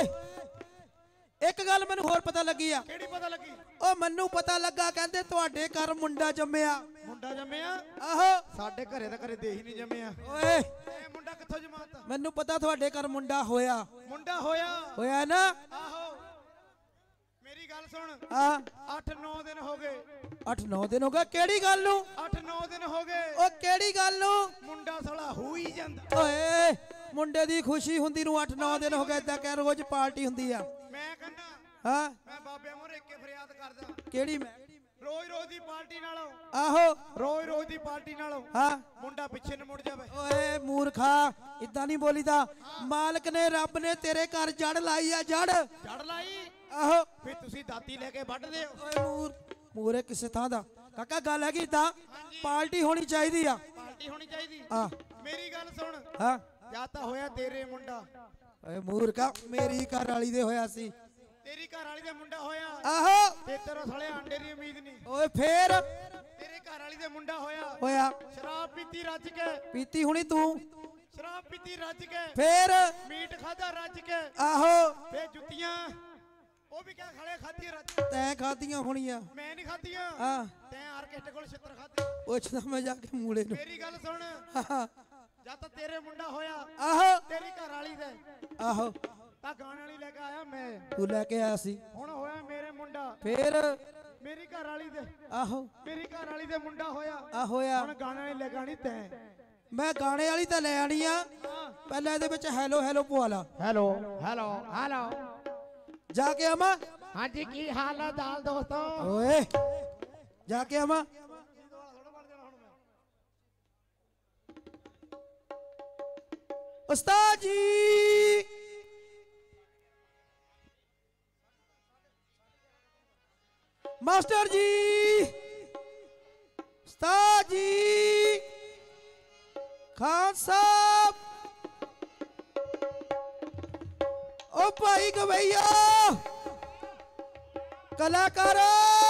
एक गल मैनू होर पता लगी आ ਕਿਹੜੀ ਪਤਾ ਲੱਗੀ ओ मैनू पता लगा कहंदे तुहाडे घर मुंडा जम्मिया ਮੁੰਡਾ ਜੰਮਿਆ आहो ਸਾਡੇ ਘਰੇ ਤਾਂ ਘਰੇ ਦੇਹ ਹੀ ਨਹੀਂ ਜੰਮਿਆ ओए ਇਹ ਮੁੰਡਾ ਕਿੱਥੋਂ ਜਮਾਤਾ मैनू पता तुहाडे घर मुंडा होया ਮੁੰਡਾ ਹੋਇਆ होया ना ਆਹੋ ਮੇਰੀ ਗੱਲ ਸੁਣ आ 8-9 ਦਿਨ ਹੋ ਗਏ 8-9 दिन हो गए केड़ी गल नू 8-9 ਦਿਨ ਹੋ ਗਏ ओ केड़ी गल नू ਮੁੰਡਾ ਸਾਲਾ ਹੋ ਹੀ ਜਾਂਦਾ ओए मुंडे दी खुशी हुंदी नू 8-9 दिन हो गए इदां कह रोज पार्टी हुंदी आ ਮੈਂ ਕਹਿੰਦਾ हां ਮੈਂ ਬਾਬੇ ਮੋਰੇ ਇੱਕ ਫਰਿਆਦ ਕਰਦਾ केड़ी मैं ਰੋਜ਼ ਰੋਜ਼ ਦੀ ਪਾਰਟੀ ਨਾਲੋਂ आहो ਰੋਜ਼ ਰੋਜ਼ ਦੀ ਪਾਰਟੀ ਨਾਲੋਂ हां ਮੁੰਡਾ ਪਿੱਛੇ ਨੂੰ ਮੁੜ ਜਾਵੇ ओए मूर्खा इदां नहीं बोलीदा मालिक ने रब ने तेरे घर जड़ लाई आ जड़ ਜੜ ਲਾਈ आहो ਫਿਰ ਤੁਸੀਂ ਦਾਤੀ ਲੈ ਕੇ ਵੱਢਦੇ ਹੋ ओए मूरे किसे थां दा काका गल है कि इदां पार्टी होनी चाहिदी आ ਪਾਰਟੀ ਹੋਣੀ ਚਾਹੀਦੀ ਆ ਮੇਰੀ ਗੱਲ ਸੁਣ ਹਾਂ ਜਾਂ ਤਾਂ ਹੋਇਆ ਤੇਰੇ ਮੁੰਡਾ ਓਏ ਮੂਰਖਾ ਮੇਰੀ ਘਰ ਵਾਲੀ ਦੇ ਹੋਇਆ ਸੀ ਤੇਰੀ ਘਰ ਵਾਲੀ ਦੇ ਮੁੰਡਾ ਹੋਇਆ ਆਹੋ ਤੇ ਤੇਰਾ ਸਾਲੇ ਆਂਡੇ ਦੀ ਉਮੀਦ ਨਹੀਂ ਓਏ ਫੇਰ ਤੇਰੇ ਘਰ ਵਾਲੀ ਦੇ ਮੁੰਡਾ ਹੋਇਆ ਹੋਇਆ ਸ਼ਰਾਬ ਪੀਤੀ ਰੱਜ ਕੇ ਪੀਤੀ ਹੁਣੀ ਤੂੰ ਸ਼ਰਾਬ ਪੀਤੀ ਰੱਜ ਕੇ ਫੇਰ ਮੀਟ ਖਾਦਾ ਰੱਜ ਕੇ ਆਹੋ ਫੇ ਜੁੱਤੀਆਂ ਉਹ ਵੀ ਕਿਆ ਖੜੇ ਖਾਦੀ ਰੱਜ ਤੈਂ ਖਾਦੀਆਂ ਹੋਣੀਆਂ ਮੈਂ ਨਹੀਂ ਖਾਦੀਆਂ ਆ ਤੈਂ ਆਰਕੈਸਟ ਕੋਲ ਛਿੱਤਰ ਖਾਦੇ ਪੁੱਛਦਾ ਮੈਂ ਜਾ ਕੇ ਮੂਲੇ ਨੂੰ ਮੇਰੀ ਗੱਲ ਸੁਣ ਆਹ, ਜਾਂ ਤਾਂ ਤੇਰੇ ਮੁੰਡਾ ਹੋਇਆ ਆਹੋ ਤੇਰੀ ਘਰ ਵਾਲੀ ਦੇ ਆਹੋ ਤਾਂ ਗਾਣੇ ਵਾਲੀ ਲੈ ਕੇ ਆਇਆ ਮੈਂ ਤੂੰ ਲੈ ਕੇ ਆਇਆ ਸੀ ਹੁਣ ਹੋਇਆ ਮੇਰੇ ਮੁੰਡਾ ਫੇਰ ਮੇਰੀ ਘਰ ਵਾਲੀ ਦੇ ਆਹੋ ਮੇਰੀ ਘਰ ਵਾਲੀ ਦੇ ਮੁੰਡਾ ਹੋਇਆ ਆ ਹੋਇਆ ਹੁਣ ਗਾਣੇ ਵਾਲੀ ਲੈ ਕੇ ਆਣੀ ਤੈਂ ਮੈਂ ਗਾਣੇ ਵਾਲੀ ਤਾਂ ਲੈ ਆਣੀ ਆ ਪਹਿਲਾਂ ਇਹਦੇ ਵਿੱਚ ਹੈਲੋ ਹੈਲੋ ਪਵਾ ਲਾ ਹੈਲੋ ਹੈਲੋ ਹੈਲੋ ਜਾ ਕੇ ਆਵਾਂ ਹਾਂਜੀ ਕੀ ਹਾਲ ਹੈ ਦਾਲ ਦੋਸਤੋ ਓਏ ਜਾ ਕੇ ਆਵਾਂ ਉਸਤਾਦ ਜੀ ਮਾਸਟਰ ਜੀ ਉਸਤਾਦ ਜੀ ਖਾਨ ਸਾਹਿਬ ਓ ਭਾਈ ਗਵਈਆ ਕਲਾਕਾਰ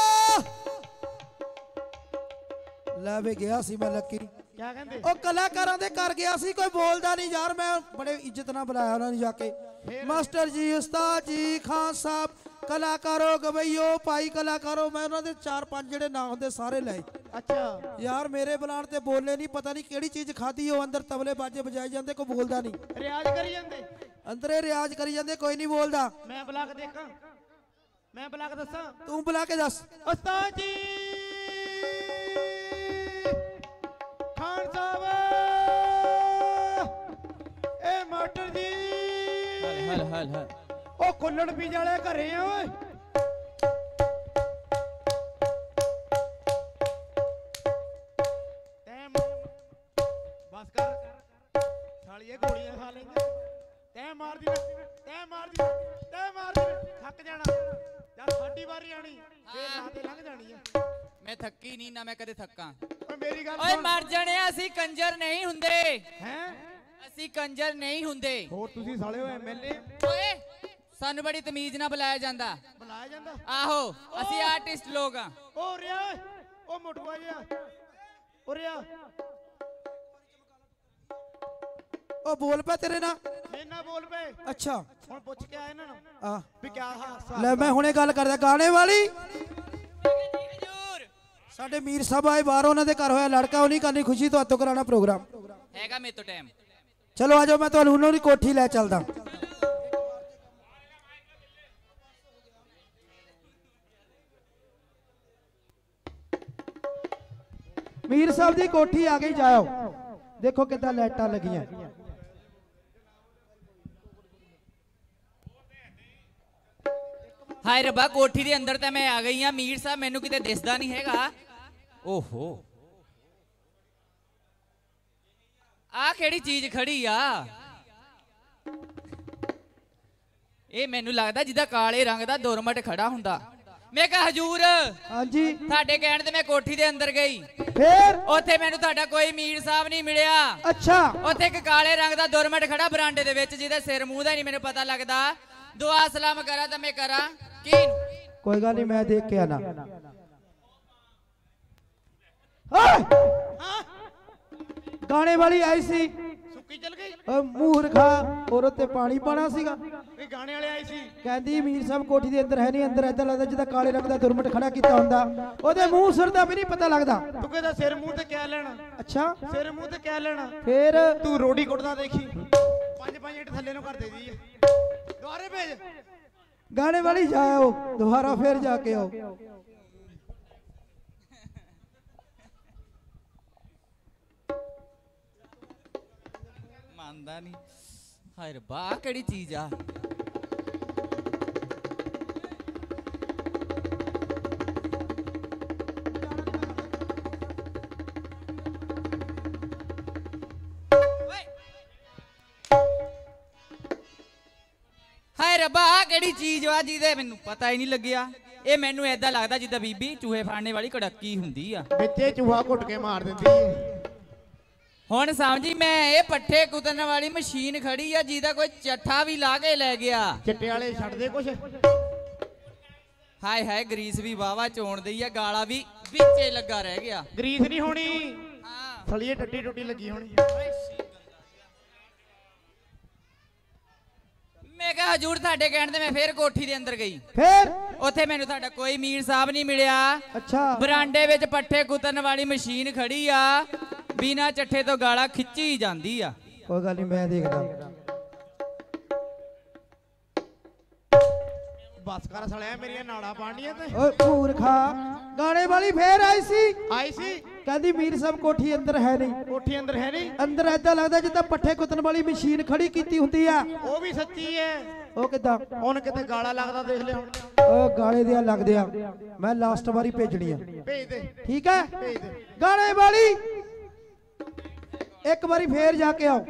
ਲੈ ਵੇ ਗਿਆ ਸੀ ਮੈਂ ਲੱਕੀ ਕਿਆ ਕਹਿੰਦੇ ਉਹ ਕਲਾਕਾਰਾਂ ਦੇ ਕਰ ਗਿਆ ਸੀ ਕੋਈ ਬੋਲਦਾ ਨਹੀਂ ਯਾਰ ਮੈਂ ਬੜੇ ਇੱਜ਼ਤ ਨਾਲ ਬੁਲਾਇਆ ਉਹਨਾਂ ਨੂੰ ਜਾ ਕੇ ਮਾਸਟਰ ਜੀ ਉਸਤਾਦ ਜੀ ਖਾਨ ਸਾਹਿਬ ਕਲਾਕਾਰੋ ਗਵਈਓ ਭਾਈ ਕਲਾਕਾਰੋ ਮੈਂ ਉਹਨਾਂ ਦੇ 4-5 ਜਿਹੜੇ ਨਾਂ ਹੁੰਦੇ ਸਾਰੇ ਲਏ ਅੱਛਾ ਯਾਰ ਮੇਰੇ ਬੁਲਾਣ ਤੇ ਬੋਲੇ ਨਹੀਂ ਪਤਾ ਨਹੀਂ ਕਿਹੜੀ ਚੀਜ਼ ਖਾਦੀ ਉਹ ਅੰਦਰ ਤਬਲੇ ਬਾਜੇ ਵਜਾਈ ਜਾਂਦੇ ਕੋਈ ਬੋਲਦਾ ਨਹੀਂ ਰਿਆਜ਼ ਕਰੀ ਜਾਂਦੇ ਅੰਦਰੇ ਰਿਆਜ਼ ਕਰੀ ਜਾਂਦੇ ਕੋਈ ਨਹੀਂ ਬੋਲਦਾ ਮੈਂ ਬੁਲਾ ਕੇ ਦੇਖਾਂ ਮੈਂ ਬੁਲਾ ਕੇ ਦੱਸਾਂ ਤੂੰ ਬੁਲਾ ਕੇ ਦੱਸ ਉਸਤਾਦ ਜੀ ਖਾਨ ਸਾਹਿਬ ਇਹ ਮਾਸਟਰ ਜੀ ਹਲ ਉਹ ਕੁੱਲੜ ਬੀਜ ਵਾਲੇ ਘਰੇ ਆ ਓਏ ਤੈਂ ਬਸ ਕਰ ਸਾਲੀਏ ਗੋਲੀਆਂ ਖਾ ਲੈਂਦੇ ਤੈਂ ਮਾਰਦੀ ਥੱਕ ਜਾਣਾ ਜਦ ਸਾਡੀ ਵਾਰੀ ਆਣੀ ਫੇਰ ਨਾ ਤੇ ਲੰਘ ਜਾਣੀ ਆ ਮੈਂ ਥੱਕੀ ਨਹੀਂ ਨਾ ਮੈਂ ਕਦੇ ਥੱਕਾਂ ਓਏ ਮੇਰੀ ਗੱਲ ਓਏ ਸੁਣ ਮਰ ਜਾਣਿਆ ਅਸੀਂ ਕੰਜਰ ਨਹੀਂ ਹੁੰਦੇ ਹੈ ਅਸੀਂ ਕੰਜਰ ਨਹੀਂ ਹੁੰਦੇ ਹੋਰ ਤੁਸੀਂ ਸਾਲੇ ਹੋ ਐਮਐਲਏ ਓਏ ਸਾਨੂੰ ਬੜੀ ਤਮੀਜ਼ ਨਾਲ ਬੁਲਾਇਆ ਜਾਂਦਾ ਬੁਲਾਇਆ ਜਾਂਦਾ ਆਹੋ ਅਸੀਂ ਆਰਟਿਸਟ ਲੋਕ ਆ ਓ ਰਿਆ ਓ ਮੋਟੂਆ ਜਿਹਾ ਓ ਰਿਆ ਉਹ ਬੋਲ ਪਾ ਤੇਰੇ ਨਾਲ ਮੈਨਾਂ ਬੋਲ ਪਏ ਅੱਛਾ ਹੁਣ ਪੁੱਛ ਕੇ ਆਏ ਇਹਨਾਂ ਨੂੰ ਆ ਵੀ ਕਿਆ ਹਾਸਾ ਲੈ ਮੈਂ ਹੁਣੇ ਗੱਲ ਕਰਦਾ ਗਾਣੇ ਵਾਲੀ ਸਾਡੇ ਮੀਰ ਸਾਹਿਬ ਆਏ ਬਾਹਰੋਂ ਉਹਨਾਂ ਦੇ ਘਰ ਹੋਇਆ ਲੜਕਾ ਉਹ ਨਹੀਂ ਕਰਨੀ ਖੁਸ਼ੀ ਤੋਂ ਹੱਥੋਂ ਕਰਾਣਾ ਪ੍ਰੋਗਰਾਮ ਹੈਗਾ ਮੇਰੇ ਤੋਂ ਟਾਈਮ ਚਲੋ ਆਜੋ ਮੈਂ ਤੁਹਾਨੂੰ ਉਹਨਾਂ ਦੀ ਕੋਠੀ ਲੈ ਚੱਲਦਾ ਮੀਰ ਸਾਹਿਬ ਦੀ ਕੋਠੀ ਆ ਗਈ ਜਾਓ ਦੇਖੋ ਕਿੱਦਾਂ ਲਾਈਟਾਂ ਲੱਗੀਆਂ ਹਾਏ ਰੱਬਾ ਕੋਠੀ ਦੇ ਅੰਦਰ ਤਾਂ ਮੈਂ ਆ ਗਈ ਆ ਮੀਰ ਸਾਹਿਬ ਮੈਨੂੰ ਕਿਤੇ ਦਿਸਦਾ ਨਹੀਂ ਹੈਗਾ ਓਹੋ ਆ ਕਿਹੜੀ ਚੀਜ਼ ਖੜੀ ਆ ਇਹ ਮੈਨੂੰ ਲੱਗਦਾ ਜਿੱਦਾਂ ਕਾਲੇ ਰੰਗ ਦਾ ਦੁਰਮਟ ਖੜਾ ਹੁੰਦਾ ਮੈਂ ਕਿਹਾ ਹਜੂਰ ਹਾਂਜੀ ਤੁਹਾਡੇ ਕਹਿਣ ਤੇ ਮੈਂ ਕੋਠੀ ਦੇ ਅੰਦਰ ਗਈ ਫੇਰ ਉੱਥੇ ਮੈਨੂੰ ਤੁਹਾਡਾ ਕੋਈ ਮੀਰ ਸਾਹਿਬ ਨਹੀਂ ਮਿਲਿਆ ਅੱਛਾ ਉੱਥੇ ਇੱਕ ਕਾਲੇ ਰੰਗ ਦਾ ਦੁਰਮਟ ਖੜਾ ਬਰਾਂਡੇ ਦੇ ਵਿੱਚ ਜਿਹਦਾ ਸਿਰ ਮੂੰਹ ਦਾ ਨਹੀਂ ਮੈਨੂੰ ਪਤਾ ਲੱਗਦਾ ਦੁਆ ਸਲਾਮ ਕਰਾਂ ਤਾਂ ਮੈਂ ਕਰਾਂ ਕੀ ਕੋਈ ਗੱਲ ਨਹੀਂ ਮੈਂ ਦੇਖ ਕੇ ਆਣਾ ਗਾਣੇ ਵਾਲੀ ਆਈ ਸੀ ਸੁੱਕੀ ਚਲ ਗਈ ਓ ਮੂਰਖਾ ਔਰ ਉੱਤੇ ਪਾਣੀ ਪਾਣਾ ਸੀਗਾ ਇਹ ਗਾਣੇ ਵਾਲੇ ਆਏ ਸੀ ਕਹਿੰਦੀ ਮੀਰ ਸਾਹਿਬ ਕੋਠੀ ਦੇ ਅੰਦਰ ਹੈ ਨਹੀਂ ਅੰਦਰ ਏਦਾਂ ਲੱਗਦਾ ਜਿੱਦਾਂ ਕਾਲੇ ਰੰਗ ਦਾ ਦੁਰਮਟ ਖੜਾ ਕੀਤਾ ਹੁੰਦਾ ਉਹਦੇ ਮੂੰਹ ਸਿਰ ਦਾ ਵੀ ਨਹੀਂ ਪਤਾ ਲੱਗਦਾ ਤੂੰ ਕਹਿੰਦਾ ਸਿਰ ਮੂੰਹ ਤੇ ਕਿਆ ਲੈਣਾ ਅੱਛਾ ਸਿਰ ਮੂੰਹ ਤੇ ਕਿਆ ਲੈਣਾ ਫੇਰ ਤੂੰ ਰੋੜੀ ਕੁੱਟਦਾ ਦੇਖੀ 5-5 ਇੱਟ ਥੱਲੇ ਨੂੰ ਕਰ ਦੇ ਦੀ ਦੁਆਰੇ ਭੇਜ ਗਾਣੇ ਵਾਲੀ ਜਾਓ ਦੁਬਾਰਾ ਫੇਰ ਜਾ ਕੇ ਆਓ ਮੰਨਦਾ ਨਹੀਂ ਹਾਏ ਰੱਬਾ ਆਹ ਕਿਹੜੀ ਚੀਜ਼ ਆ ਹਾਏ ਰੱਬਾ ਆਹ ਕਿਹੜੀ ਚੀਜ਼ ਆ ਜਿਹਦੇ ਮੈਨੂੰ ਪਤਾ ਹੀ ਨਹੀਂ ਲੱਗਿਆ ਇਹ ਮੈਨੂੰ ਏਦਾਂ ਲੱਗਦਾ ਜਿੱਦਾਂ ਬੀਬੀ ਚੂਹੇ ਫੜਨੇ ਵਾਲੀ ਕੜੱਕੀ ਹੁੰਦੀ ਆ ਵਿੱਚੇ ਚੂਹਾ ਘੁੱਟ ਕੇ ਮਾਰ ਦਿੰਦੀ ਏ ਹੁਣ ਸਮਝੀ ਮੈਂ ਇਹ ਪੱਠੇ ਕੁਤਰਨ ਵਾਲੀ ਮਸ਼ੀਨ ਖੜੀ ਆ ਜਿਹਦਾ ਕੋਈ ਚੱਠਾ ਵੀ ਲਾ ਕੇ ਲੈ ਗਿਆ। ਚਿੱਟੇ ਵਾਲੇ ਛੱਡ ਦੇ ਕੁਛ। ਹਾਏ ਹਾਏ ਗਰੀਸ ਵੀ ਵਾਵਾ ਚੋਣ ਦਈ ਆ, ਗਾਲਾ ਵੀ ਵਿੱਚੇ ਲੱਗਾ ਰਹਿ ਗਿਆ। ਗਰੀਸ ਨਹੀਂ ਹੋਣੀ, ਹਾਂ ਥਲੀਏ ਟੱਟੀ ਟੁੱਟੀ ਲੱਗੀ ਹੋਣੀ। ਮੈਂ ਕਿਹਾ ਹਜੂਰ ਤੁਹਾਡੇ ਕਹਿਣ ਤੇ ਮੈਂ ਫੇਰ ਕੋਠੀ ਦੇ ਅੰਦਰ ਗਈ। ਫੇਰ ਉੱਥੇ ਮੈਨੂੰ ਤੁਹਾਡਾ ਕੋਈ ਮੀਰ ਸਾਹਿਬ ਨਹੀਂ ਮਿਲਿਆ। ਅੱਛਾ ਬਰਾਂਡੇ ਵਿੱਚ ਪੱਠੇ ਕੁਤਰਨ ਵਾਲੀ ਮਸ਼ੀਨ ਖੜੀ ਆ, ਬਿਨਾ ਚੱਠੇ ਤੋਂ ਗਾਲਾਂ ਖਿੱਚੀ ਜਾਂਦੀ ਆ। ਕੋਈ ਗੱਲ ਨਹੀਂ ਮੈਂ ਦੇਖਦਾ। ਬਸ ਕਰ ਸਾਲਿਆ ਮੇਰੀਆਂ ਨਾੜਾਂ ਪਾਣੀਆਂ ਤੇ। ਓਏ ਮੂਰਖਾ, ਗਾਣੇ ਵਾਲੀ ਫੇਰ ਆਈ ਸੀ, ਆਈ ਸੀ ਕਹਿੰਦੀ ਮੀਰ ਸਾਹਿਬ ਕੋਠੀ ਅੰਦਰ ਹੈ ਨਹੀਂ। ਕੋਠੀ ਅੰਦਰ ਹੈ ਨਹੀਂ? ਅੰਦਰ ਏਦਾਂ ਲੱਗਦਾ ਜਿੱਦਾਂ ਪੱਠੇ ਕੁੱਤਣ ਵਾਲੀ ਮਸ਼ੀਨ ਖੜੀ ਕੀਤੀ ਹੁੰਦੀ ਆ। ਉਹ ਵੀ ਸੱਚੀ ਹੈ। ਉਹ ਕਿੱਦਾਂ? ਹੁਣ ਕਿਤੇ ਗਾਲਾਂ ਲੱਗਦਾ ਦੇਖ ਲਿਆ ਹੁਣ। ਉਹ ਗਾਲੇ ਦੇ ਲੱਗਦੇ ਆ, ਮੈਂ ਲਾਸਟ ਵਾਰੀ ਭੇਜਣੀ ਆ। ਭੇਜ ਦੇ। ਠੀਕ ਹੈ ਭੇਜ ਦੇ। ਗਾਣੇ ਵਾਲੀ ਇੱਕ ਵਾਰੀ ਫੇਰ ਜਾ ਕੇ ਆਓ।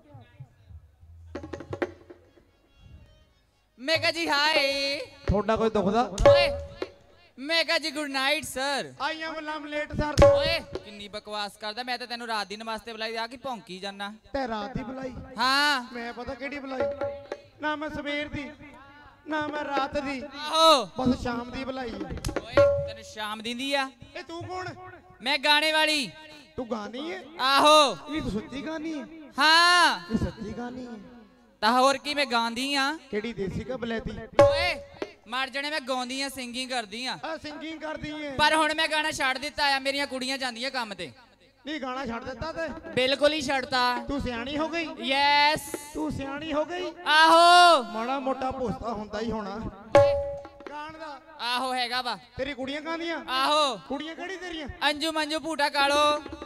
ਮੈਂ ਕਿਹਾ ਜੀ ਹਾਏ। ਤੁਹਾਡਾ ਕੋਈ ਦੁਖਦਾ? ਓਏ ਮੈਂ ਕਿਹਾ ਜੀ good night sir. I am ਲਮ ਲੇਟ ਸਰ। ਓਏ ਕਿੰਨੀ ਬਕਵਾਸ ਕਰਦਾ, ਮੈਂ ਤਾਂ ਤੈਨੂੰ ਰਾਤ ਦੀ ਨਮਾਜ਼ ਬੁਲਾਈ ਆ ਕਿ ਭੌਂਕੀ ਜਾਨਾ। ਤੇ ਰਾਤ ਦੀ ਬੁਲਾਈ? ਹਾਂ ਮੈਂ ਪਤਾ ਕਿਹੜੀ ਬੁਲਾਈ, ਨਾ ਮੈਂ ਸਵੇਰ ਦੀ ਨਾ ਮੈਂ ਰਾਤ ਦੀ, ਆਹੋ ਬਸ ਸ਼ਾਮ ਦੀ ਬੁਲਾਈ ਹੈ। ਓਏ ਤੈਨੂੰ ਸ਼ਾਮ ਦਿੰਦੀ ਆ। ਇਹ ਤੂੰ ਕੌਣ? ਮੈਂ ਗਾਣੇ ਵਾਲੀ। ਤੂੰ ਗਾਣੀ ਹੈ? ਆਹੋ ਨਹੀਂ ਤੂੰ ਸੱਚੀ ਗਾਣੀ ਹੈ? ਹਾਂ ਇਹ ਸੱਚੀ ਗਾਣੀ ਹੈ? ਤਾਂ ਹੋਰ ਕੀ ਮੈਂ ਗਾਉਂਦੀ ਆ। ਕਿਹੜੀ ਦੇਸੀ ਕਾ ਬਲੈਤੀ? ਓਏ ਮਰ ਜਣੇ ਮੈਂ ਗਾਉਂਦੀ ਆ, ਸਿੰਗਿੰਗ ਕਰਦੀ ਆ। ਆ ਸਿੰਗਿੰਗ ਕਰਦੀ ਹੈ? ਪਰ ਹੁਣ ਮੈਂ ਗਾਣਾ ਛੱਡ ਦਿੱਤਾ ਆ, ਮੇਰੀਆਂ ਕੁੜੀਆਂ ਜਾਂਦੀਆਂ ਕੰਮ ਤੇ। ਨਹੀਂ ਗਾਣਾ ਛੱਡ ਦਿੱਤਾ ਤੇ? ਬਿਲਕੁਲ ਹੀ ਛੱਡਤਾ। ਤੂੰ ਸਿਆਣੀ ਹੋ ਗਈ? ਯੈਸ ਤੂੰ ਸਿਆਣੀ ਹੋ ਗਈ? ਆਹੋ ਮਾੜਾ ਮੋਟਾ ਭੋਸਤਾ ਹੁੰਦਾ ਹੀ ਹੋਣਾ ਗਾਣ ਦਾ। ਆਹੋ ਹੈਗਾ ਵਾ। ਤੇਰੀ ਕੁੜੀਆਂ ਗਾਉਂਦੀਆਂ? ਆਹੋ ਕੁੜੀਆਂ ਕਿਹੜੀ ਤੇਰੀਆਂ? ਅੰਜੂ ਮੰਜੂ ਭੂਟਾ ਕਾਲੋ।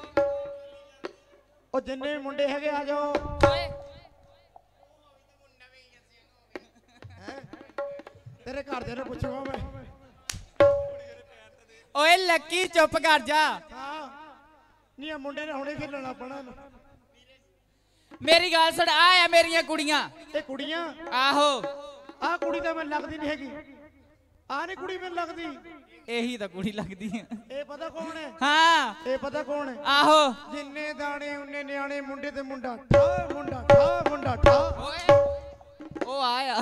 ਉਹ ਜਿੰਨੇ ਵੀ ਮੁੰਡੇ ਹੈਗੇ ਆ ਜਾਓ। ਓਏ ਤੇਰੇ ਘਰਦਿਆਂ ਨੂੰ ਪੁੱਛੂਗਾ ਮੈਂ। ਓਏ ਲੱਕੀ ਚੁੱਪ ਕਰ ਜਾ। ਹਾਂ ਨਹੀਂ ਆ ਮੁੰਡੇ ਨੇ ਹੁਣੇ ਖੇਲਣਾ ਆਪਣਾ। ਮੇਰੀ ਗੱਲ ਸੁਣ, ਆ ਮੇਰੀਆਂ ਕੁੜੀਆਂ। ਇਹ ਕੁੜੀਆਂ? ਆਹੋ ਆਹ ਕੁੜੀ ਤਾਂ ਮੈਨੂੰ ਲੱਗਦੀ ਨਹੀਂ ਹੈਗੀ। ਆਹ ਨਹੀਂ ਕੁੜੀ ਮੈਨੂੰ ਲੱਗਦੀ। ਇਹੀ ਤਾਂ ਕੁੜੀ ਲੱਗਦੀ ਆ। ਇਹ ਪਤਾ ਕੌਣ ਹੈ? ਹਾਂ ਇਹ ਪਤਾ ਕੌਣ ਹੈ? ਆਹੋ ਜਿੰਨੇ ਦਾਣੇ ਉਹਨੇ ਨਿਆਣੇ, ਮੁੰਡੇ ਤੇ ਮੁੰਡਾ ਠਾ, ਮੁੰਡਾ ਠਾ, ਮੁੰਡਾ ਠਾ। ਓਏ ਉਹ ਆਇਆ।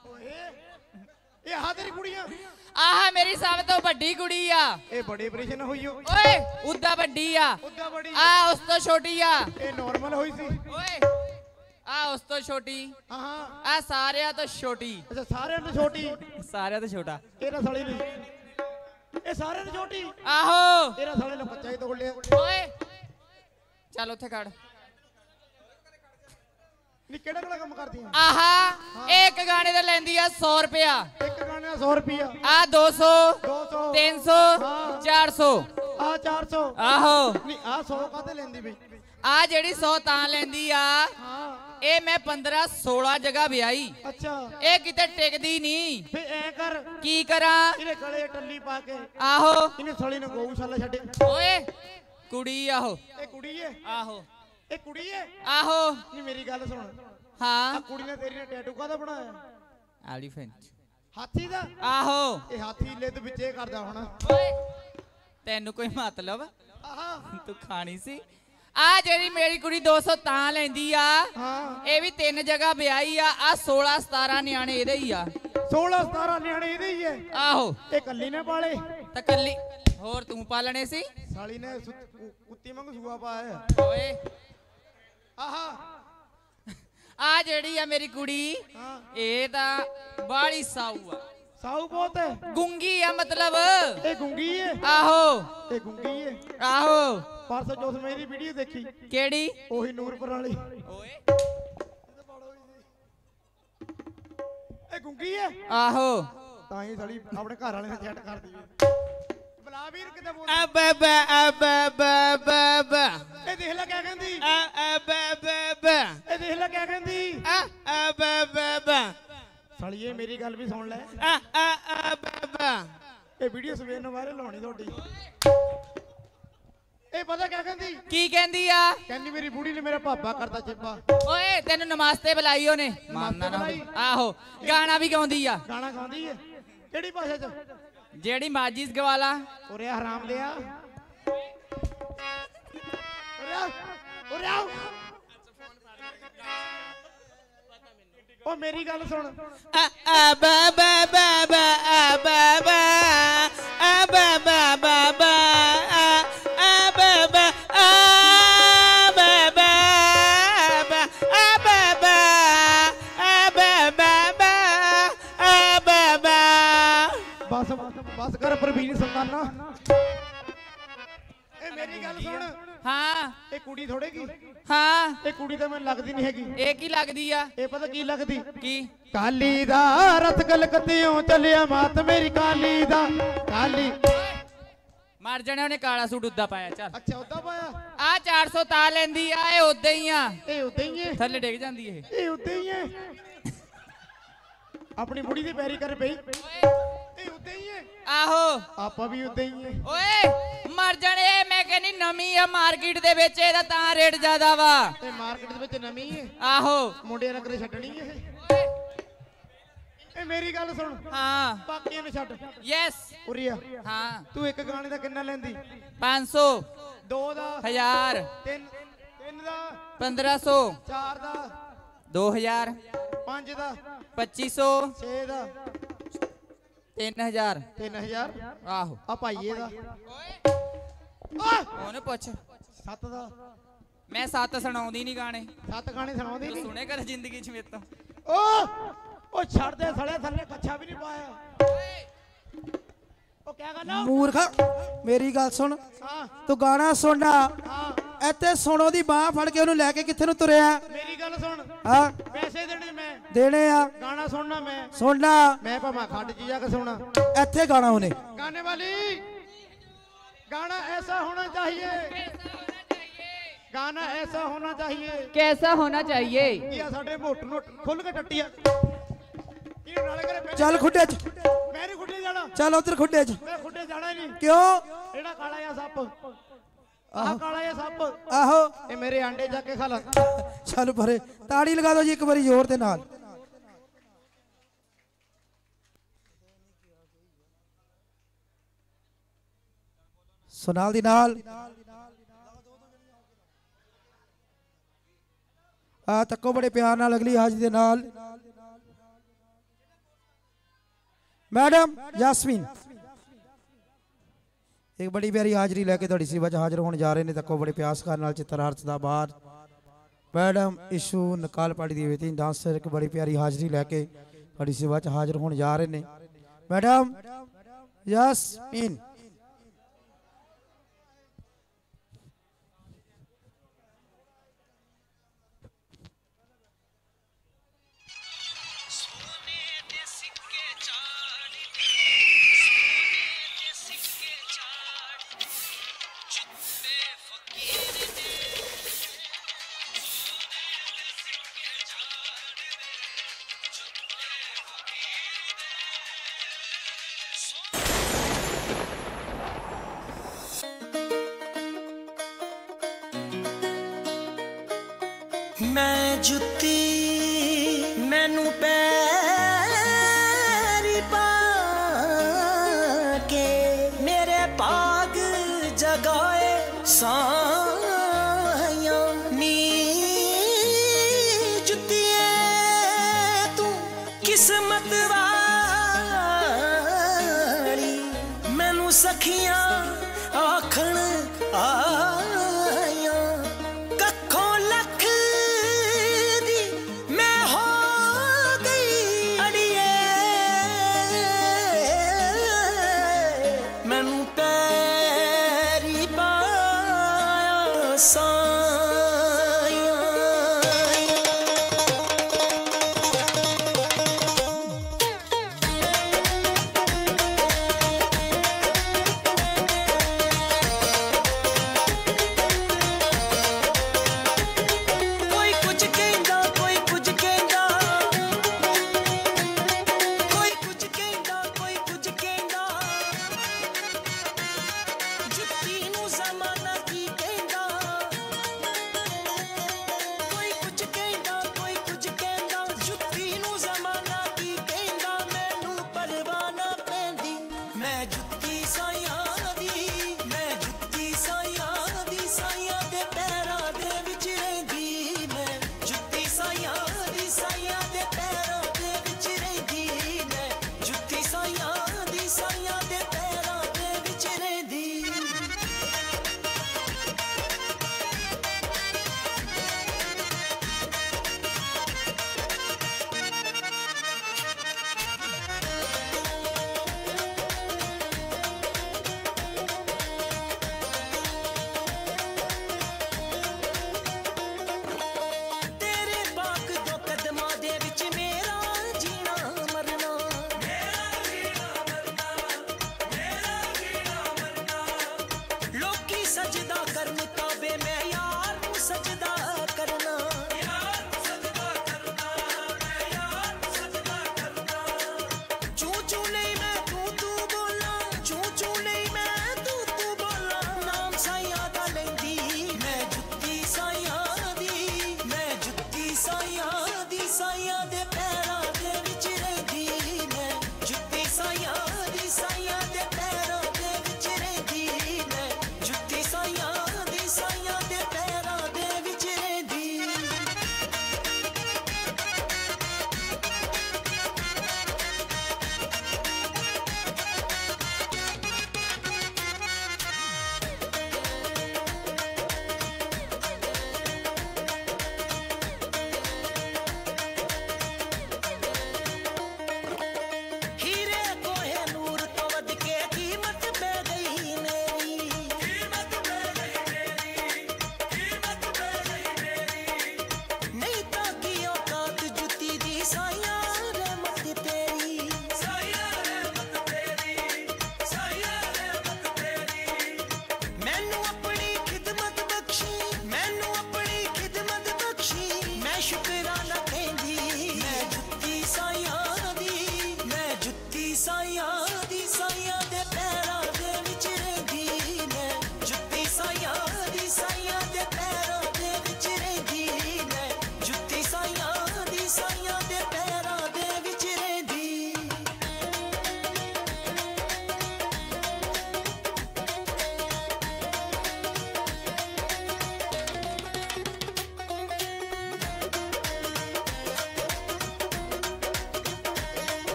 ਇਹ ਆਹ ਤੇਰੀ ਕੁੜੀਆਂ? ਆਹ ਮੇਰੀ ਸਭ ਤੋਂ ਵੱਡੀ ਕੁੜੀ ਆ। ਇਹ ਬੜੇ ਆਪਰੇਸ਼ਨ ਹੋਈ ਹੋ। ਓਏ ਉੱਦਾਂ ਵੱਡੀ ਆ। ਉੱਦਾਂ ਬੜੀ? ਆ ਉਸ ਤੋਂ ਛੋਟੀ ਆ। ਇਹ ਨਾਰਮਲ ਹੋਈ ਸੀ? ਓਏ ਆ ਉਸ ਤੋਂ ਛੋਟੀ। ਹਾਂ ਆ ਸਾਰਿਆਂ ਤੋਂ ਛੋਟੀ। ਅੱਛਾ ਸਾਰਿਆਂ ਤੋਂ ਛੋਟੀ? ਸਾਰਿਆਂ ਤੋਂ ਛੋਟਾ। ਇਹਦਾ ਸਾਲੀ ਨਹੀਂ, ਇਹ ਸਾਰਿਆਂ ਤੋਂ ਛੋਟੀ? ਆਹੋ ਇਹਦਾ ਸਾਲੇ ਨੇ ਬੱਚਾ ਹੀ ਤੋੜ ਲਿਆ। ਓਏ ਚੱਲ ਉੱਥੇ ਖੜ। ਨਹੀਂ ਕਿਹੜਾ ਕਿਹੜਾ ਕੰਮ ਕਰਦੀਆਂ? ਆਹਾ ਇੱਕ ਗਾਣੇ ਦਾ ਲੈਂਦੀ ਆ 100 ਰੁਪਿਆ। ਇੱਕ ਗਾਣੇ ਦਾ 100 ਰੁਪਿਆ? ਆ 200 200 300 400। ਆ 400? ਆਹੋ ਨਹੀਂ ਆ 100 ਕਾਤੇ ਲੈਂਦੀ ਬਈ? ਆ ਜਿਹੜੀ 100 ਤਾਂ ਲੈਂਦੀ ਆ, ਹਾਂ ਇਹ ਮੈਂ 15 16 ਜਗ੍ਹਾ ਵਿਆਹੀ। ਅੱਛਾ ਇਹ ਕਿਤੇ ਟਿਕਦੀ ਨਹੀਂ। ਫੇ ਐ ਕਰ, ਕੀ ਕਰਾਂ? ਇਹਦੇ ਗਲੇ ਟੱਲੀ ਪਾ ਕੇ ਆਹੋ ਇਹਨੇ ਸਾਲੀ ਨੇ ਗਊਸ਼ਾਲਾ ਛੱਡੇ। ਓਏ ਕੁੜੀ ਆਹੋ। ਇਹ ਕੁੜੀ ਹੈ? ਆਹੋ ਇਹ ਕੁੜੀ ਹੈ? ਆਹੋ ਨਹੀਂ ਮੇਰੀ ਗੱਲ ਸੁਣ, ਆ ਹਾਂ ਕੁੜੀ ਨੇ ਤੇਰੀ ਨੇ ਟੈਟੂ ਕਾਹਦਾ ਬਣਾਇਆ? ਐਲੀਫੈਂਟ। ਹਾਥੀ ਦਾ? ਆਹੋ ਇਹ ਹਾਥੀ ਲਿੱਦ ਵਿੱਚ ਇਹ ਕਰਦਾ ਹੋਣਾ। ਓਏ ਤੈਨੂੰ ਕੋਈ ਮਤਲਬ? ਆਹਾ ਤੂੰ ਖਾਣੀ ਸੀ। ਆ ਜਿਹੜੀ ਮੇਰੀ ਕੁੜੀ 200 ਤਾਂ ਲੈਂਦੀ ਆ, ਹਾਂ ਇਹ ਵੀ 3 ਜਗ੍ਹਾ ਵਿਆਹੀ ਆ। ਆ 16 17 ਨਿਆਣੇ ਇਹਦੇ ਹੀ ਆ। 16 17 ਨਿਆਣੇ ਇਹਦੇ ਹੀ ਹੈ? ਆਹੋ ਇਹ ਕੱਲੀ ਨੇ ਪਾਲੇ? ਤਾਂ ਕੱਲੀ ਹੋਰ ਤੂੰ ਪਾਲਣੇ ਸੀ। ਸਾਲੀ ਨੇ ਕੁੱਤੀ ਵਾਂਗ ਸੂਆ ਪਾਇਆ। ਓਏ ਆਹਾ ਆ ਜਿਹੜੀ ਆ ਮੇਰੀ ਕੁੜੀ, ਹਾਂ ਇਹ ਤਾਂ ਬਾਲੀ ਸਾਊ ਆ। ਸਾਊ ਬਹੁਤ ਹੈ? ਗੁੰਗੀ ਆ ਮਤਲਬ। ਇਹ ਗੁੰਗੀ ਹੈ? ਆਹੋ ਇਹ ਗੁੰਗੀ ਹੈ? ਆਹੋ ਪਰਸੋਂ ਚੌਥ ਮੈਂ ਇਹਦੀ ਵੀਡੀਓ ਦੇਖੀ। ਕਿਹੜੀ? ਉਹੀ ਨੂਰਪੁਰ ਵਾਲੀ। ਓਏ ਇਹ ਗੁੰਗੀ ਹੈ? ਆਹੋ ਤਾਂ ਹੀ ਸਾਲੀ ਆਪਣੇ ਘਰ ਵਾਲੇ ਨਾਲ ਚੈਟ ਕਰਦੀ ਹੈ। ਬਲਾ ਵੀਰ ਕਿੱਦਾਂ ਬੋਲ? ਇਹ ਦੇਖ ਲੈ ਕਿਆ ਕਹਿੰਦੀ। ਇਹ ਦੇਖ ਲੈ ਕਿਆ ਕਹਿੰਦੀ। ਸਾਲੀ ਇਹ ਮੇਰੀ ਗੱਲ ਵੀ ਸੁਣ ਲੈ। ਇਹ ਵੀਡੀਓ ਸਵੇਰ ਨੂੰ ਵਾਇਰਲ ਹੋਣੀ ਤੁਹਾਡੀ। ਇਹ ਪਤਾ ਕਿਆ ਕਹਿੰਦੀ? ਕੀ ਕਹਿੰਦੀ ਆ? ਕਹਿੰਦੀ ਮੇਰੀ ਬੁੜੀ ਨੇ ਮੇਰਾ ਪਾਪਾ ਕਰਦਾ ਚਿੱਪਾ। ਓਏ ਤੈਨੂੰ ਨਮਾਸਤੇ ਬੁਲਾਈ ਉਹਨੇ। ਮੰਨਦਾ ਨਾ। ਆਹੋ ਗਾਣਾ ਵੀ ਗਾਉਂਦੀ ਆ। ਗਾਣਾ ਗਾਉਂਦੀ ਹੈ? ਕਿਹੜੀ ਭਾਸ਼ਾ ਚ? ਜਿਹੜੀ ਮਾਜੀਸ ਗਵਾਲਾ। ਉਰੇ ਹਰਾਮ ਲਿਆ। उरे आओ ओ मेरी गल सुन बस बस कर प्रवीण संताना ए मेरी गल सुन हाँ ए कुड़ी थोड़े की हाँ ए कुड़ी तो मैं लगदी नहीं हैगी ਇਹ ਕੀ ਲੱਗਦੀ ਆ ए पता की लगदी ਕੀ काली दा रथ कलकत्तियों चलिया मात मेरी काली दा काली ਮਰ ਜਾਣਾ ਉਹਨੇ ਕਾਲਾ ਸੂਟ ਉੱਦਾ ਪਾਇਆ ਚੱਲ अच्छा उदा पाया ਆ 400 ਤਾ ਲੈਂਦੀ ਆ ਇਹ ਉਦਾਂ ਹੀ ਆ ए उदा ही है ਥੱਲੇ ਡਿੱਗ ਜਾਂਦੀ ਇਹ ए उदा ही है अपनी बुढ़ी दी पैरी कर पई ए उदा ही है ਆਹੋ आपा भी उदा ही है ਓਏ ਮਰ ਜਾਣੇ ਮੈਂ ਕਹਿੰਦੀ ਨਵੀਂ ਆ ਮਾਰਕੀਟ ਦੇ ਵਿੱਚ ਇਹਦਾ ਤਾਂ ਰੇਟ ਜ਼ਿਆਦਾ ਵਾ ए मार्केट दे विच नवीं है ਆਹੋ मुंडे नकरे छड्डनी है ए मेरी गल सुन ਹਾਂ बाकियां नु छड्ड ਯੈਸ उरिया ਹਾਂ तू एक गाने दा किन्ना लेंदी 500 दो दा 1000 तीन दा 1500 चार दा 2000 पांच दा 2500 छे दा 3000 3000 ਆਹੋ आ भाईए दा ਉਹਨੇ ਪੁੱਛ सत दा ਮੈਂ 7 ਸੁਣਾਉਂਦੀ ਨਹੀਂ ਗਾਣੇ सत गाने सुनाउंदी ਤੂੰ नहीं ਸੁਣੇ ਕਰ ਜ਼ਿੰਦਗੀ ਚ ਮੇਰੇ ਤੋਂ ओ ओ छड़ दे सड़े थल्ले कच्छा भी नहीं पाया ओ क्या करना मूर्ख मेरी गल सुन हां तू गाना सुनना हां ਇੱਥੇ ਸੁਣੋ ਦੀ ਬਾਹ ਫੜ ਕੇ ਉਹਨੂੰ ਲੈ ਕੇ ਕਿੱਥੇ ਨੂੰ ਤੁਰਿਆ मेरी गल सुन ਹਾਂ पैसे देने मैं ਦੇਣੇ ਆ गाना सुनना मैं ਸੁਣਨਾ मैं भामा खड्ड जी जाके सुना ਇੱਥੇ गाना ਉਹਨੇ गाने वाली गाना ऐसा होना चाहिए गाना ऐसा होना चाहिए कैसा होना चाहिए ये साडे मोट नोट खुल के टट्टिया ये नाले करे ਚੱਲ ਖੁੱਡੇ ਚ मैं नहीं खुड्डे जाना ਚੱਲ ਉਧਰ ਖੁੱਡੇ ਚ मैं खुड्डे जाना ही नहीं ਕਿਉਂ एड़ा काला या सप आह काला या सप ਆਹੋ ये मेरे अंडे जाके खा ला ਚੱਲ ਪਰੇ ਤਾੜੀ ਲਗਾ ਦਿਓ ਜੀ ਇੱਕ ਵਾਰੀ ਜ਼ੋਰ ਦੇ ਨਾਲ ਸੁਨਾਲ ਦੀ ਨਾਲ ਆ ਤੱਕੋ ਬੜੇ ਪਿਆਰ ਨਾਲ ਅਗਲੀ ਹਾਜ਼ਰੀ ਦੇ ਨਾਲ मैडम यास्मीन एक बड़ी प्यारी हाजरी लेके थोड़ी सेवा च हाजिर होने जा रहे हैं तको बड़े प्यास का नाल चित्रहार दा बाहर मैडम इशू नकाल पाड़ी दी बेटी डांसर एक बड़ी प्यारी हाजरी लेके थोड़ी सेवा च हाजिर होने जा रहे हैं मैडम यास्मीन मैं जुत्ती मैनू पैरी पा के मेरे पाग जगाए साया नी जुत्तिए तू किस्मत वाली मैनू सखियां आखण आया कखों लख दी मैं हो गई अड़िए मैनू पैरी पाया साया कोई कुछ कहंदा कोई कुछ कहंदा कोई कुछ कहंदा कोई कुछ कहंदा जुत्ती नू ज़माना की कहंदा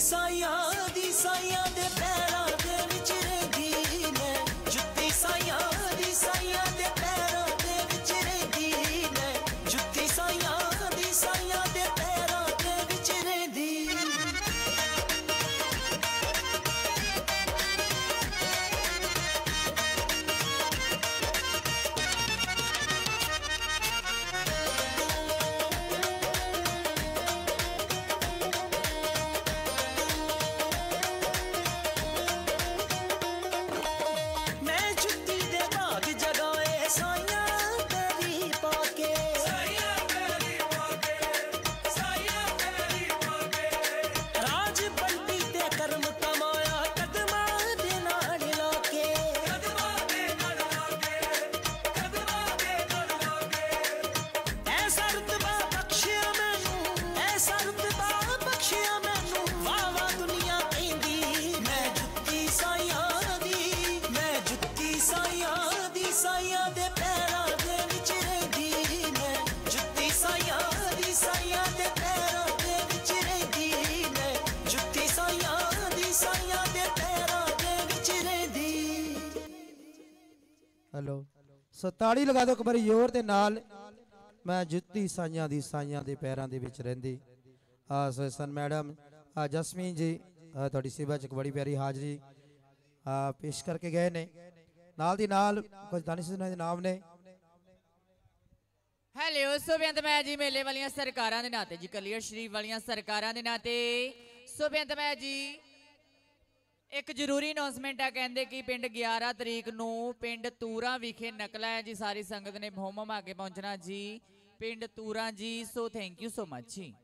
साइयां दी साइयां दे पैरां दे विच रहिंदी ने जुत्ती साइयां दी साइयां दे पैरां दे विच रहिंदी ने जुत्ती साइयां दी साइयां दे पैरां दे विच रहिंदी हेलो सो ताड़ी लगा दो एक बारी जोर दे नाल मैं जुत्ती साइयां दी साइयां दे पैरां दे विच रहिंदी सो सन मैडम जसमीन जी थोड़ी सेवा च एक बड़ी प्यारी हाजरी पेश करके गए ने नाल दी नाल कुछ दानिश दे नाम ने हेलो सुबेंत मैं जी मेले वालियां सरकारां दे नाते जी कलियर शरीफ वालियां सरकारां दे नाते सुबेंत मैं जी एक जरूरी अनाउंसमेंट है कहते कि पिंड 11 तरीक नू पिंड तूरा विखे नकला है जी सारी संगत ने होम आगे पहुंचना जी पिंड Toora ji so thank you so much ji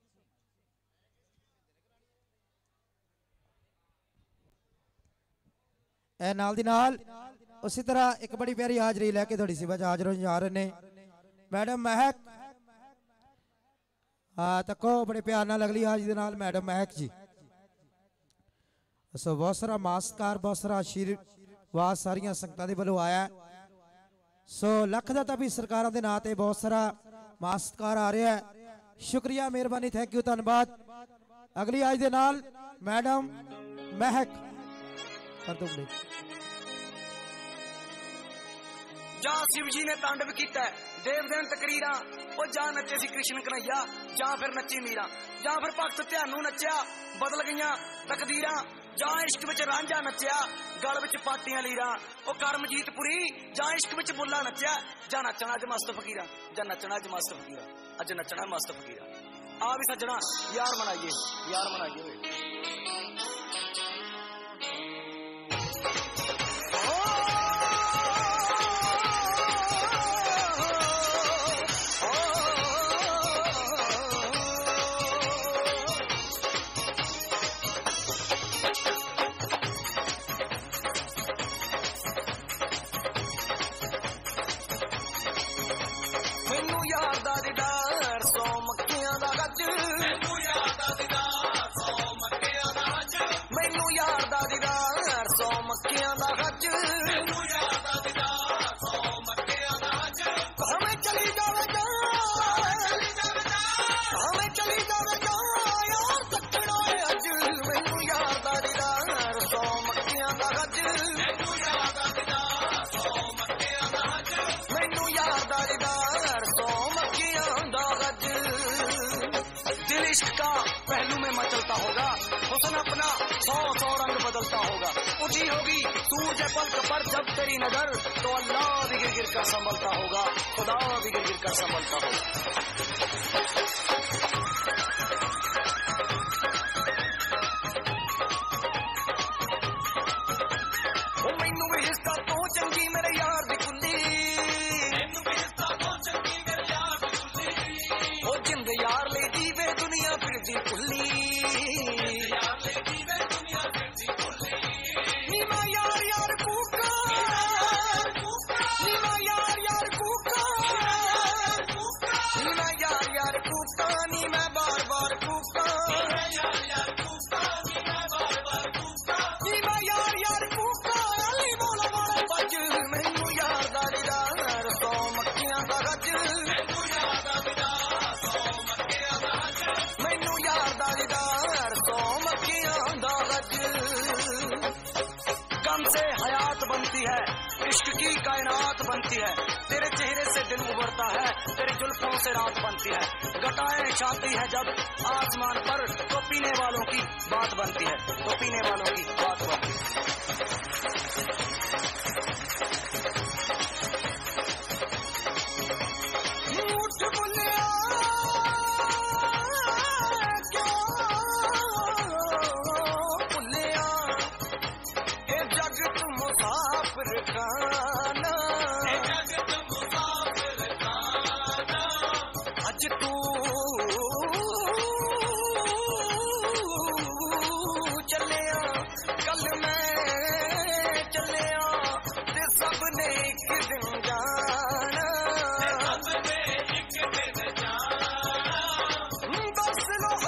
ए नाल दी नाल उसी तरह एक बड़ी प्यारी हाजरी लेके थोड़ी सेवा च हाजिर हो जा रहे ने मैडम महक तको बड़े प्यार नाल अगली हाजरी दे नाल मैडम महक जी सो बहुत सारा मास्कार बहुत सारा आशीर्वाद सारिया संगतां दे वल्लों आया सो लख दा भी सरकारां दे नां ते बहुत सारा मास्कार आ रहा है शुक्रिया मेहरबानी थैंक यू धन्यवाद अगली आज दे नाल मैडम महक कर दो प्लीज जा शिव जी ने तांडव किया देव देन तकरीरा जा नचे सी कृष्ण कन्हैया जा फिर नची मीरा जा फिर भगत ध्यानू नचिया बदल गईयां तकदीरा जा इश्क विच रांझा नचिया गल विच पाटियां लीरा ओ करमजीत पुरी जा इश्क विच बुल्ला नचिया जा नचना अज मस्त फकीरा जा नचना अज मस्त फकीरा अज नचना मस्त फकीरा आ भी सज्जना यार मनाइए पहलू में मचलता होगा हुस्न अपना 100 रंग बदलता होगा उठी होगी सूरज पलक पर जब तेरी नजर तो अल्लाह भी गिर गिर कर संभलता होगा खुदा भी गिर गिर कर संभलता होगा मैनू भी हिस्सा तो चंगी मेरे यार दी कुंडी जिंद यार ले दी वे दुनिया फिरदी खुली नीमा यार यार कूका नीमा यार यार कूका नीमा यार यार कूका तुमसे हयात बनती है, इश्क की कायनात बनती है, तेरे चेहरे से दिन उभरता है, तेरी जुल्फों से रात बनती है, घटाएं छाती है जब आसमान पर तो पीने वालों की बात बनती है, तो पीने वालों की बात बनती है। झूठ बोलिया क्यों बोलिया, ए जगत मुसाफिर खाना, ए जगत मुसाफिर खाना, अज तू चलिया कल मैं चलिया, ते सब ने एक दिन जाना, बस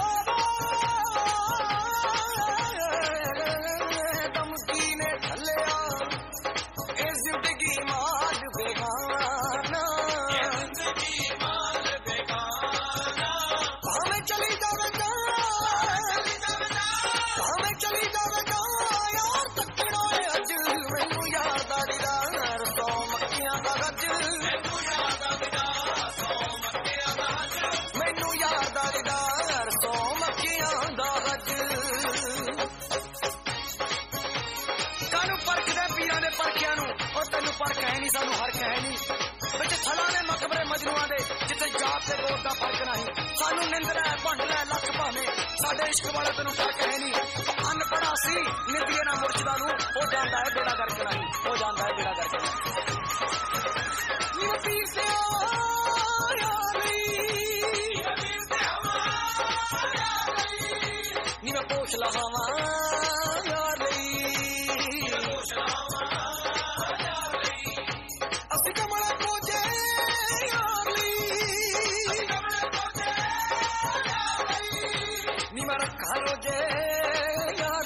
दमकी ने ठलिया ए जिंदगी माल बेगाना, हमें चली जावेगा, हमें चली जावेगा यार तकड़ा अज, मैनू याद आ दी दार सौ मक्कियां दा गज, मैनू याद आ दी दार सौ मक्कियां दा गज, मैनू याद आ दी दार सौ मक्कियां दा गज। कानू परखदे पीरां दे परखियां नू, ओ तैनू परख है नहीं सानू हरख है नहीं, विच थला ने मकबरे मजनूआं दे जिथे जात ते गोद दा फर्क नहीं, सानू निंदर है भंड लै लख भावे, साडे इश्क वाला तैनू फर्क है नहीं, अनपढ़ा सी निंदिए ना मुर्शदा नू, हो जांदा है बेड़ा करके नहीं, हो जांदा है बेड़ा करके नहीं। पीर से नी मैं पोछ लहावा यार असी कमला पोजे यार नी मैं रखा रोजे यार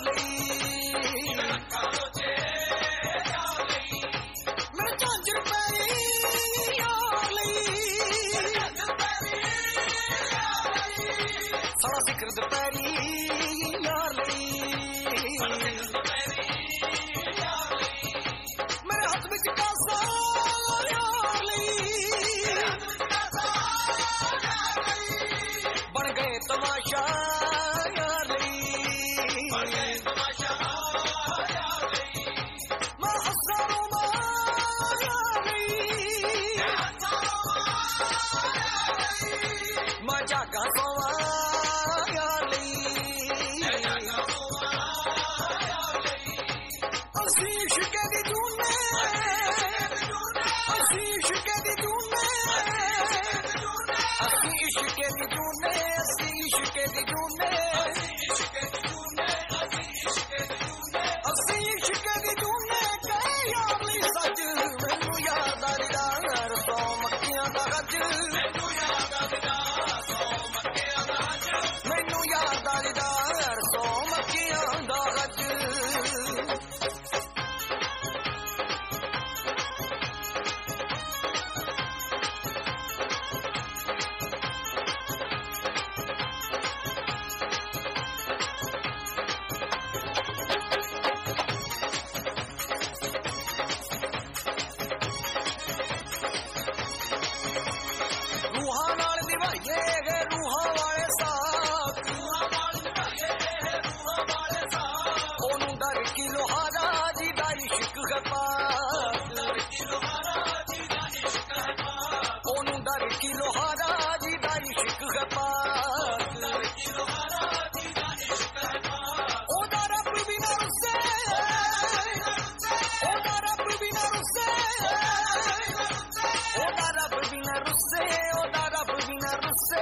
मेरे झांझर पैरी यार सारा सिखर दोपहरी यार मेरे हाथ में कासा यार बन गए तमाशा यार मैं हजारों मैं जागा सोवा यार असीश के दी तूने असीश के दी तूने असीश के दी तूने असीश के दी तूने असीश के दी तूने कहे यार सज मैनू याद आ दी दार सौ मक्कियां दा गज मैनू याद आ दी दार सौ मक्कियां दा गज मैनू याद आ दी दार सौ मक्कियां दा गज। रूहां नाल निभाइए गए रूहां वाले साथ, ओनू डर की लोहारा जी दा इश्क है पाक, ओनू डर की लोहारा जी दा इश्क है पाक, ओदा रब भी ना रुसे, ओदा रब भी ना रुसे, ओदा रब भी ना रुसे, ओदा रब भी ना रुसे,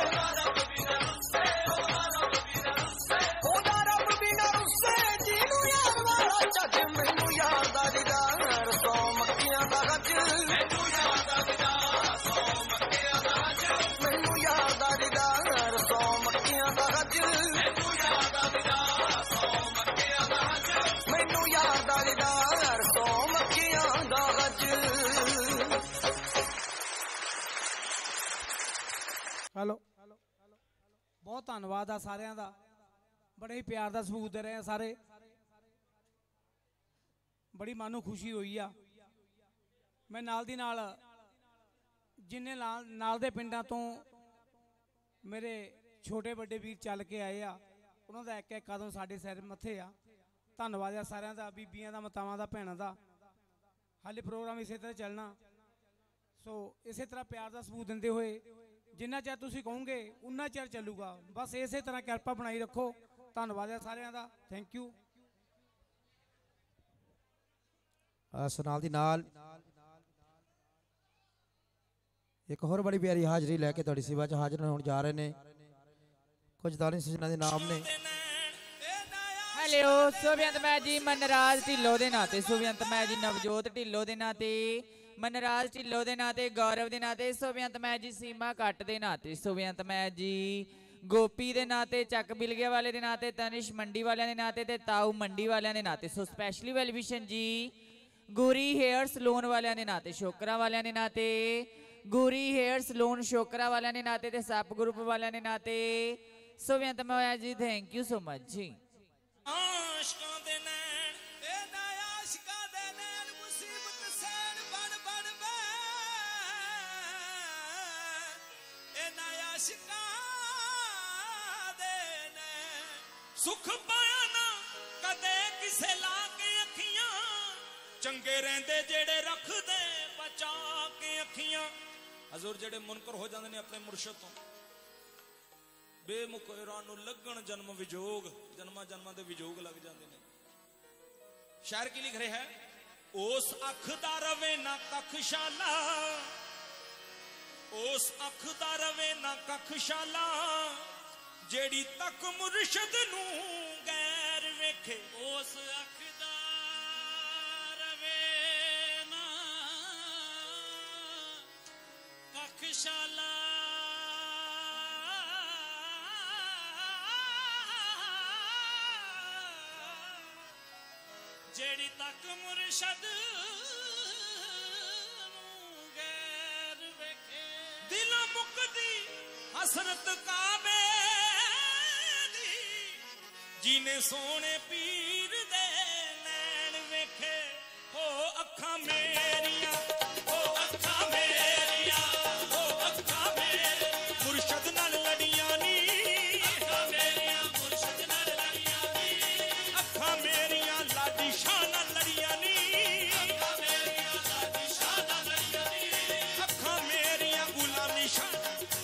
ओदा रब भी ना रुसे, जीनू यार वाला जग मैनू याद आ दी दार सौ मक्कियां दा गज, मैनू याद आ दी दार सौ मक्कियां दा गज, मैनू याद आ दी दार सौ मक्कियां दा गज, मैनू याद आ दी दार सौ मक्कियां दा गज, मैनू याद आ दी दार सौ मक्कियां दा गज। हेलो बहुत धन्नवाद आ सारिਆਂ ਦਾ, बड़े ही प्यार का सबूत दे रहे हैं सारे। ਬੜੀ ਮਨ ਨੂੰ ਖੁਸ਼ੀ ਹੋਈ ਆ। ਮੈਂ ਨਾਲ ਦੀ ਨਾਲ ਜਿੰਨੇ ਨਾਲ ਦੇ ਪਿੰਡਾਂ ਤੋਂ ਮੇਰੇ ਛੋਟੇ ਵੱਡੇ ਵੀਰ ਚੱਲ ਕੇ ਆਏ ਆ, ਉਹਨਾਂ ਦਾ ਇੱਕ ਇੱਕ ਕਦਮ ਸਾਡੇ ਸਿਰ ਮੱਥੇ ਆ। ਧੰਨਵਾਦ ਆ ਸਾਰਿਆਂ ਦਾ, ਬੀਬੀਆਂ ਦਾ, ਮਾਤਾਵਾਂ ਦਾ, ਭੈਣਾਂ ਦਾ। ਹਾਲੇ ਪ੍ਰੋਗਰਾਮ ਇਸੇ ਤਰ੍ਹਾਂ ਚੱਲਣਾ। ਸੋ ਇਸੇ ਤਰ੍ਹਾਂ ਪਿਆਰ ਦਾ ਸਬੂਤ ਦਿੰਦੇ ਹੋਏ ਜਿੰਨਾ ਚਿਰ ਤੁਸੀਂ ਕਹੋਗੇ ਉਨਾ ਚਿਰ ਚੱਲੂਗਾ। ਬਸ ਇਸੇ ਤਰ੍ਹਾਂ ਕਿਰਪਾ ਬਣਾਈ ਰੱਖੋ। ਧੰਨਵਾਦ ਆ ਸਾਰਿਆਂ ਦਾ। Thank you. ਇਸ ਨਾਲ ਦੀ ਨਾਲ ਇੱਕ ਹੋਰ ਬੜੀ ਪਿਆਰੀ ਹਾਜ਼ਰੀ ਲੈ ਕੇ ਤੁਹਾਡੀ ਸੇਵਾ 'ਚ ਹਾਜ਼ਰ ਹੋਣ ਜਾ ਰਹੇ ਨੇ ਕੁਝ ਦਾਨੀ ਸੱਜਣਾਂ ਦੇ ਨਾਮ ਨੇ। ਹੈਲੋ, ਸੁਭਿੰਤ ਮੈਂ ਜੀ ਮਨਰਾਜ ਢਿੱਲੋਂ ਦੇ ਨਾਂ ਤੇ, ਸੁਭਿੰਤ ਮੈਂ ਜੀ ਨਵਜੋਤ ਢਿੱਲੋਂ ਦੇ ਨਾਂ ਤੇ, ਮਨਰਾਜ ਢਿੱਲੋਂ ਦੇ ਨਾਂ ਤੇ, ਗੌਰਵ ਦੇ ਨਾਂ ਤੇ, ਸੁਭਿੰਤ ਮੈਂ ਜੀ ਸੀਮਾ ਕੱਟ ਦੇ ਨਾਂ ਤੇ, ਸੁਭਿੰਤ ਮੈਂ ਜੀ ਗੋਪੀ ਦੇ ਨਾਂ ਤੇ, ਚੱਕ ਬਿਲਗੇ ਵਾਲੇ ਦੇ ਨਾਂ ਤੇ, ਤਨਿਸ਼ ਮੰਡੀ ਵਾਲਿਆਂ ਦੇ ਨਾਂ ਤੇ ਤਾਊ ਮੰਡੀ ਵਾਲਿਆਂ ਦੇ ਨਾਂ ਤੇ। ਸੋ ਸਪੈਸ਼ਲੀ ਵੈਲਵਿਸ਼ਨ ਜੀ ਗੋਰੀ ਹੇਅਰ ਸਲੂਨ ਵਾਲਿਆਂ ਦੇ ਨਾਂ ਤੇ, ਸ਼ੋਕਰਾ ਵਾਲਿਆਂ ਦੇ ਨਾਂ ਤੇ, ਗੋਰੀ ਹੇਅਰ ਸਲੂਨ ਸ਼ੋਕਰਾ ਵਾਲਿਆਂ ਦੇ ਨਾਂ ਤੇ ਸੱਪ ਗਰੁੱਪ ਵਾਲਿਆਂ ਦੇ ਨਾਂ ਤੇ। ਸੁਭਿੰਤ ਮੈਂ ਜੀ ਥੈਂਕ ਯੂ ਸੋ ਮਚ ਜੀ। ਆਸ਼ਕਾਂ ਦੇ ਨੈਣ ਆਸ਼ਕਾਂ ਦੇ ਨੈਣ ਮੁਸੀਬਤ ਸੈਣ ਬਣ ਬਣ ਵੇ ਇਹਨਾਂ ਆਸ਼ਕਾਂ ਦੇ ਨੈਣ ਸੁਖ ਪਾਇਆ ਨਾ ਕਦੇ ਕਿਸੇ ਲਾ ਕੇ ਅੱਖੀਆਂ ਚੰਗੇ ਰਹਿੰਦੇ ਜਿਹੜੇ ਰੱਖਦੇ ਬਚਾ ਕੇ ਅੱਖੀਆਂ। ਹਜ਼ੂਰ ਜਿਹੜੇ ਮੁਨਕਰ ਹੋ ਜਾਂਦੇ ਨੇ ਆਪਣੇ ਮੁਰਸ਼ਦ ਤੋਂ ਬੇਮੁਕਰਾਂ ਨੂੰ ਲੱਗਣ ਜਨਮ ਵਿਜੋਗ, ਜਨਮਾਂ ਜਨਮਾਂ ਦੇ ਵਿਜੋਗ ਲੱਗ ਜਾਂਦੇ ਨੇ। ਸ਼ਾਇਰ ਕੀ ਲਿਖ ਰਿਹਾ ਹੈ? ਉਸ ਅੱਖ ਦਾ ਰਵੇ ਨਾ ਕੱਖਸ਼ਾਲਾ, ਉਸ ਅੱਖ ਦਾ ਰਵੇ ਨਾ ਕੱਖਸ਼ਾਲਾ ਜਿਹੜੀ ਤੱਕ ਮੁਰਸ਼ਦ ਨੂੰ ਗੈਰ ਵੇਖੇ। ਉਸ ਅੱਖ ਦਾ ਰਵੇ ਨਾ ਕੱਖਸ਼ਾਲਾ ਜਿਹੜੀ ਤੱਕ ਮੁਰਸ਼ਦ ਨੂੰ ਗੈਰ ਵੇਖੇ। ਦਿਲੋਂ ਮੁੱਕਦੀ ਹਸਰਤ ਕਾਬੇ ਦੀ ਜਿਹਨੇ ਸੋਹਣੇ ਪੀਰ ਦੇ ਨੈਣ ਵੇਖੇ। ਹੋ ਅੱਖਾਂ ਮੇਰੀਆਂ, ਹੋ ਅੱਖਾਂ ਮੇਰੀਆਂ, ਹੋ ਅੱਖਾਂ ਮੇਰੀਆਂ ਮੁਰਸ਼ਦ ਨਾਲ ਲੜੀਆਂ ਨੀ। ਅੱਖਾਂ ਮੇਰੀਆਂ ਮੁਰਸ਼ਦ ਨਾਲ ਲੜੀਆਂ ਨੀ। ਅੱਖਾਂ ਮੇਰੀਆਂ ਲਾਡੀ ਸ਼ਾਹ ਨਾਲ ਲੜੀਆਂ ਨੀ। ਅੱਖਾਂ ਮੇਰੀਆਂ ਲਾਡੀ ਸ਼ਾਹ ਨਾਲ ਲੜੀਆਂ ਨੀ। ਅੱਖਾਂ ਮੇਰੀਆਂ ਗੁਲਾਮੀ ਸ਼ਾਹ,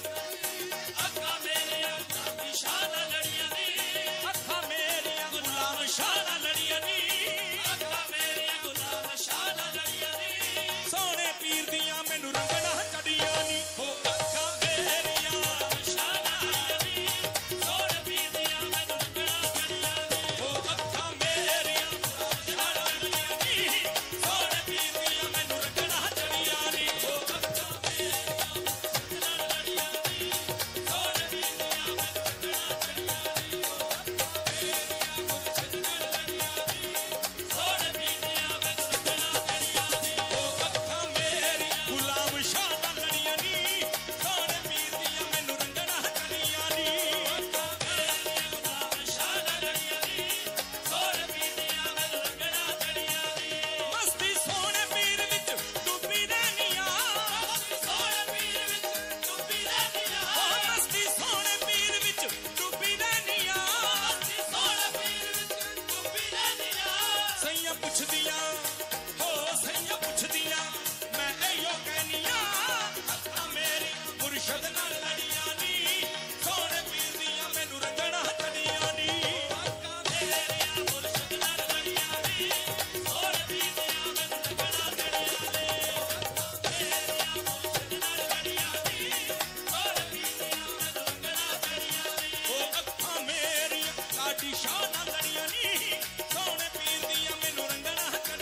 ਅੱਖਾਂ ਮੇਰੀਆਂ ਗੁਲਾਮੀ ਸ਼ਾਹ ਨਾਲ ਲੜੀਆਂ ਨੀ। ਅੱਖਾਂ ਮੇਰੀਆਂ ਗੁਲਾਮ ਸ਼ਾਹ ਨਾਲ ਲੜੀਆਂ ਨੀ। ਅੱਖਾਂ ਮੇਰੀਆਂ ਗੁਲਾਮ ਸ਼ਾਹ ਨਾਲ ਲੜੀਆਂ ਨੀ। ਸੋਹਣੇ ਪੀਰ ਦੀਆਂ ਮੈਨੂੰ ਰੰਗਣਾ ਚੜੀਆਂ ਨੀ। ਹੋ ਅੱਖਾਂ ਮੇਰੀਆਂ ਸ਼ਾਹ ਨਾਲ ਲੜੀਆਂ ਨੀ। ਸੋਹਣੇ ਪੀਰ ਦੀਆਂ ਮੈਨੂੰ ਰੰਗਣਾ ਚੜੀਆਂ ਨੀ। ਹੋ ਅੱਖਾਂ ਮੇਰੀਆਂ ਸ਼ਾਹ ਨਾਲ ਲੜੀਆਂ ਨੀ। ਸੋਹਣੇ ਪੀਰ ਦੀਆਂ ਮੈਨੂੰ ਰੰਗਣਾ ਚੜੀਆਂ ਨੀ। ਹੋ ਅੱਖਾਂ ਮੇਰੀਆਂ ਨਾਲ ਲੜੀਆਂ ਨੀ। ਸੋਹਣੇ ਪੀਰ ਦੀਆਂ ਮੈਨੂੰ ਰੰਗਣਾ ਚੜੀਆਂ ਨੀ। ਹੋ ਅੱਖਾਂ ਮੇਰੀਆਂ ਮੁਰਸ਼ਦ ਨਾਲ ਲੜੀਆਂ ਨੀ। ਸੋਹਣੇ ਪੀਰ ਦੀਆਂ ਮੈਨੂੰ ਰੰਗਣਾ ਚੜੀਆਂ ਨੀ। ਹੋ ਅੱਖਾਂ ਮੇਰੀਆਂ ਗੁਲਾਮ ਸ਼ਾਹ ਨਾਲ ਲੜੀਆਂ ਨੀ। ਸੋਹਣੇ ਪੀਰ ਦੀਆਂ ਮੈਨੂੰ ਰੰਗਣਾ ਚੜੀਆਂ ਨੀ। ਅੱਖਾਂ ਮੇਰੀਆਂ ਗੁਲਾਮ ਸ਼ਾਹ ਨਾਲ ਲੜੀਆਂ ਨੀ। ਸੋਹਣੇ ਪੀਰ ਦੀਆਂ ਮੈਨੂੰ ਰੰਗਣਾ ਚੜੀਆਂ ਨੀ। ਮਸਤੀ ਸੋਹਣੇ ਪੀਰ ਵਿੱਚ ਡੁੱਬੀ ਰਹਿਨੀਆਂ। ਸੋਹਣੇ ਪੀਰ ਵਿੱਚ ਡੁੱਬੀ ਰਹਿਨੀਆਂ। ਮਸਤੀ ਸੋਹਣੇ ਪੀਰ ਵਿੱਚ ਡੁੱਬੀ ਰਹਿਨੀਆਂ। ਮਸਤੀ ਸੋਹਣੇ ਪੀਰ ਵਿੱਚ ਡੁੱਬੀ ਰਹਿਨੀਆਂ। ਸਈਆਂ ਪੁੱਛਦੀਆਂ, ਹੋ ਸਈਆਂ ਪੁੱਛਦੀਆਂ ਮੈਂ ਇਹੋ ਕਹਿਨੀਆਂ। ਅੱਖਾਂ ਮੇਰੀ ਮੁਰਸ਼ਦ ਨਾਲ ਲੜੀਆਂ ਨੀ। ਸੋਹਣੇ ਪੀਰ ਦੀਆਂ ਮੈਨੂੰ ਰੰਗਣਾ ਚੜੀਆਂ ਨੀ। ਅੱਖਾਂ ਮੇਰੀਆਂ ਮੁਰਸ਼ਦ ਨਾਲ ਲੜੀਆਂ ਨੀ। ਸੋਹਣੇ ਪੀਰ ਦੀਆਂ ਮੈਨੂੰ ਰੰਗਣਾ ਚੜੀਆਂ ਨੀ। ਅੱਖਾਂ ਮੇਰੀਆਂ ਮੁਰਸ਼ਦ ਨਾਲ ਲੜੀਆਂ ਨੀ। ਸੋਹਣੇ ਪੀਰ ਦੀਆਂ ਮੈਨੂੰ ਰੰਗਣਾ ਚੜੀਆਂ ਨੀ। ਉਹ ਅੱਖਾਂ ਮੇਰੀਆਂ ਲਾਡੀ ਸ਼ਾਹ ਨਾਲ ਲੜੀਆਂ ਨੀ। ਸੋਹਣੇ ਪੀਰ ਦੀਆਂ ਮੈਨੂੰ ਰੰਗਣਾ ਚੜੀਆਂ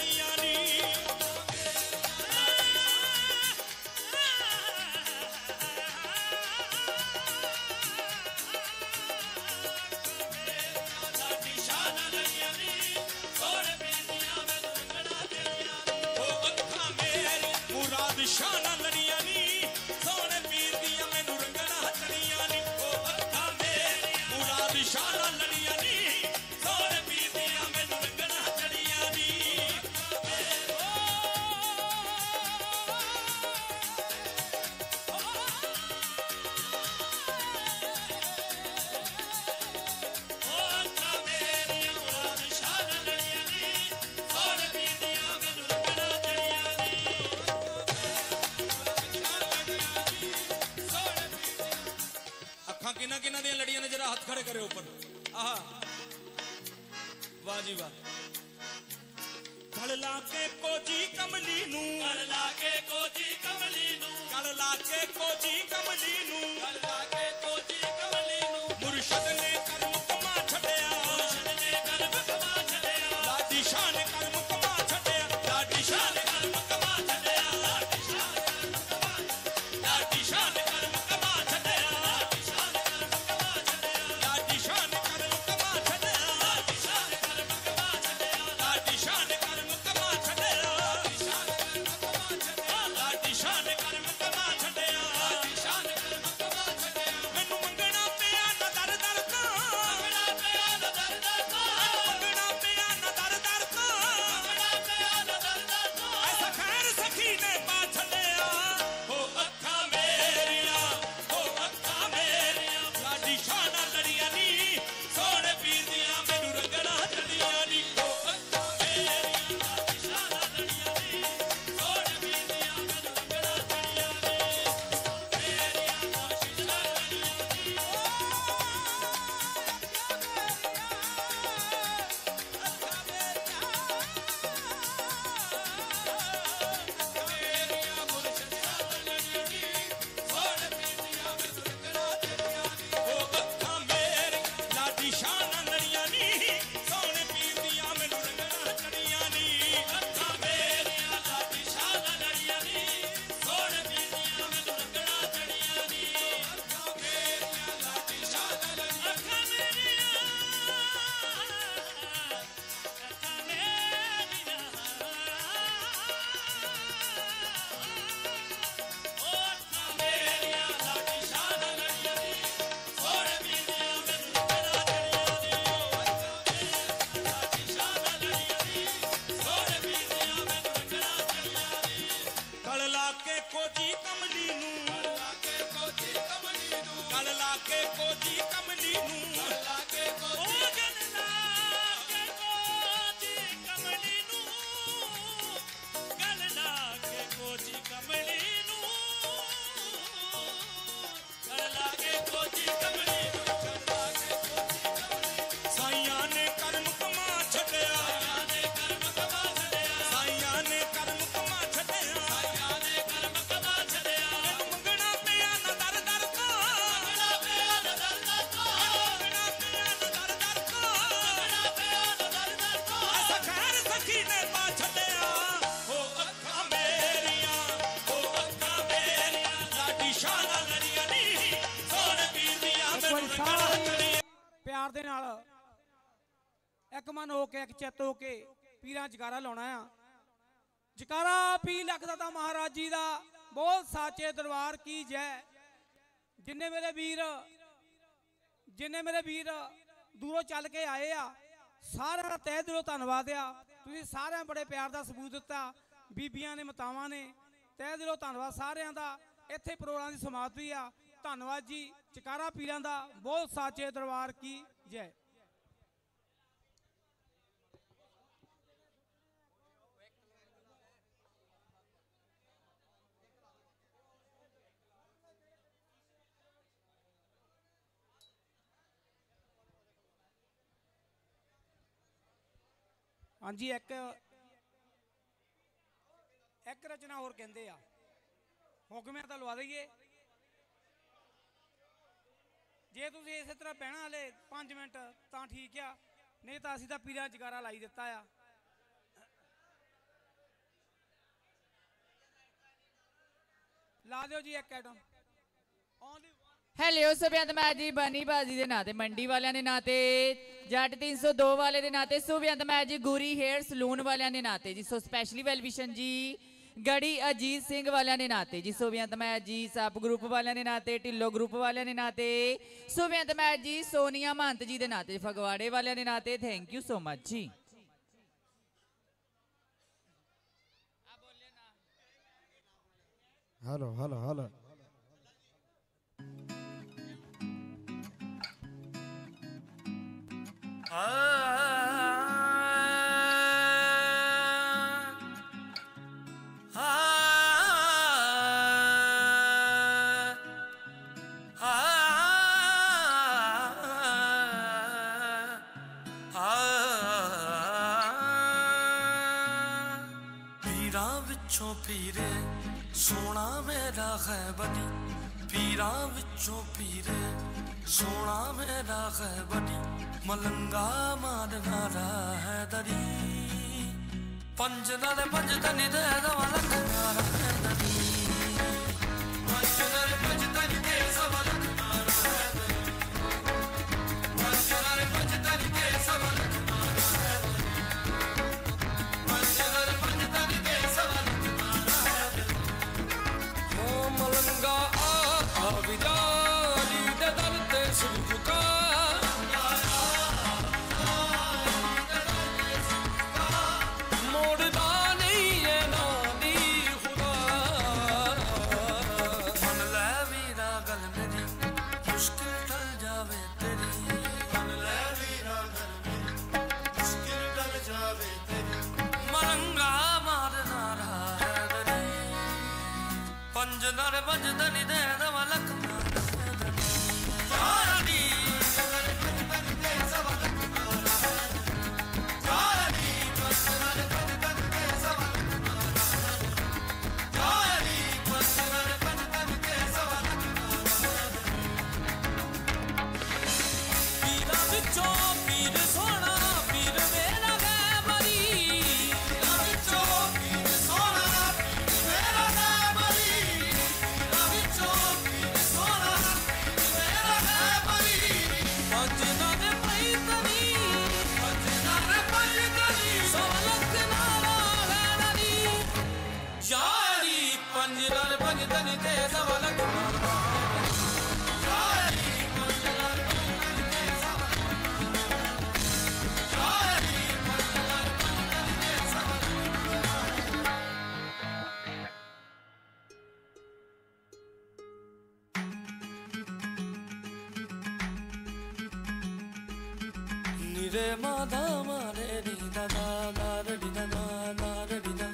आहा वाह जी वाह गल लाके कोजी कमली नू गल लाके कोजी कमली नू गल लाके कोजी कमली नू गल लाके कोजी कमली नू मुर्शद ने कर्म कमा छड़या मुर्शद ने कर्म कमा छड़या लाडी शान कर्म कमा छड़या लाडी शान कर्म कमा छड़या लाडी शान कर्म कमा लाडी शान कर्म कमा छड़या लाडी शान कर्म कमा छड़या लाडी शान कर्म कमा छड़या लाडी शान कर्म कमा छड़या लाडी शान कर्म कमा छड़या लाडी शान कर्म कमा छड़या लाडी शान कर्म कमा छड़या मैनू मंगना पिया न दर दर का मंगना पिया न दर दर का मंगना पिया न दर दर का मंगना पिया न दर दर का ऐसा खैर सखी ने पा छड़या हो अखा मेरिया लाडी शान लड़िया नी सोने पीर दिया मैनू रंगना चढ़िया नी हो अखा मेरिया लाडी शान लड़िया नी सोने पीर दिया मैनू रंगना चढ़िया नी मेरिया कोशिश लड़िया नी मेरिया मुर्शद लड़िया नी सोने पीर दिया मैनू रंगना चढ़िया नी हो अखा मेरी लाडी शान लड़िया नी सोने पीर दिया मैनू रंगना चढ़िया नी अखा मेरिया लाडी शान लड़िया नी सोने पीर दिया मैनू रंगना चढ़िया नी अखा मेरिया लाडी शान लड़िया अखा मेरिया मेरिया लाडी शान लड़िया नी सोने पीर दिया मैनू रंगना चढ़िया नी लाडी शान लड़िया नी सोने पीर दिया मैनू रंगना चढ़िया नी गल लाके कोजी कमली नू गल लाके कोजी कमली नू गल लाके कोजी कमली नू गल लाके कोजी गल लाके कोजी कमली नू गल लाके कोजी कमली नू गल लाके कोजी कमली नू गल लाके कोजी कमली साईयां ने कर्म कमा छड़या साईयां ने कर्म कमा छड़या साईयां ने कर्म कमा छड़या साईयां ने कर्म कमा छड़या मंगना पिया न दर दर का मंगना पिया न दर दर का मंगना पिया न दर दर का मंगना पिया न दर दर का ऐसा खैर सखी ने पा छड़या हो अखा मेरिया लाडी शान लड़िया नी सोने पीर दिया मैनू रंगना चढ़िया ਪਿਆਰ ਦੇ ਨਾਲ ਇੱਕ ਮਨ ਹੋ ਕੇ ਇੱਕ ਚਿੱਤ ਹੋ ਕੇ ਪੀਰਾਂ ਜਕਾਰਾ ਲਾਉਣਾ ਆ ਜਕਾਰਾ ਪੀ ਲਖਦਾ ਤਾਂ ਮਹਾਰਾਜ ਜੀ ਦਾ ਬਹੁਤ ਸਾਚੇ ਦਰਬਾਰ ਕੀ ਜੈ ਜਿੰਨੇ ਮੇਰੇ ਵੀਰ ਦੂਰੋਂ ਚੱਲ ਕੇ ਆਏ ਆ ਸਾਰਿਆਂ ਦਾ ਤਹਿ ਦਿਲੋਂ ਧੰਨਵਾਦ ਆ ਤੁਸੀਂ ਸਾਰਿਆਂ ਬੜੇ ਪਿਆਰ ਦਾ ਸਬੂਤ ਦਿੱਤਾ ਬੀਬੀਆਂ ਨੇ ਮਾਤਾਵਾਂ ਨੇ ਤਹਿ ਦਿਲੋਂ ਧੰਨਵਾਦ ਸਾਰਿਆਂ ਦਾ ਇੱਥੇ ਪ੍ਰੋਗਰਾਮ ਦੀ ਸਮਾਪਤੀ ਆ ਧੰਨਵਾਦ ਜੀ ਜਕਾਰਾ ਪੀਰਾਂ ਦਾ ਬਹੁਤ ਸਾਚੇ ਦਰਬਾਰ ਕੀ ਜੈ ਹਾਂਜੀ ਇੱਕ ਰਚਨਾ ਹੋਰ ਕਹਿੰਦੇ ਆ ਹੁਕਮਿਆਂ ਤਾਂ ਲਵਾ ਦਈਏ ਜੇ ਤੁਸੀਂ ਇਸੇ ਤਰ੍ਹਾਂ ਬਹਿਣਾ ਹਲੇ 5 ਮਿੰਟ ਤਾਂ ਠੀਕ ਆ ਨਹੀਂ ਤਾਂ ਅਸੀਂ ਤਾਂ ਪੀਰਾਂ ਜਗਾਰਾ ਲਾਈ ਦਿੱਤਾ ਆ ਲਾ ਦਿਓ ਜੀ ਇੱਕ ਐਟਮ ਹੈਲੋ ਸੁਬਿਆਤਮਾ ਜੀ ਬਨੀ ਬਾਜੀ ਦੇ ਨਾਂ ਤੇ ਮੰਡੀ ਵਾਲਿਆਂ ਦੇ ਨਾਂ ਤੇ ਜੱਟ 302 ਵਾਲੇ ਦੇ ਨਾਂ ਤੇ ਸੁਬਿਆਤਮਾ ਜੀ ਗੂਰੀ ਹੇਅਰ ਸਲੂਨ ਵਾਲਿਆਂ ਦੇ ਨਾਂ ਤੇ ਜੀ ਸੋ ਸਪੈਸ਼ਲੀ ਵੈਲਵਿਸ਼ਨ ਜੀ ਗੜੀ ਅਜੀਤ ਸਿੰਘ ਵਾਲਿਆਂ ਦੇ ਨਾਂ ਤੇ ਜੀ ਸੁਬਿਆਤਮਾ ਜੀ ਸੱਪ ਗਰੁੱਪ ਵਾਲਿਆਂ ਦੇ ਨਾਂ ਤੇ ਢਿੱਲੋ ਗਰੁੱਪ ਵਾਲਿਆਂ ਦੇ ਨਾਂ ਤੇ ਸੁਬਿਆਤਮਾ ਜੀ ਸੋਨੀਆ ਮਹੰਤ ਜੀ ਦੇ ਨਾਂ ਤੇ ਫਗਵਾੜੇ ਵਾਲਿਆਂ ਦੇ ਨਾਂ ਤੇ thank you so much ji hello hello hello पीरां विचों पीरे सोना मेरा है बड़ी पीरां विचों पीरे सोना मेरा है बड़ी मलंगा मारना है दरी पंज नाले पंज तनी दे दवा लख मारा है दरी पंज नाले पंज तनी दे सवा लख मारा है दरी पंज नाले पंज तनी दे सवा लख मारा है दरी पंज नाले पंज तनी दे सवा लख मारा है दरी ओ मलंगा आ विदाली दे दर ते सिर झुका पंजनारे पंजदनी दे दवा लख चारनी पंजनारे पंजदनी दे सवा लख चारनी पंजनारे पंजदनी दे सवा लख चारनी पंजनारे पंजदनी दे सवा लख पीरा विचों पीर सोना पीर मेरा है बरी पीरा विचों पीर सोना पीर मेरा है बरी पंजनारे पंजदनी दे सवा लख चारनी पंजनारे पंजदनी दे सवा लख चारनी पंजनारे पंजदनी दे सवा लख निरे मादा मारे नी दा दा दा री दा दा दा री दा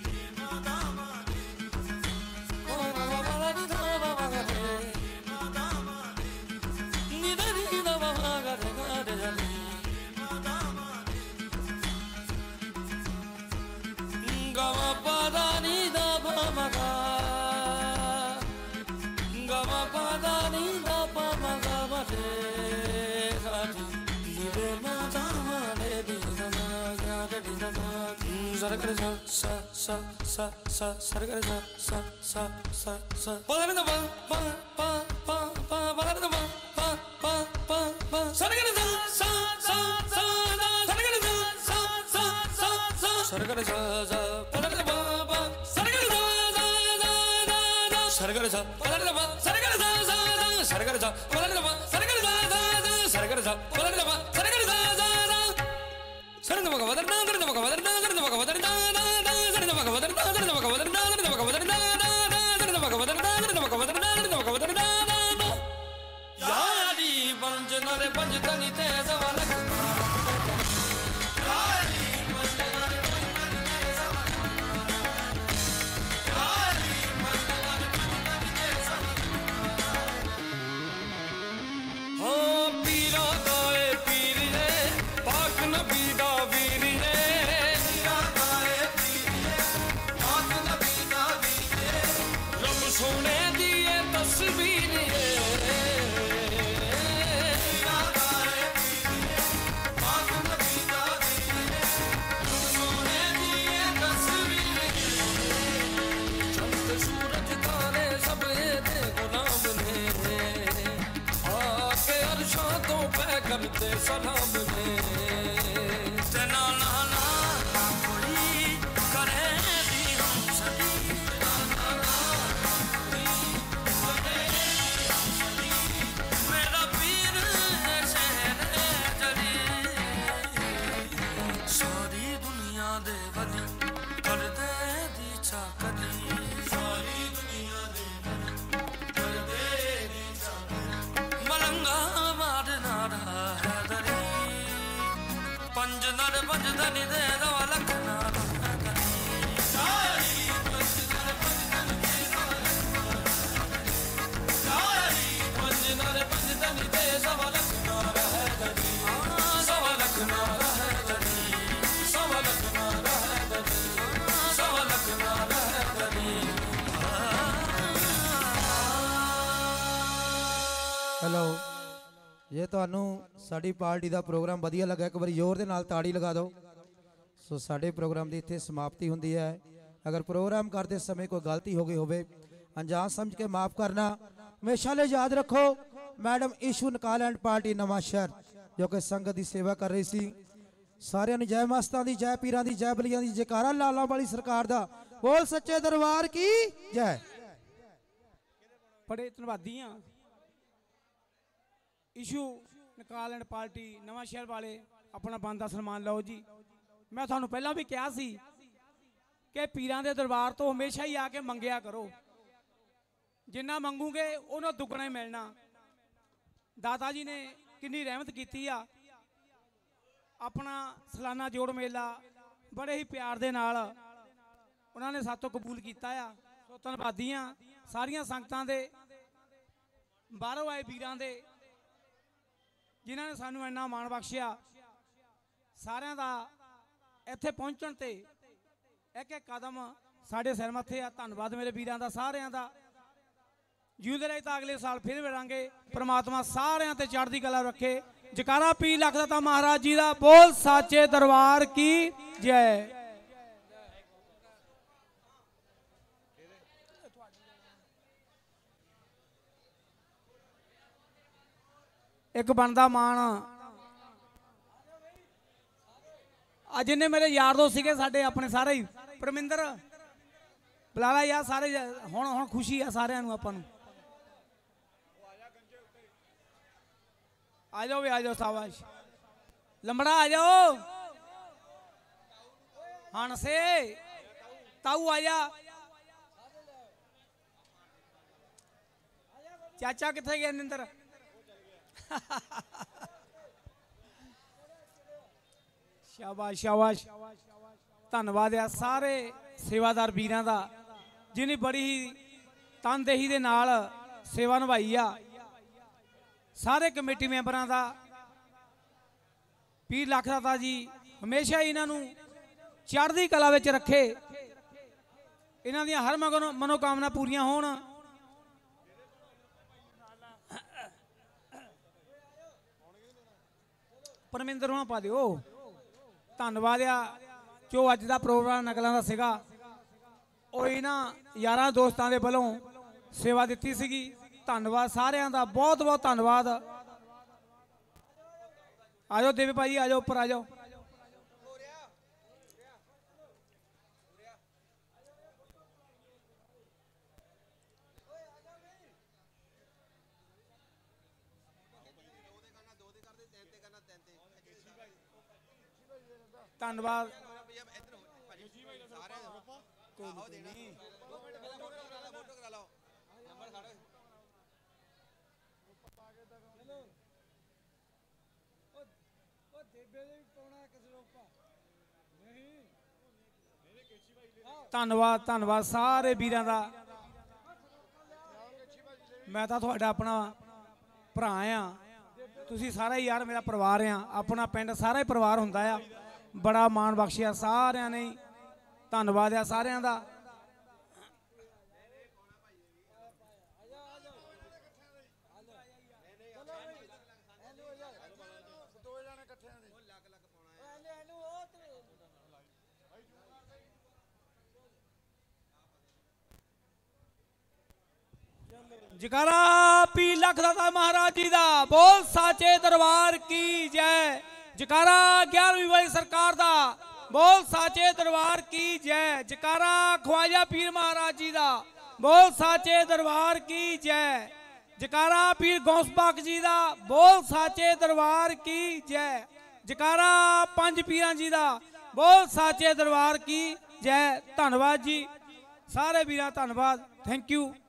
Gama padani da pamaga, gama padani da pamaga mate sati. Libe mata mare di dama gade di dama. Sarkar sa sa sa sa sa sarkar sa sa sa sa sa. Palare da pa pa pa pa pa palare da pa pa pa pa pa. Sarkar sa sa sa sa da sarkar sa sa sa sa sa sarkar sa sa. Sargar सा पलट लबा सरगर सा सा सरगर सा पलट लबा सरगर सा सा सरगर सा पलट लबा सरगर सा सा सरन मग वदर ना सरन मग वदर ना सरन मग वदर ना सरन मग वदर ना सरन मग वदर ना सरन मग वदर ना सरन मग वदर ना सरन मग वदर ना सरन मग वदर ना यारी पंजनारे पंजदनी ते सवा लख सोने दिए तस्वीर चंद सूरज तारे सब दे गुलाम ने आके अर्शा तो पै करते सलाम ने तना नाना कोई करे दी हम सदी पंजनारे पंजदनी दे दवा लख पंजनारे पंजदनी दे सवा लख सवा लख सवा लख ਤੁਹਾਨੂੰ ਸਾਡੀ ਪਾਰਟੀ ਦਾ ਪ੍ਰੋਗਰਾਮ ਵਧੀਆ ਲੱਗਾ ਇੱਕ ਵਾਰੀ ਜ਼ੋਰ ਦੇ ਨਾਲ ਤਾੜੀ ਲਗਾ ਦਿਓ। ਸੋ ਸਾਡੇ ਪ੍ਰੋਗਰਾਮ ਦੀ ਇੱਥੇ ਸਮਾਪਤੀ ਹੁੰਦੀ ਹੈ। ਅਗਰ ਪ੍ਰੋਗਰਾਮ ਕਰਦੇ ਸਮੇਂ ਕੋਈ ਗਲਤੀ ਹੋ ਗਈ ਹੋਵੇ ਅਣਜਾਣ ਸਮਝ ਕੇ ਮਾਫ ਕਰਨਾ। ਹਮੇਸ਼ਾ ਲਈ ਯਾਦ ਰੱਖੋ ਮੈਡਮ ਈਸ਼ੂ ਨਕਾਲ ਐਂਡ ਪਾਰਟੀ ਨਵਾਂ ਸ਼ਹਿਰ ਜੋ ਕਿ ਸੰਗਤ ਦੀ ਸੇਵਾ ਕਰ ਰਹੀ ਸੀ। ਸਾਰਿਆਂ ਨੂੰ ਜੈ ਮਸਤਾਂ ਦੀ, ਜੈ ਪੀਰਾਂ ਦੀ, ਜੈ ਬਲੀਆਂ ਦੀ, ਜੈਕਾਰਾ ਲਾਲਾਂ ਵਾਲੀ ਸਰਕਾਰ ਦਾ। ਬੋਲ ਸੱਚੇ ਦਰਬਾਰ ਕੀ ਜੈ। ਬੜੇ ਧੰਨਵਾਦੀ ਹਾਂ ਈਸ਼ੂ ਨਕਾਲ ਐਂਡ ਪਾਰਟੀ ਨਵਾਂ ਸ਼ਹਿਰ ਵਾਲੇ, ਆਪਣਾ ਬਣਦਾ ਸਨਮਾਨ ਲਓ ਜੀ। ਮੈਂ ਤੁਹਾਨੂੰ ਪਹਿਲਾਂ ਵੀ ਕਿਹਾ ਸੀ ਕਿ ਪੀਰਾਂ ਦੇ ਦਰਬਾਰ ਤੋਂ ਹਮੇਸ਼ਾ ਹੀ ਆ ਕੇ ਮੰਗਿਆ ਕਰੋ, ਜਿੰਨਾ ਮੰਗੂਗੇ ਉਹਨੂੰ ਦੁੱਗਣਾ ਹੀ ਮਿਲਣਾ। ਦਾਤਾ ਜੀ ਨੇ ਕਿੰਨੀ ਰਹਿਮਤ ਕੀਤੀ ਆ। ਆਪਣਾ ਸਾਲਾਨਾ ਜੋੜ ਮੇਲਾ ਬੜੇ ਹੀ ਪਿਆਰ ਦੇ ਨਾਲ ਉਹਨਾਂ ਨੇ ਸਾਤੋਂ ਕਬੂਲ ਕੀਤਾ ਆ। ਸੋ ਧੰਨਵਾਦੀ ਹਾਂ ਸਾਰੀਆਂ ਸੰਗਤਾਂ ਦੇ, ਬਾਹਰੋਂ ਆਏ ਵੀਰਾਂ ਦੇ, ਜਿਨ੍ਹਾਂ ਨੇ ਸਾਨੂੰ ਇੰਨਾ ਮਾਣ ਬਖਸ਼ਿਆ। ਸਾਰਿਆਂ ਦਾ ਇੱਥੇ ਪਹੁੰਚਣ ਤੇ ਇੱਕ ਇੱਕ ਕਦਮ ਸਾਡੇ ਸਿਰ ਮੱਥੇ ਆ। ਧੰਨਵਾਦ ਮੇਰੇ ਵੀਰਾਂ ਦਾ, ਸਾਰਿਆਂ ਦਾ। ਜਿਉਂਦੇ ਰਹੇ ਤਾਂ ਅਗਲੇ ਸਾਲ ਫਿਰ ਮਿਲਾਂਗੇ। ਪ੍ਰਮਾਤਮਾ ਸਾਰਿਆਂ ਤੇ ਚੜ੍ਹਦੀ ਕਲਾ ਰੱਖੇ। ਜਕਾਰਾ ਪੀਰ ਲਖਦਾਤਾ ਮਹਾਰਾਜ ਜੀ ਦਾ। ਬੋਲ ਸਾਚੇ ਦਰਬਾਰ ਕੀ ਜੈ। ਇੱਕ ਬਣਦਾ ਮਾਣ ਅੱਜ ਜਿੰਨੇ ਮੇਰੇ ਯਾਰ ਦੋਸਤ ਸੀਗੇ ਸਾਡੇ ਆਪਣੇ ਸਾਰੇ ਹੀ। ਪਰਮਿੰਦਰ ਬੁਲਾਲਾ ਯਾਰ ਸਾਰੇ, ਹੁਣ ਖੁਸ਼ੀ ਆ ਸਾਰਿਆਂ ਨੂੰ। ਆਪਾਂ ਨੂੰ ਆ ਜਾਓ ਵੀ ਆ ਜਾਓ, ਸਾਬਾਸ਼ ਲੰਬੜਾ ਆ ਜਾਓ। ਹਣਸੇ ਤਾਊ ਆ ਜਾ। ਚਾਚਾ ਕਿੱਥੇ ਗਿਆ ਨਿੰਦਰ? ਸ਼ਾਬਾਸ਼ ਸ਼ਾਬਾਸ਼। ਧੰਨਵਾਦ ਆ ਸਾਰੇ ਸੇਵਾਦਾਰ ਵੀਰਾਂ ਦਾ, ਜਿਨੀ ਬੜੀ ਹੀ ਤਨਦੇਹੀ ਦੇ ਨਾਲ ਸੇਵਾ ਨਿਭਾਈ ਆ। ਸਾਰੇ ਕਮੇਟੀ ਮੈਂਬਰਾਂ ਦਾ। ਪੀਰ ਲਖਦਾਤਾ ਜੀ ਹਮੇਸ਼ਾ ਇਹਨਾਂ ਨੂੰ ਚੜ੍ਹਦੀ ਕਲਾ ਵਿੱਚ ਰੱਖੇ। ਇਹਨਾਂ ਦੀਆਂ ਹਰ ਮਨੋਕਾਮਨਾ ਪੂਰੀਆਂ ਹੋਣ। ਪਰਮਿੰਦਰ ਹੋਣਾ ਪਾ ਦਿਓ। ਧੰਨਵਾਦ ਆ ਜੋ ਅੱਜ ਦਾ ਪ੍ਰੋਗਰਾਮ ਨਕਲਾਂ ਦਾ ਸੀਗਾ, ਉਹ ਇਹਨਾਂ ਯਾਰਾਂ ਦੋਸਤਾਂ ਦੇ ਵੱਲੋਂ ਸੇਵਾ ਦਿੱਤੀ ਸੀਗੀ। ਧੰਨਵਾਦ ਸਾਰਿਆਂ ਦਾ, ਬਹੁਤ ਬਹੁਤ ਧੰਨਵਾਦ। ਆ ਜਾਓ ਦੇਵੇ ਭਾਈ, ਆ ਜਾਓ ਉੱਪਰ ਆ ਜਾਓ। ਧੰਨਵਾਦ। ਧੰਨਵਾਦ ਧੰਨਵਾਦ ਸਾਰੇ ਵੀਰਾਂ ਦਾ। ਮੈਂ ਤਾਂ ਤੁਹਾਡਾ ਆਪਣਾ ਭਰਾ ਆ, ਤੁਸੀਂ ਸਾਰਾ ਹੀ ਯਾਰ ਮੇਰਾ ਪਰਿਵਾਰ ਆ। ਆਪਣਾ ਪਿੰਡ ਸਾਰਾ ਹੀ ਪਰਿਵਾਰ ਹੁੰਦਾ ਆ। ਬੜਾ ਮਾਣ ਬਖਸ਼ਿਆ ਸਾਰਿਆਂ ਨੇ। ਧੰਨਵਾਦ ਆ ਸਾਰਿਆਂ ਦਾ। जकारा पीर लखदाता महाराज जी दा। बोल साचे दरबार की जय। जकारा 11वीं वाली सरकार दा। बोल साचे दरबार की जय। जकारा ख्वाजा पीर महाराज जी दा। बोल साचे दरबार की जय। जकारा पीर गौस पाक जी दा। बोल साचे दरबार की जय। जकारा पंज पीरां जी दा। बोल साचे दरबार की जय। धन्यवाद जी सारे वीरां, धन्यवाद, थैंक यू।